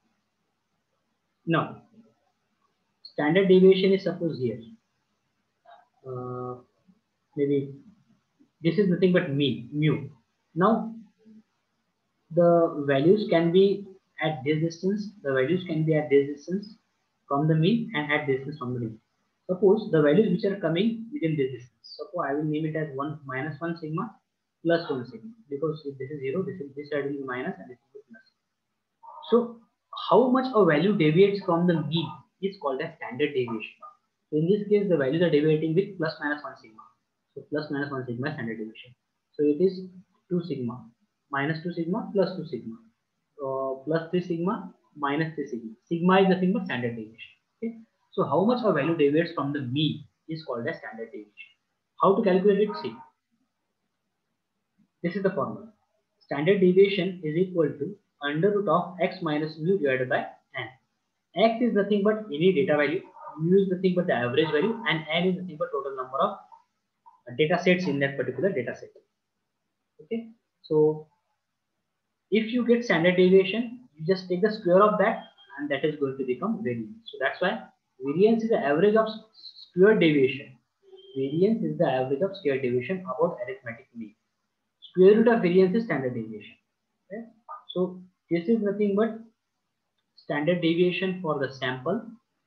now standard deviation is suppose here. Uh, maybe this is nothing but mean mu. Now the values can be at this distance. The values can be at this distance from the mean and at this distance from the mean. Suppose the values which are coming within this distance. Suppose I will name it as one minus one sigma plus one sigma, because if this is zero, this is this side will be minus and this will be plus. So how much a value deviates from the mean is called as standard deviation. So in this case, the values are deviating with plus minus one sigma. So plus minus one sigma is standard deviation. So it is two sigma, minus two sigma, plus two sigma, uh, plus three sigma, minus three sigma. Sigma is nothing but standard deviation. Okay. So how much a value deviates from the mean is called as standard deviation. How to calculate it? See, this is the formula. Standard deviation is equal to under root of x minus mu divided by n. X is nothing but any data value, mu is nothing but the average value, and n is nothing but total number of data sets in that particular data set. Okay, so if you get standard deviation, you just take the square of that, and that is going to become variance. So that's why variance is the average of square deviation. Variance is the average of square deviation about arithmetic mean. Square root of variance is standard deviation. Okay? So this is nothing but standard deviation for the sample.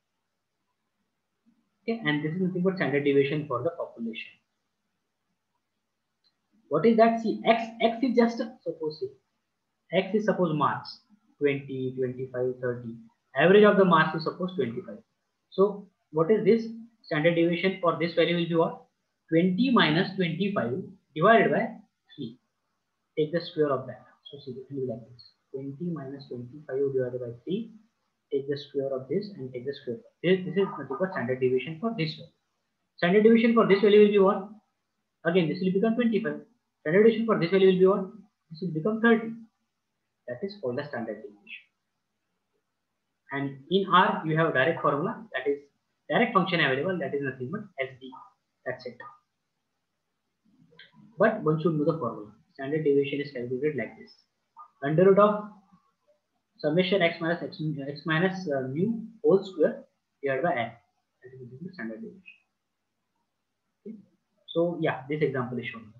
Okay, and this is nothing but standard deviation for the population. What is that? See, x x is just suppose see, x is suppose marks twenty, twenty-five, thirty. Average of the marks is suppose twenty-five. So what is this? Standard deviation for this value will be what? twenty minus twenty-five divided by three. Take the square of that. So see, it will be like this. twenty minus twenty-five divided by three. Take the square of this and take the square of this. This is nothing but standard deviation for this value. Standard deviation for this value will be what? Again, this will become twenty-five. Standard deviation for this value will be what? This will become thirty. That is called the standard deviation. And in R, you have a direct formula, that is direct function available, that is nothing but S D. That's it. But one should know the formula. Standard deviation is calculated like this: under root of summation x minus x, x minus uh, mu whole square divided by n. That is the standard deviation. Okay. So yeah, this example is shown.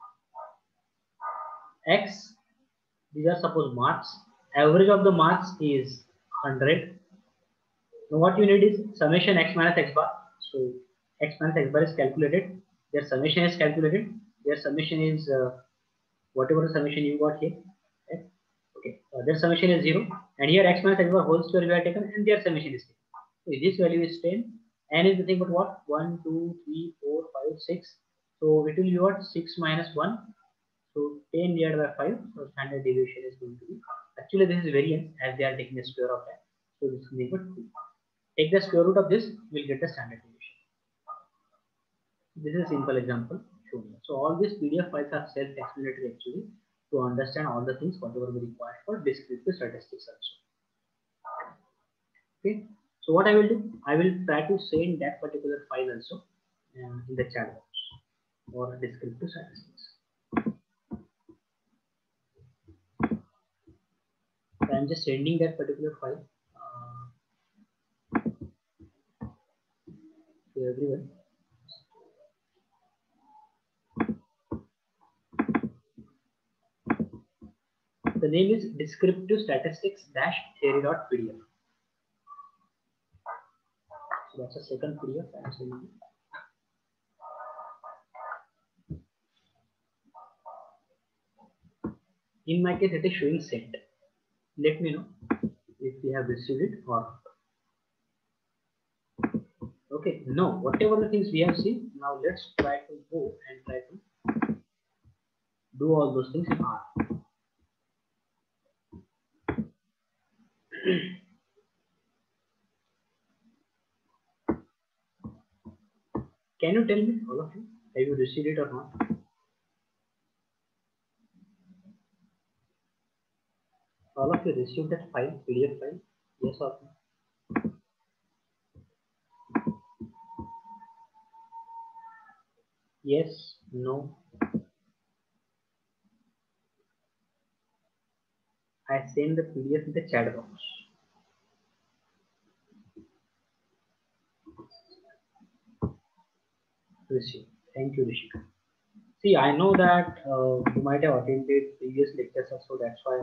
X, these are suppose marks. Average of the marks is one hundred. Now what you need is summation x minus x bar. So x minus x bar is calculated. Their summation is calculated. Their summation is uh, whatever the summation you got here. Okay. Okay. Uh, their summation is zero, and here x minus x bar whole square we have taken, and their summation is ten. So this value is ten. N is nothing but what? one, two, three, four, five, six. So it will be what? six minus one. So ten divided by five. So standard deviation is going to be. Actually, this is variance as they are taking the square of that. So this will be equal to two. Take the square root of this, we'll get the standard deviation. This is a simple example shown here. So all these P D F files are self-explanatory actually to understand all the things whatever we require for descriptive statistics also. Okay. So what I will do, I will try to send that particular file also uh, in the chat box for descriptive statistics. So I am just sending that particular file. Uh, to everyone. The name is descriptive statistics dash theory dot P D F. So that's the second P D F I'm sending you. In my case, it is showing sent. Let me know if you have received it or not. Okay, now whatever the things we have seen, now let's try to go and try to do all those things in R. Can you tell me, all of you, have you received it or not? All of you received that file, P D F file? Yes or no? Yes, no. I send the P D F in the chat box. Rishi. Thank you, Rishi. See, I know that uh, you might have attended previous lectures also, that's why.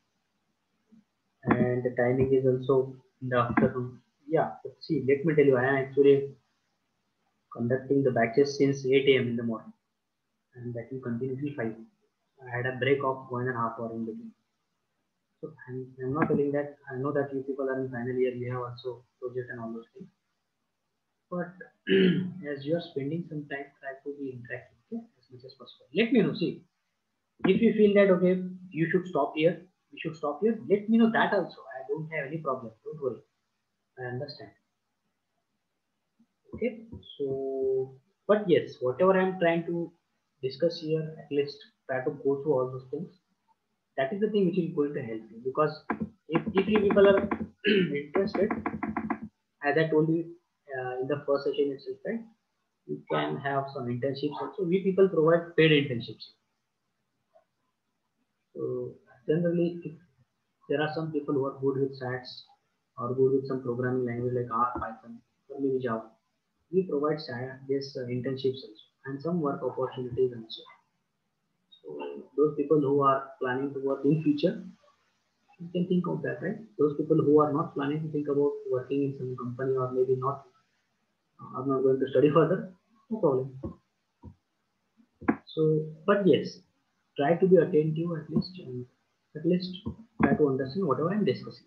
And the timing is also in the afternoon. Yeah, but see, let me tell you, I am actually conducting the batches since eight A M in the morning, and that will continue till five. I had a break of one and a half hour in between. So I'm, I'm not telling that. I know that you people are in final year, we have also project and all those things. But as you are spending some time, try to be interactive, okay, as much as possible. Let me know. See, if you feel that okay, you should stop here, we should stop here. Let me know that also. I don't have any problem. Don't worry. I understand. Okay. So, but yes, whatever I am trying to discuss here, at least try to go through all those things. That is the thing which is going to help you, because if, if you people are interested, as I told you uh, in the first session itself, right, you can have some internships also. We people provide paid internships. So generally, if there are some people who are good with stats or good with some programming language like R, Python, or maybe Java, we provide this uh, internships also and some work opportunities also. So those people who are planning to work in future, you can think of that, right? Those people who are not planning to think about working in some company or maybe not are not going to study further, no problem. So, but yes, try to be attentive at least, and at least try to understand whatever I am discussing.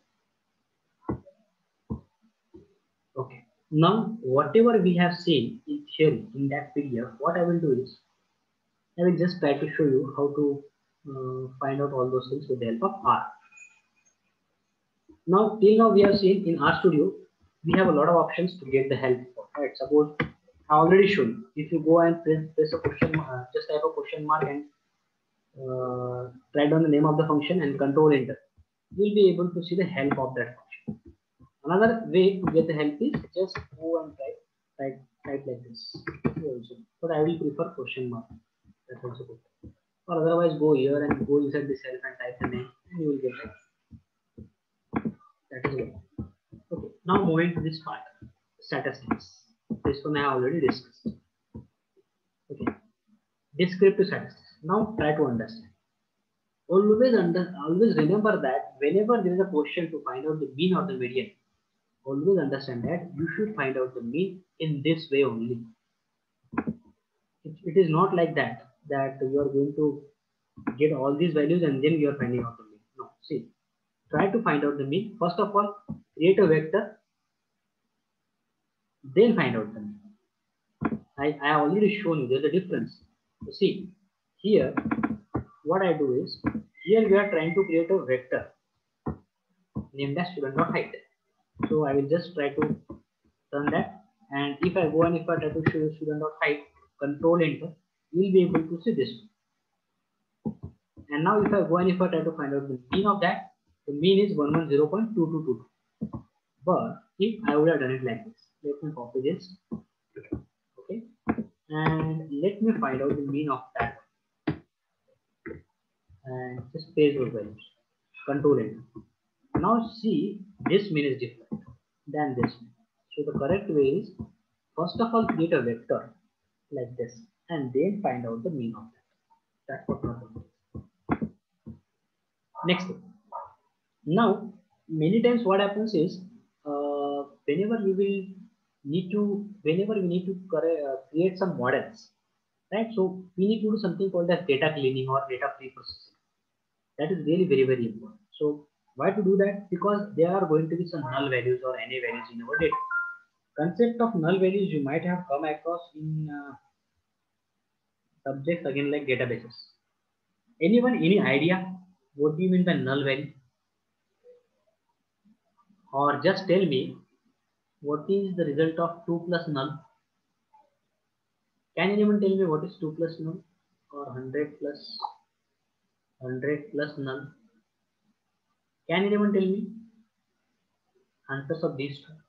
Okay. Now, whatever we have seen in theory in that P D F, what I will do is I will just try to show you how to uh, find out all those things with the help of R. Now, till now we have seen in RStudio, we have a lot of options to get the help. Right? Suppose I already shown. If you go and press, press a question, uh, just type a question mark and uh, write down the name of the function and control enter, you'll be able to see the help of that function. Another way to get the help is just go and type, type, type like this. Also. But I will prefer question mark. That's also good. Or otherwise, go here and go inside the cell and type the name, and you will get that. That is good. Okay. Now moving to this part, statistics. This one I already discussed. Okay. Descriptive statistics. Now try to understand. Always under, always remember that whenever there is a question to find out the mean or the median, always understand that you should find out the mean in this way only. It, it is not like that, that you are going to get all these values and then you are finding out the mean. No, see, try to find out the mean. First of all, create a vector, then find out the mean. I, I already shown you there's a difference. So see, here, what I do is, here we are trying to create a vector named as student.height. So I will just try to run that, and if I go and if I try to show student.height, control enter, you will be able to see this. And now if I go and if I try to find out the mean of that, the mean is one hundred ten point two two two two. But if I would have done it like this, let me copy this, okay, and let me find out the mean of that, and just paste those values, control enter. Now see, this mean is different than this mean. So the correct way is First of all, create a vector like this and then find out the mean of that. That's what we're going to do. Next thing. Now, many times what happens is uh, whenever we will need to, whenever we need to uh, create some models, right? So we need to do something called as data cleaning or data pre-processing. That is really very, very important. So why to do that? Because there are going to be some null values or any values in our data. Concept of null values you might have come across in uh, subjects again like databases. Anyone, any idea what do you mean by null value? Or just tell me what is the result of two plus null? Can anyone tell me what is two plus null or one hundred plus one hundred plus null? Can anyone tell me answers of these two?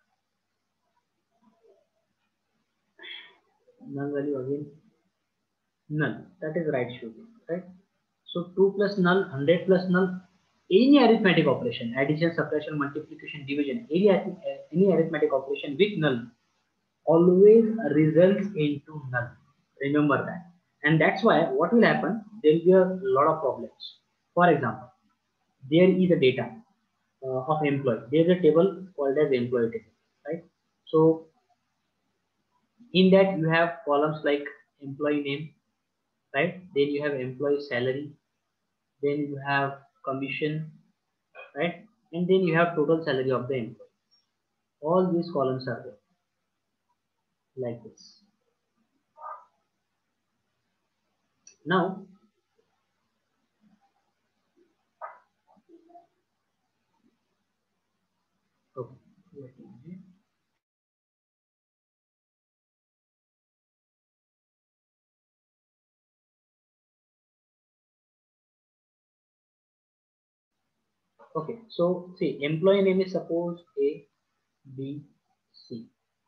Null value again. Null. That is right, shooting, right? So two plus null, one hundred plus null. Any arithmetic operation, addition, subtraction, multiplication, division, any, any arithmetic operation with null always results into null. Remember that. And that's why what will happen, there will be a lot of problems. For example, there is a data uh, of employee. There is a table called as employee table, right? So in that you have columns like employee name, right? Then you have employee salary, then you have commission, right? And then you have total salary of the employee. All these columns are there like this. Now, okay. Okay, so see, employee name is suppose A, B, C.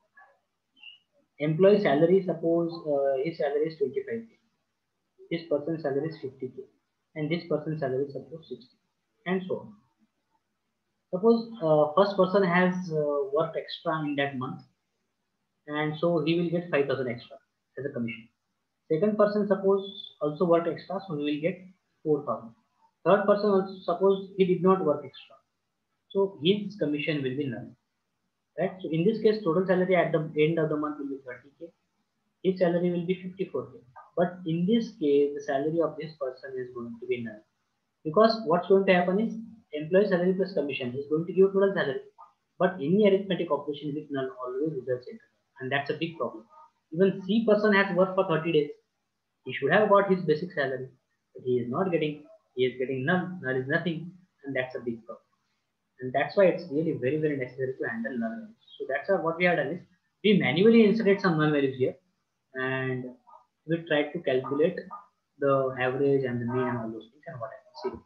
Employee salary, suppose uh, his salary is twenty-five K. This person's salary is fifty K. And this person's salary is suppose sixty. And so on. Suppose uh, first person has uh, worked extra in that month. And so he will get five thousand extra as a commission. Second person suppose also worked extra, so he will get four thousand. Third person also suppose he did not work extra, so his commission will be none. Right? So in this case, total salary at the end of the month will be thirty K. His salary will be fifty-four K. But in this case, the salary of this person is going to be none. Because what's going to happen is employee salary plus commission is going to give total salary. But any arithmetic operation with null always results in null. And that's a big problem. Even C person has worked for thirty days. He should have got his basic salary. But he is not getting. He is getting null. Null is nothing. And that's a big problem. And that's why it's really very, very necessary to handle null values. So that's what we have done is we manually inserted some null values here and we tried to calculate the average and the mean and all those things and whatever. See.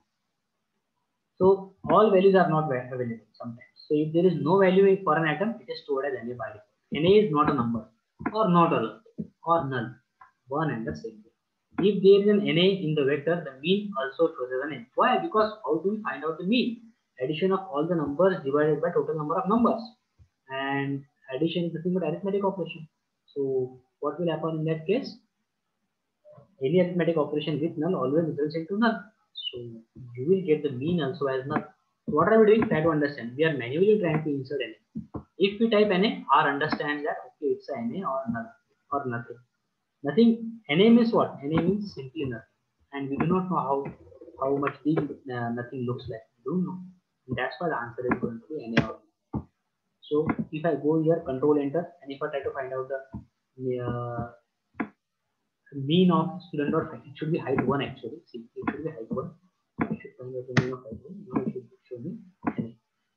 So all values are not available sometimes. So if there is no value for an atom, it is stored as N A by default. N A is not a number or not a or null. One and the same. If there is an N A in the vector, the mean also shows as an N. Why? Because how do we find out the mean? Addition of all the numbers divided by total number of numbers. And addition is nothing but arithmetic operation. So what will happen in that case? Any arithmetic operation with null always results into null. So you will get the mean also as null. So what are we doing? Try to understand. We are manually trying to insert N A. If we type N A, R understand that okay, it's a N A or null or nothing. Nothing. N A means what? N A means simply nothing. And we do not know how how much big uh, nothing looks like. We don't know. And that's why the answer is going to be N A or null. So if I go here, control enter, and if I try to find out the uh, mean of student dot height, it should be height one actually. See, it should be height one. I should find out the mean of height one. Now it should show me N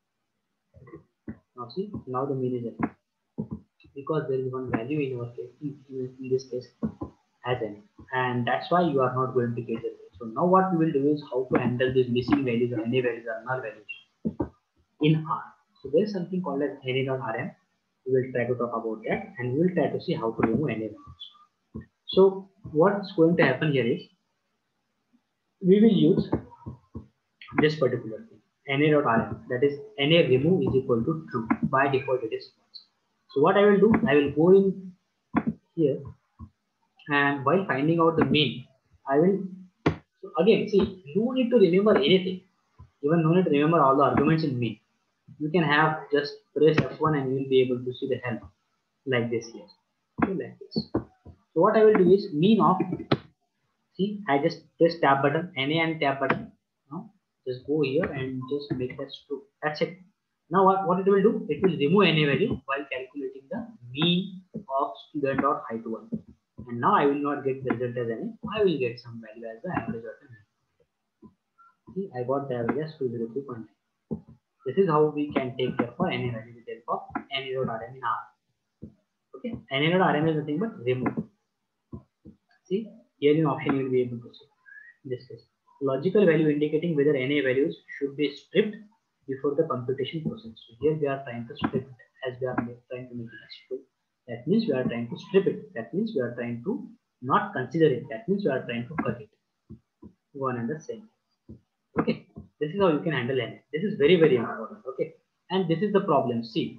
A. Now see, now the mean is N A. Because there is one value in our case, in, in this case, as N A. And that's why you are not going to get it. So now what we will do is how to handle these missing values or N A values or null values in R. So there is something called as N A dot R M. We will try to talk about that and we will try to see how to remove N A values. So what's going to happen here is we will use this particular thing, N A dot R M, that is N A remove is equal to true. By default it is false. So what I will do, I will go in here, and while finding out the mean, I will, so again, see, you need to remember anything. Even no need to remember all the arguments in mean. You can have just press F one and you will be able to see the help like this here. Okay, like this. So what I will do is mean of, see, I just press tab button, N A and tab button. Now just go here and just make that true. That's it. Now what, what it will do? It will remove any value while calculating the mean of student dot height one. And now I will not get the result as any. I will get some value as the average of the mean. See, I got the average as two hundred three point nine. This is how we can take care for any value with help of N A dot R M in R. Okay, N A dot R M is nothing but remove. See, here in option you will be able to see this case. Logical value indicating whether N A values should be stripped before the computation process. So here we are trying to strip it as we are trying to make it as true. That means we are trying to strip it. That means we are trying to not consider it. That means we are trying to cut it. One and the same. Okay, this is how you can handle N A. This is very very important. Okay, and this is the problem. See,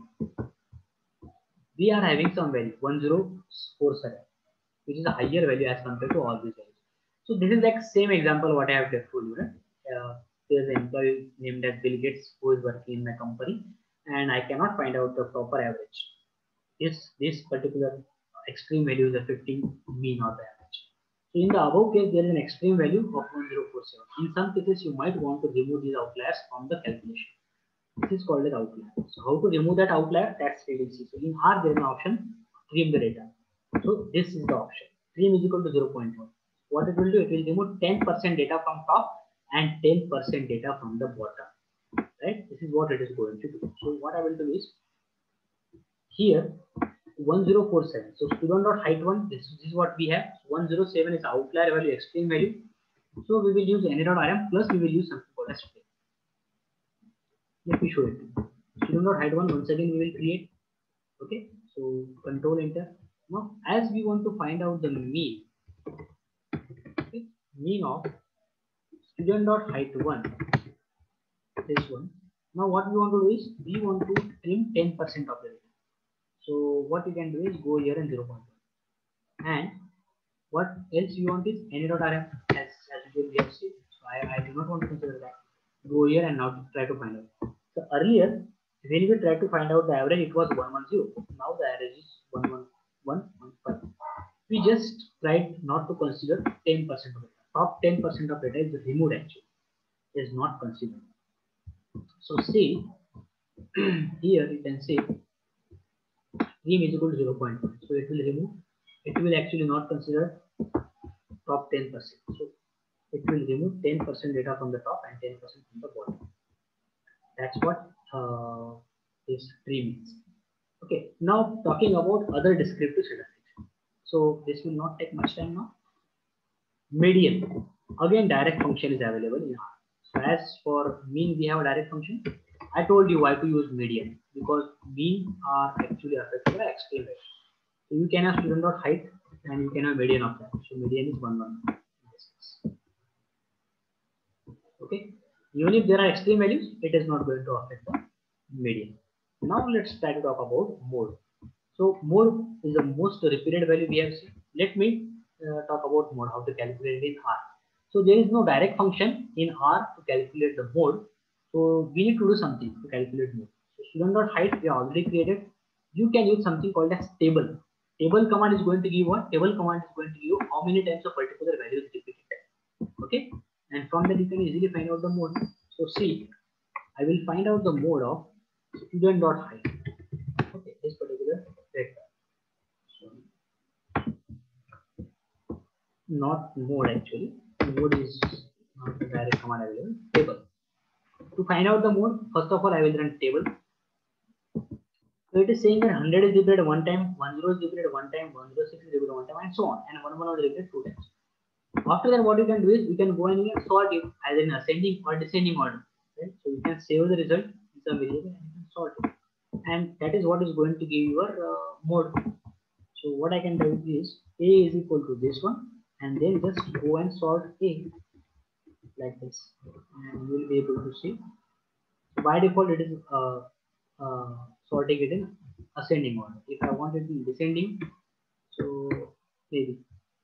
we are having some value one zero four seven, which is a higher value as compared to all these values. So this is like same example what I have told you. Right? Uh, there's an employee named as Bill Gates who is working in my company, and I cannot find out the proper average. Is this particular extreme value is affecting mean or the average? So in the above case, there is an extreme value of one zero four seven. In some cases, you might want to remove these outliers from the calculation. This is called as outlier. So how to remove that outlier? That's really easy. So in R, there is an option, trim the data. So this is the option. Trim is equal to zero point one. What it will do? It will remove ten percent data from top and ten percent data from the bottom. Right? This is what it is going to do. So what I will do is here one zero four seven. So student dot height one. This, this is what we have. one zero seven is outlier value, extreme value. So we will use N A dot R M plus we will use something called as trim. Let me show it. Student dot height one. Once again we will create. Okay. So control enter. Now, as we want to find out the mean, okay, mean of student dot height one, this one. Now, what we want to do is we want to trim ten percent of the data. So, what you can do is go here and zero point one. And what else you want is N A dot R M as, as we have seen. So, I, I do not want to consider that. Go here and now try to find out. So, earlier, when we tried to find out the average, it was one hundred ten. Now, the average is one hundred fifteen. We just tried not to consider ten percent of it. Top ten percent of data is removed actually, is not considered. So see, here you can say trim is equal to zero point one. So it will remove, it will actually not consider top ten percent. So it will remove ten percent data from the top and ten percent from the bottom. That's what uh, this trim means. Okay, now talking about other descriptive statistics. So this will not take much time now. Median. Again, direct function is available in R. So as for mean, we have a direct function. I told you why to use median, because mean are actually affected by extreme value. So you can have student dot height and you can have median of that. So median is one one. Okay. Even if there are extreme values, it is not going to affect the median. Now let's try to talk about mode. So mode is the most repeated value we have seen. Let me uh, talk about mode, how to calculate it in R. So there is no direct function in R to calculate the mode. So we need to do something to calculate mode. So student dot height we already created. You can use something called as table. Table command is going to give what? Table command is going to give how many times a particular value is repeated. Okay, and from that you can easily find out the mode. So see, I will find out the mode of student dot height. Okay, this particular vector. So, not mode actually. Mode is not the direct command available. Table. To find out the mode, first of all, I will run table. So it is saying that one hundred is repeated one time, one zero is repeated one time, one zero six is repeated one time, and so on, and one one is repeated two times. After that, what you can do is you can go and you can sort it as in ascending or descending order. Right? So you can save the result in some variable and you can sort it, and that is what is going to give your uh, mode. So what I can do is A is equal to this one, and then just go and sort A like this, and you will be able to see. So by default, it is uh, uh, sorting it in ascending order. If I want it in descending, so maybe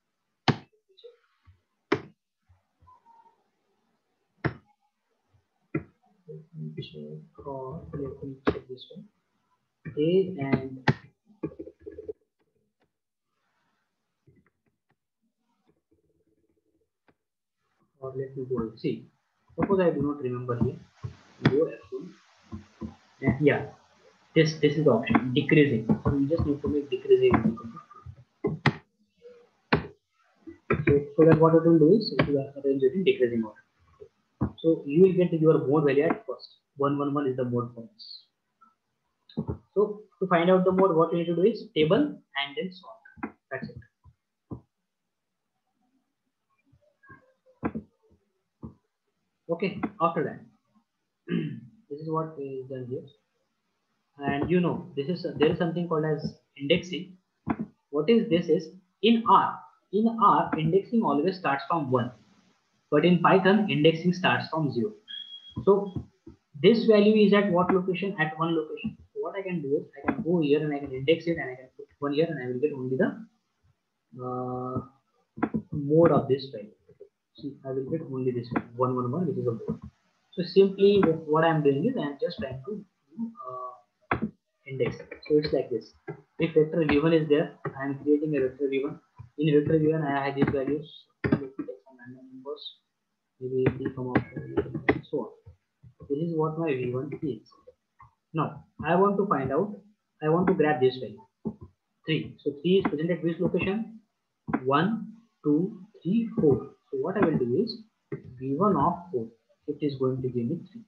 let me check, or let me check this one. A and or let me go see. Suppose I do not remember here. Go F one. And yeah, this this is the option decreasing. So you just need to make decreasing. So, so that what it will do is it will arrange it in decreasing order. So you will get your mode value at first. one one one is the mode for this. So to find out the mode, what you need to do is table and then sort. That's it. Okay, after that, this is what is done here. And you know, this is there is something called as indexing. What is this is in R. In R, indexing always starts from one, but in Python, indexing starts from zero. So this value is at what location? At one location. So what I can do is I can go here and I can index it and I can put one here and I will get only the uh, mode of this value. See, I will get only this one, one one one, which is a mode. So simply what I am doing is I am just trying to uh, index. So it's like this. If vector v one is there, I am creating a vector v one. In vector v one, I have these values. Let me take some random numbers. Maybe three, so on. This is what my v one is. Now I want to find out. I want to grab this value three. So three is present at which location? one, two, three, four. So what I will do is v one of four. It is going to give me three.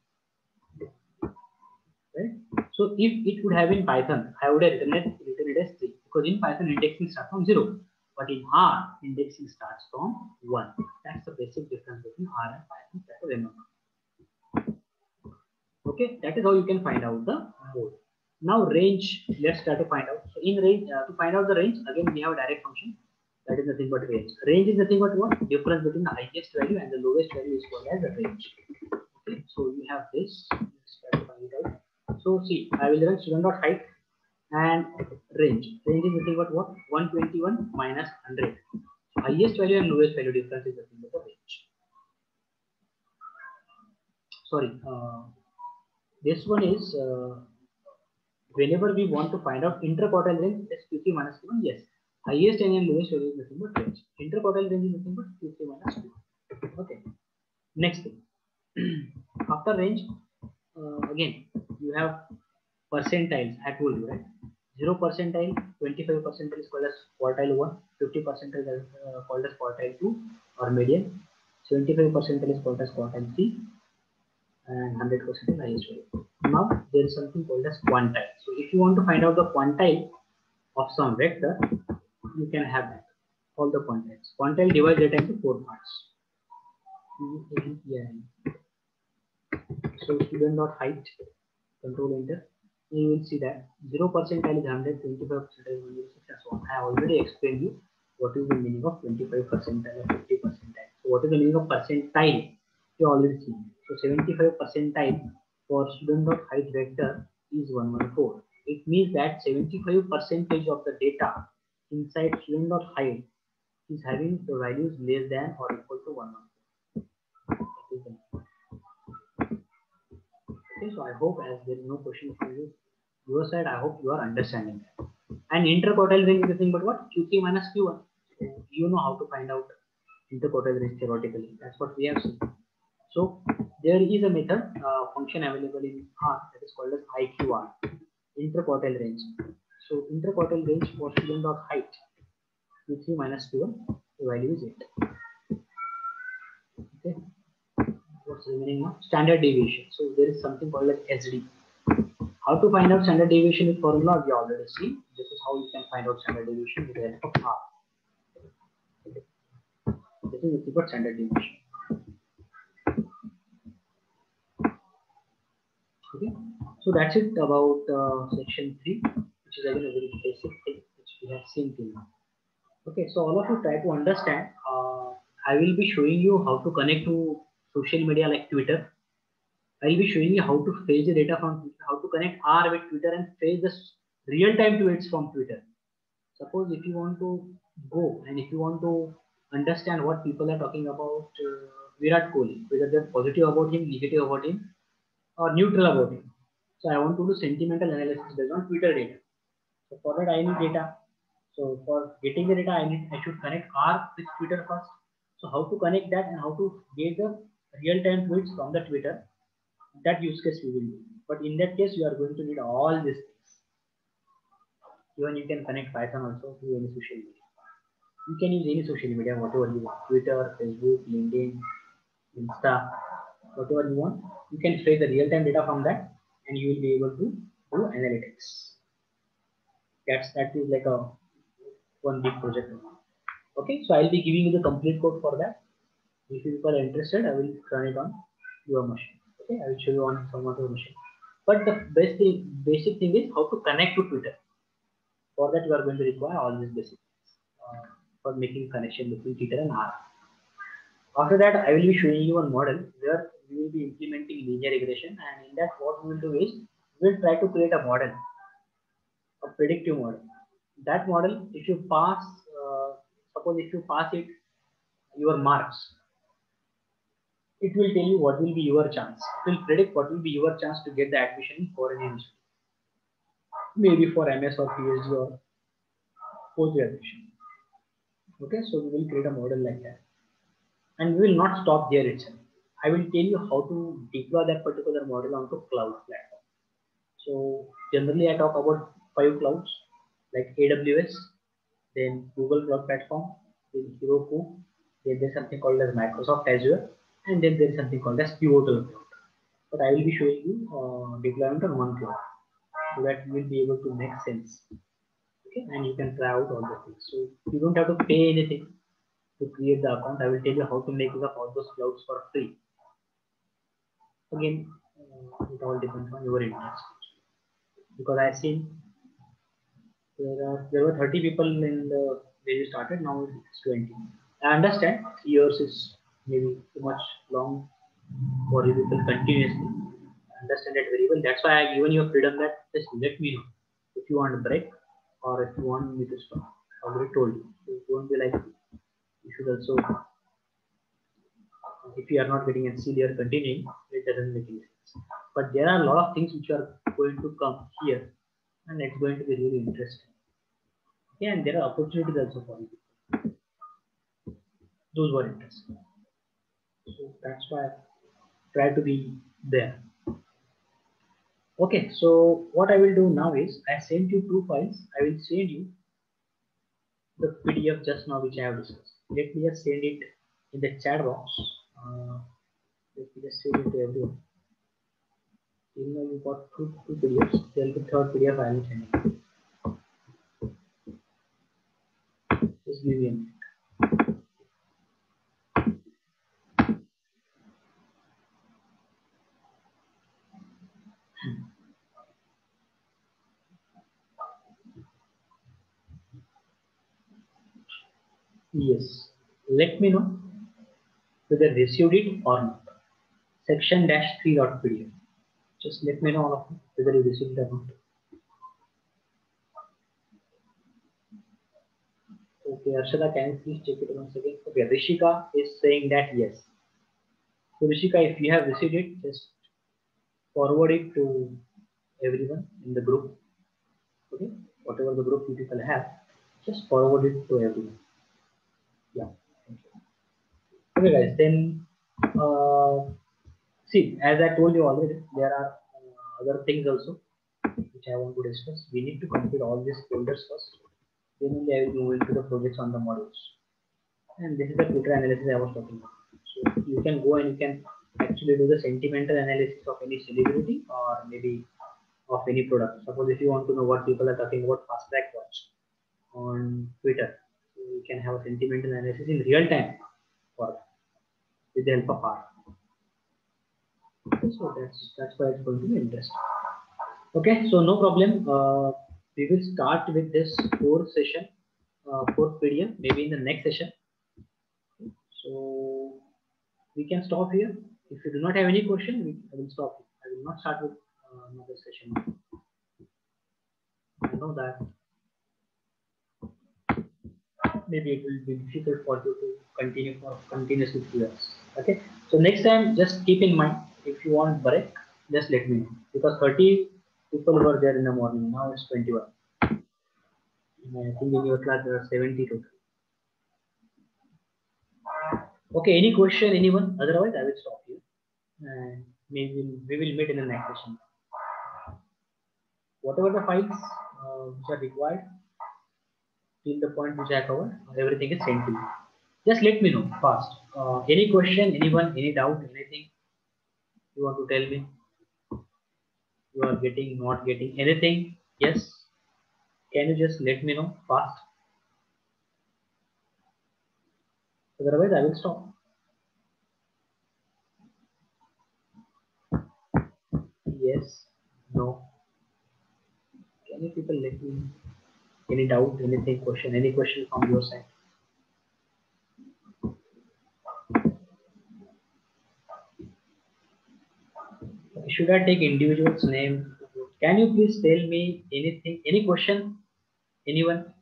Right? So if it would have been Python, I would have written it, written it as three, because in Python indexing starts from zero, but in R indexing starts from one. That's the basic difference between R and Python. That is remember. Okay, that is how you can find out the mode. Now range, let's try to find out. So in range, uh, to find out the range, again we have a direct function. That is nothing but range. Range is nothing but what? Difference between the highest value and the lowest value is called as a range. Okay, so we have this. Let's try to find it out. So see, I will run student.height and range. Range is nothing but what? one twenty-one minus one hundred. So highest value and lowest value difference is nothing but the range. Sorry, uh, this one is uh, whenever we want to find out interquartile range, is Q three minus Q one. Yes, highest and lowest value is nothing but range. Interquartile range is nothing but Q three minus Q one. Okay. Next thing, after range, uh, again you have percentiles. I told you, right? zero percentile, twenty-five percentile is called as quartile one, fifty percentile is uh, called as quartile two or median, seventy-five percentile is called as quartile three, and one hundred percent is highest value. Now there is something called as quantile. So if you want to find out the quantile of some vector, you can have that. All the quantiles. Quantile divides data into four parts. So student.height, control enter. You will see that zero percentile is one hundred, twenty-five percentile is one hundred six, and so on. I already explained you what is the meaning of twenty-five percentile or fifty percentile. So what is the meaning of percentile? You already seen. So seventy-five percentile for student.height vector is one hundred fourteen. It means that seventy-five percentage of the data inside student.height is having the values less than or equal to one hundred fourteen. Okay, so I hope as there is no question from you, your side, I hope you are understanding that. And interquartile range is nothing but what? Q three minus Q one. So you know how to find out interquartile range theoretically. That's what we have seen. So there is a method uh, function available in R that is called as I Q R, interquartile range. So interquartile range for student.height Q three minus Q one, the value is eight. Okay. What's remaining now? Standard deviation. So there is something called as S D. How to find out standard deviation with formula we already see. This is how you can find out standard deviation with the help of R. This is nothing but standard deviation. Okay, so that's it about uh, section three, which is again a very basic thing which we have seen till now. Okay, so all of you try to understand. Uh, I will be showing you how to connect to social media like Twitter. I will be showing you how to fetch the data from Twitter, how to connect R with Twitter and fetch the real-time tweets from Twitter. Suppose if you want to go and if you want to understand what people are talking about uh, Virat Kohli, whether they're positive about him, negative about him, or neutral about him. So I want to do sentimental analysis based on Twitter data. So for that I need data. So for getting the data, I need I should connect R with Twitter first. So how to connect that and how to get the real-time tweets from the Twitter, that use case we will do. But in that case, you are going to need all these things. Even you can connect Python also to any social media. You can use any social media, whatever you want. Twitter, Facebook, LinkedIn, Insta, whatever you want. You can fetch the real-time data from that and you will be able to do analytics. That's that is like a one big project. Okay, so I'll be giving you the complete code for that. If you are interested, I will run it on your machine. Okay, I will show you on some other machine. But the best thing, basic thing is how to connect to Twitter. For that, you are going to require all these basics uh, for making connection between Twitter and R. After that, I will be showing you one model where we will be implementing linear regression, and in that, what we will do is we will try to create a model, a predictive model. That model, if you pass, uh, suppose if you pass it, your marks, it will tell you what will be your chance. It will predict what will be your chance to get the admission in foreign university, maybe for M S or PhD or post graduation. Okay, so we will create a model like that, and we will not stop there itself. I will tell you how to deploy that particular model onto cloud platform. So generally, I talk about five clouds like A W S, then Google Cloud Platform, then Heroku, then there's something called as Microsoft Azure, and then there's something called as Pivotal Cloud. But I will be showing you uh, deployment on one cloud so that you will be able to make sense. Okay, and you can try out all the things. So you don't have to pay anything to create the account. I will tell you how to make up all those clouds for free. Again, uh, it all depends on your interest. Because I've seen there are there were thirty people in the when you started. Now it's twenty. I understand years is maybe too much long for you people continuously. I understand it very well. That's why I given you a freedom that just let me know if you want a break or if you want me to stop. I already told you. So don't be like you should also, if you are not getting and still you are continuing, it doesn't make any sense. But there are a lot of things which are going to come here and it's going to be really interesting. Okay, and there are opportunities also for you. Those were interesting. So that's why I try to be there. Okay, so what I will do now is I send you two files. I will send you the P D F just now which I have discussed. Let me just send it in the chat box. Uh, let me just send it to everyone. Even though you got two, two P D Fs, there will be third P D F I will send it. Just give me a minute. Yes, let me know whether received it or not. Section dash three dot P D F. Just let me know all of you whether you received it or not. Okay, Arshada, can you please check it once again? Okay, Rishika is saying that yes. So Rishika, if you have received it, just forward it to everyone in the group. Okay, whatever the group you people have, just forward it to everyone. Yeah. Thank you. Okay, guys. Then, uh, see, as I told you already, there are uh, other things also which I want to discuss. We need to complete all these folders first. Then only I will move into the projects on the modules. And this is the Twitter analysis I was talking about. So you can go and you can actually do the sentimental analysis of any celebrity or maybe of any product. Suppose if you want to know what people are talking about Fast Track Watch on Twitter, so you can have a sentimental analysis in real time for that with the help of R. So that's that's why it's going to be interesting. Okay, so no problem. Uh, we will start with this fourth session, uh, fourth P D F, maybe in the next session. So we can stop here. If you do not have any question, we, I will stop. I will not start with uh, another session. I know that maybe it will be difficult for you to continue for continuously three hours. Okay, so next time just keep in mind, if you want break, just let me know, because thirty people were there in the morning. Now it's twenty-one. And I think in your class there are seventy total. Okay, any question, anyone? Otherwise, I will stop here, and maybe we will meet in the next session. Whatever the files uh, which are required till the point which I covered, everything is sent to you. Just let me know fast. Uh, any question, anyone, any doubt, anything you want to tell me? You are getting, not getting anything? Yes. Can you just let me know fast? Otherwise, I will stop. Yes. No. Can you people let me know? Any doubt, anything, question, any question from your side? Should I take individual's name? Can you please tell me anything, any question? Anyone?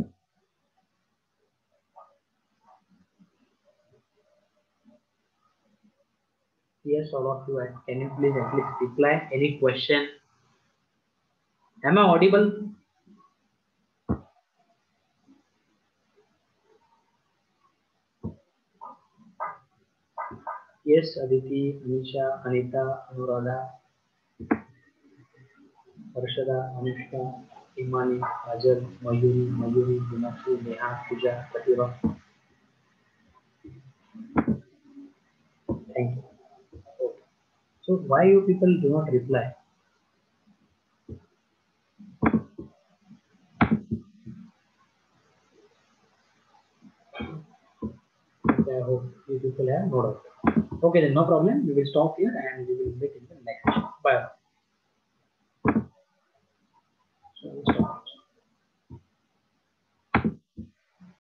Yes, all of you. Can you please at least reply any question? Am I audible? Yes, Aditi, Anisha, Anita, Anuradha, Harshada, Anushka, Imani, Ajal, Mayuri, Mayuri, Gunashu, Neha, Pooja, Pratibha. Thank you. Okay. So why you people do not reply? Okay, I hope you people have no doubt. Okay, then no problem. We will stop here and we will meet in the next session. Bye.